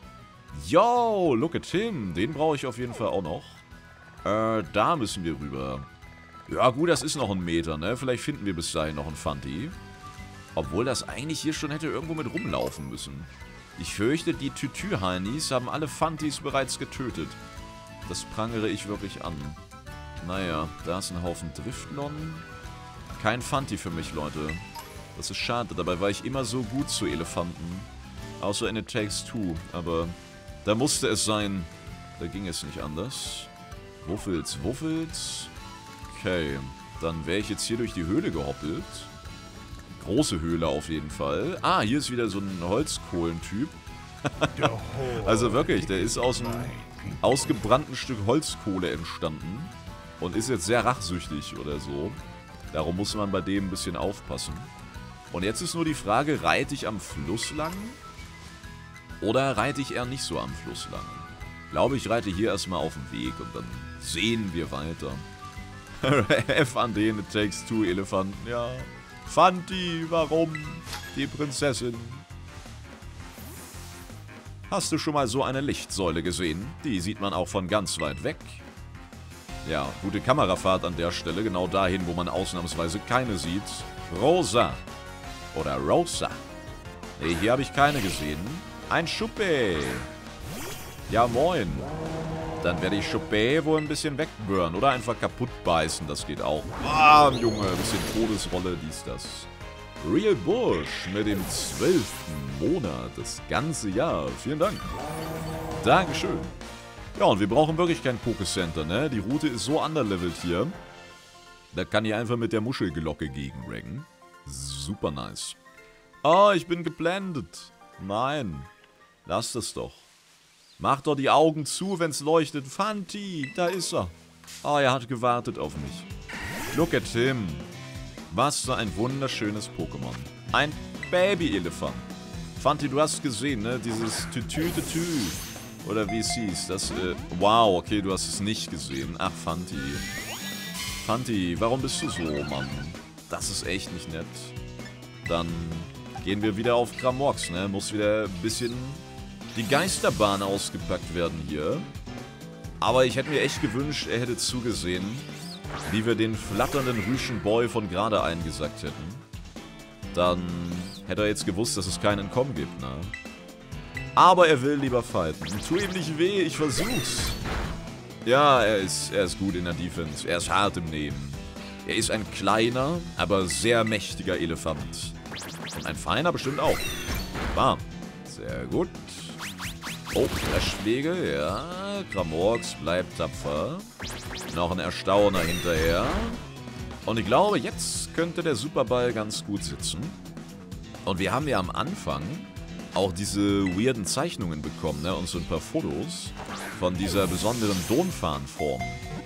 Yo, look at him. Den brauche ich auf jeden Fall auch noch. Äh, da müssen wir rüber. Ja gut, das ist noch ein Meter, ne? Vielleicht finden wir bis dahin noch einen Fanti. Obwohl das eigentlich hier schon hätte irgendwo mit rumlaufen müssen. Ich fürchte, die Tütü-Heinis haben alle Fantis bereits getötet. Das prangere ich wirklich an. Naja, da ist ein Haufen Driftlon. Kein Fanti für mich, Leute. Das ist schade, dabei war ich immer so gut zu Elefanten. Außer in It Takes Two, aber da musste es sein. Da ging es nicht anders. Wuffels, Wuffels. Okay, dann wäre ich jetzt hier durch die Höhle gehoppelt. Große Höhle auf jeden Fall. Ah, hier ist wieder so ein Holzkohlentyp. Also wirklich, der ist aus einem ausgebrannten Stück Holzkohle entstanden. Und ist jetzt sehr rachsüchtig oder so. Darum muss man bei dem ein bisschen aufpassen. Und jetzt ist nur die Frage, reite ich am Fluss lang? Oder reite ich eher nicht so am Fluss lang? Ich glaube, ich reite hier erstmal auf dem Weg und dann sehen wir weiter. F an den It Takes Two Elefanten, ja. Fanti, warum? Die Prinzessin. Hast du schon mal so eine Lichtsäule gesehen? Die sieht man auch von ganz weit weg. Ja, gute Kamerafahrt an der Stelle, genau dahin, wo man ausnahmsweise keine sieht. Rosa. Oder Rosa. Nee, hier habe ich keine gesehen. Ein Schuppe. Ja, moin. Dann werde ich Schuppe wohl ein bisschen wegbüren oder einfach kaputt beißen, das geht auch. Bam, Junge, ein bisschen Todesrolle, dies, das. Real Bush mit dem zwölften Monat, das ganze Jahr. Vielen Dank. Dankeschön. Ja, und wir brauchen wirklich kein Pokécenter, ne? Die Route ist so underlevelt hier. Da kann ich einfach mit der Muschelglocke gegenraggen. Super nice. Oh, ich bin geblendet. Nein. Lass das doch. Mach doch die Augen zu, wenn's leuchtet. Fanti, da ist er. Oh, er hat gewartet auf mich. Look at him. Was für ein wunderschönes Pokémon. Ein Baby-Elefant. Fanti, du hast gesehen, ne? Dieses Tütü-Tütü. Oder wie es hieß. Das, äh, wow, okay, du hast es nicht gesehen. Ach, Fanti. Fanti, warum bist du so, Mann? Das ist echt nicht nett. Dann gehen wir wieder auf Gramox, ne? Muss wieder ein bisschen die Geisterbahn ausgepackt werden hier. Aber ich hätte mir echt gewünscht, er hätte zugesehen, wie wir den flatternden Rüschenboy von gerade eingesackt hätten. Dann hätte er jetzt gewusst, dass es keinen Entkommen gibt, ne? Aber er will lieber fighten. Tu ihm nicht weh, ich versuch's. Ja, er ist, er ist gut in der Defense. Er ist hart im Nehmen. Er ist ein kleiner, aber sehr mächtiger Elefant. Und ein feiner bestimmt auch. Bam. Sehr gut. Oh, Flashschläge, ja. Gramox bleibt tapfer. Noch ein Erstauner hinterher. Und ich glaube, jetzt könnte der Superball ganz gut sitzen. Und wir haben ja am Anfang auch diese weirden Zeichnungen bekommen, ne? Und so ein paar Fotos von dieser besonderen Donphan-Form.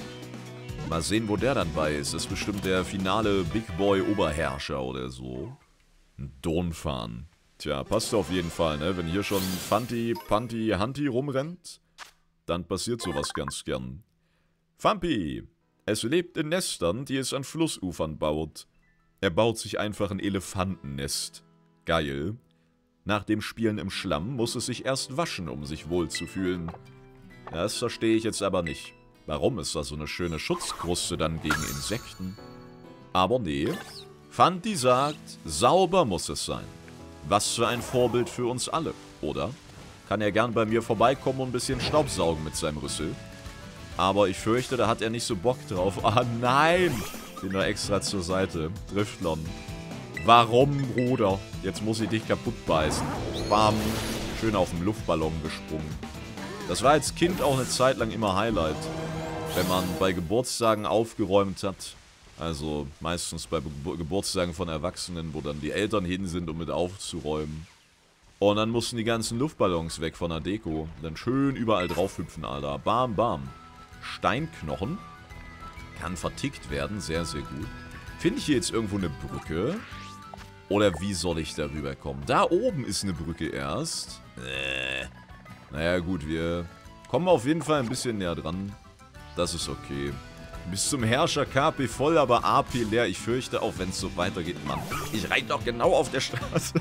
Mal sehen, wo der dann bei ist. Das ist bestimmt der finale Big Boy Oberherrscher oder so. Ein Donphan. Tja, passt auf jeden Fall, ne? Wenn hier schon Fanti, Panti, Hanti rumrennt, dann passiert sowas ganz gern. Fampi. Es lebt in Nestern, die es an Flussufern baut. Er baut sich einfach ein Elefantennest. Geil. Nach dem Spielen im Schlamm muss es sich erst waschen, um sich wohlzufühlen. Das verstehe ich jetzt aber nicht. Warum ist da so eine schöne Schutzkruste dann gegen Insekten? Aber nee. Fanti sagt, sauber muss es sein. Was für ein Vorbild für uns alle, oder? Kann er gern bei mir vorbeikommen und ein bisschen Staubsaugen mit seinem Rüssel. Aber ich fürchte, da hat er nicht so Bock drauf. Ah nein! Bin da extra zur Seite. Driftlon. Warum, Bruder? Jetzt muss ich dich kaputt beißen. Bam. Schön auf dem Luftballon gesprungen. Das war als Kind auch eine Zeit lang immer Highlight. Wenn man bei Geburtstagen aufgeräumt hat. Also meistens bei Be- Geburtstagen von Erwachsenen, wo dann die Eltern hin sind, um mit aufzuräumen. Und dann mussten die ganzen Luftballons weg von der Deko. Dann schön überall drauf hüpfen, Alter. Bam, bam. Steinknochen. Kann vertickt werden. Sehr, sehr gut. Finde ich hier jetzt irgendwo eine Brücke? Oder wie soll ich da rüberkommen? Da oben ist eine Brücke erst. Äh. Naja, gut, wir kommen auf jeden Fall ein bisschen näher dran. Das ist okay. Bis zum Herrscher K P voll, aber A P leer. Ich fürchte, auch wenn es so weitergeht, Mann. Ich reite doch genau auf der Straße.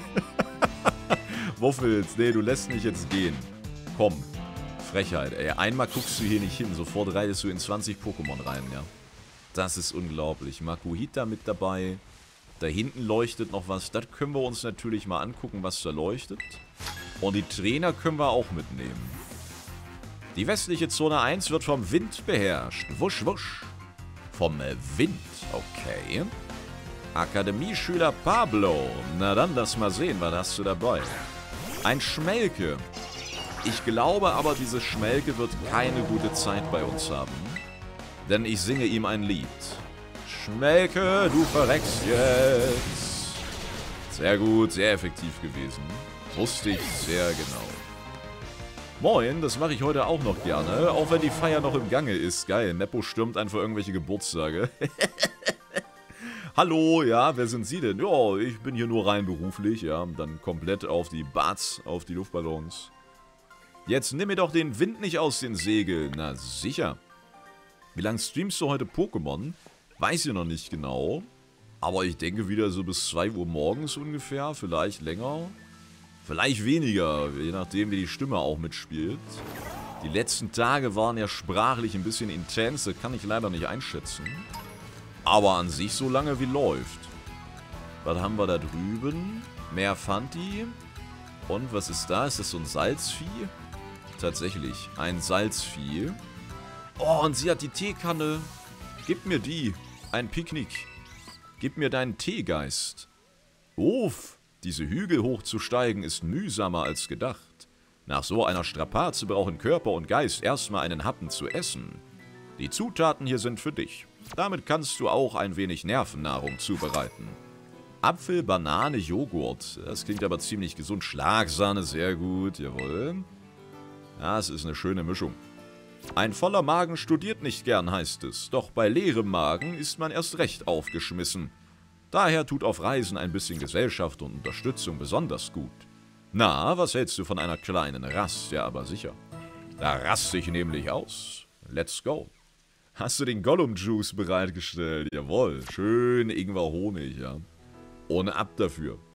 Wuffels, nee, du lässt mich jetzt gehen. Komm. Frechheit, ey. Einmal guckst du hier nicht hin. Sofort reitest du in zwanzig Pokémon rein, ja. Das ist unglaublich. Makuhita mit dabei. Da hinten leuchtet noch was. Das können wir uns natürlich mal angucken, was da leuchtet. Und die Trainer können wir auch mitnehmen. Die westliche Zone eins wird vom Wind beherrscht. Wusch, wusch. Vom Wind, okay. Akademieschüler Pablo. Na dann, lass mal sehen, was hast du dabei? Ein Schmelke. Ich glaube aber, diese Schmelke wird keine gute Zeit bei uns haben. Denn ich singe ihm ein Lied. Schmelke, du verreckst jetzt. Sehr gut, sehr effektiv gewesen. Wusste ich sehr genau. Moin, das mache ich heute auch noch gerne, auch wenn die Feier noch im Gange ist. Geil, Meppo stürmt einfach irgendwelche Geburtstage. Hallo, ja, wer sind Sie denn? Ja, ich bin hier nur rein beruflich, ja, dann komplett auf die Bats, auf die Luftballons. Jetzt nimm mir doch den Wind nicht aus den Segeln. Na, sicher. Wie lange streamst du heute Pokémon? Weiß ich noch nicht genau. Aber ich denke wieder so bis zwei Uhr morgens ungefähr, vielleicht länger. Vielleicht weniger, je nachdem wie die Stimme auch mitspielt. Die letzten Tage waren ja sprachlich ein bisschen intens, das kann ich leider nicht einschätzen. Aber an sich so lange wie läuft. Was haben wir da drüben? Mehr Fanti. Und was ist da? Ist das so ein Salzvieh? Tatsächlich, ein Salzvieh. Oh, und sie hat die Uff, diese Hügel hochzusteigen ist mühsamer als gedacht. Nach so einer Strapaze brauchen Körper und Geist erstmal einen Happen zu essen. Die Zutaten hier sind für dich. Damit kannst du auch ein wenig Nervennahrung zubereiten. Apfel, Banane, Joghurt. Das klingt aber ziemlich gesund. Schlagsahne, sehr gut, jawohl. Das ist eine schöne Mischung. Ein voller Magen studiert nicht gern, heißt es. Doch bei leerem Magen ist man erst recht aufgeschmissen. Daher tut auf Reisen ein bisschen Gesellschaft und Unterstützung besonders gut. Na, was hältst du von einer kleinen Rast? Ja, aber sicher. Da raste ich nämlich aus. Let's go. Hast du den Gollum-Juice bereitgestellt? Jawohl. Schön Ingwer-Honig, ja. Ohne ab dafür.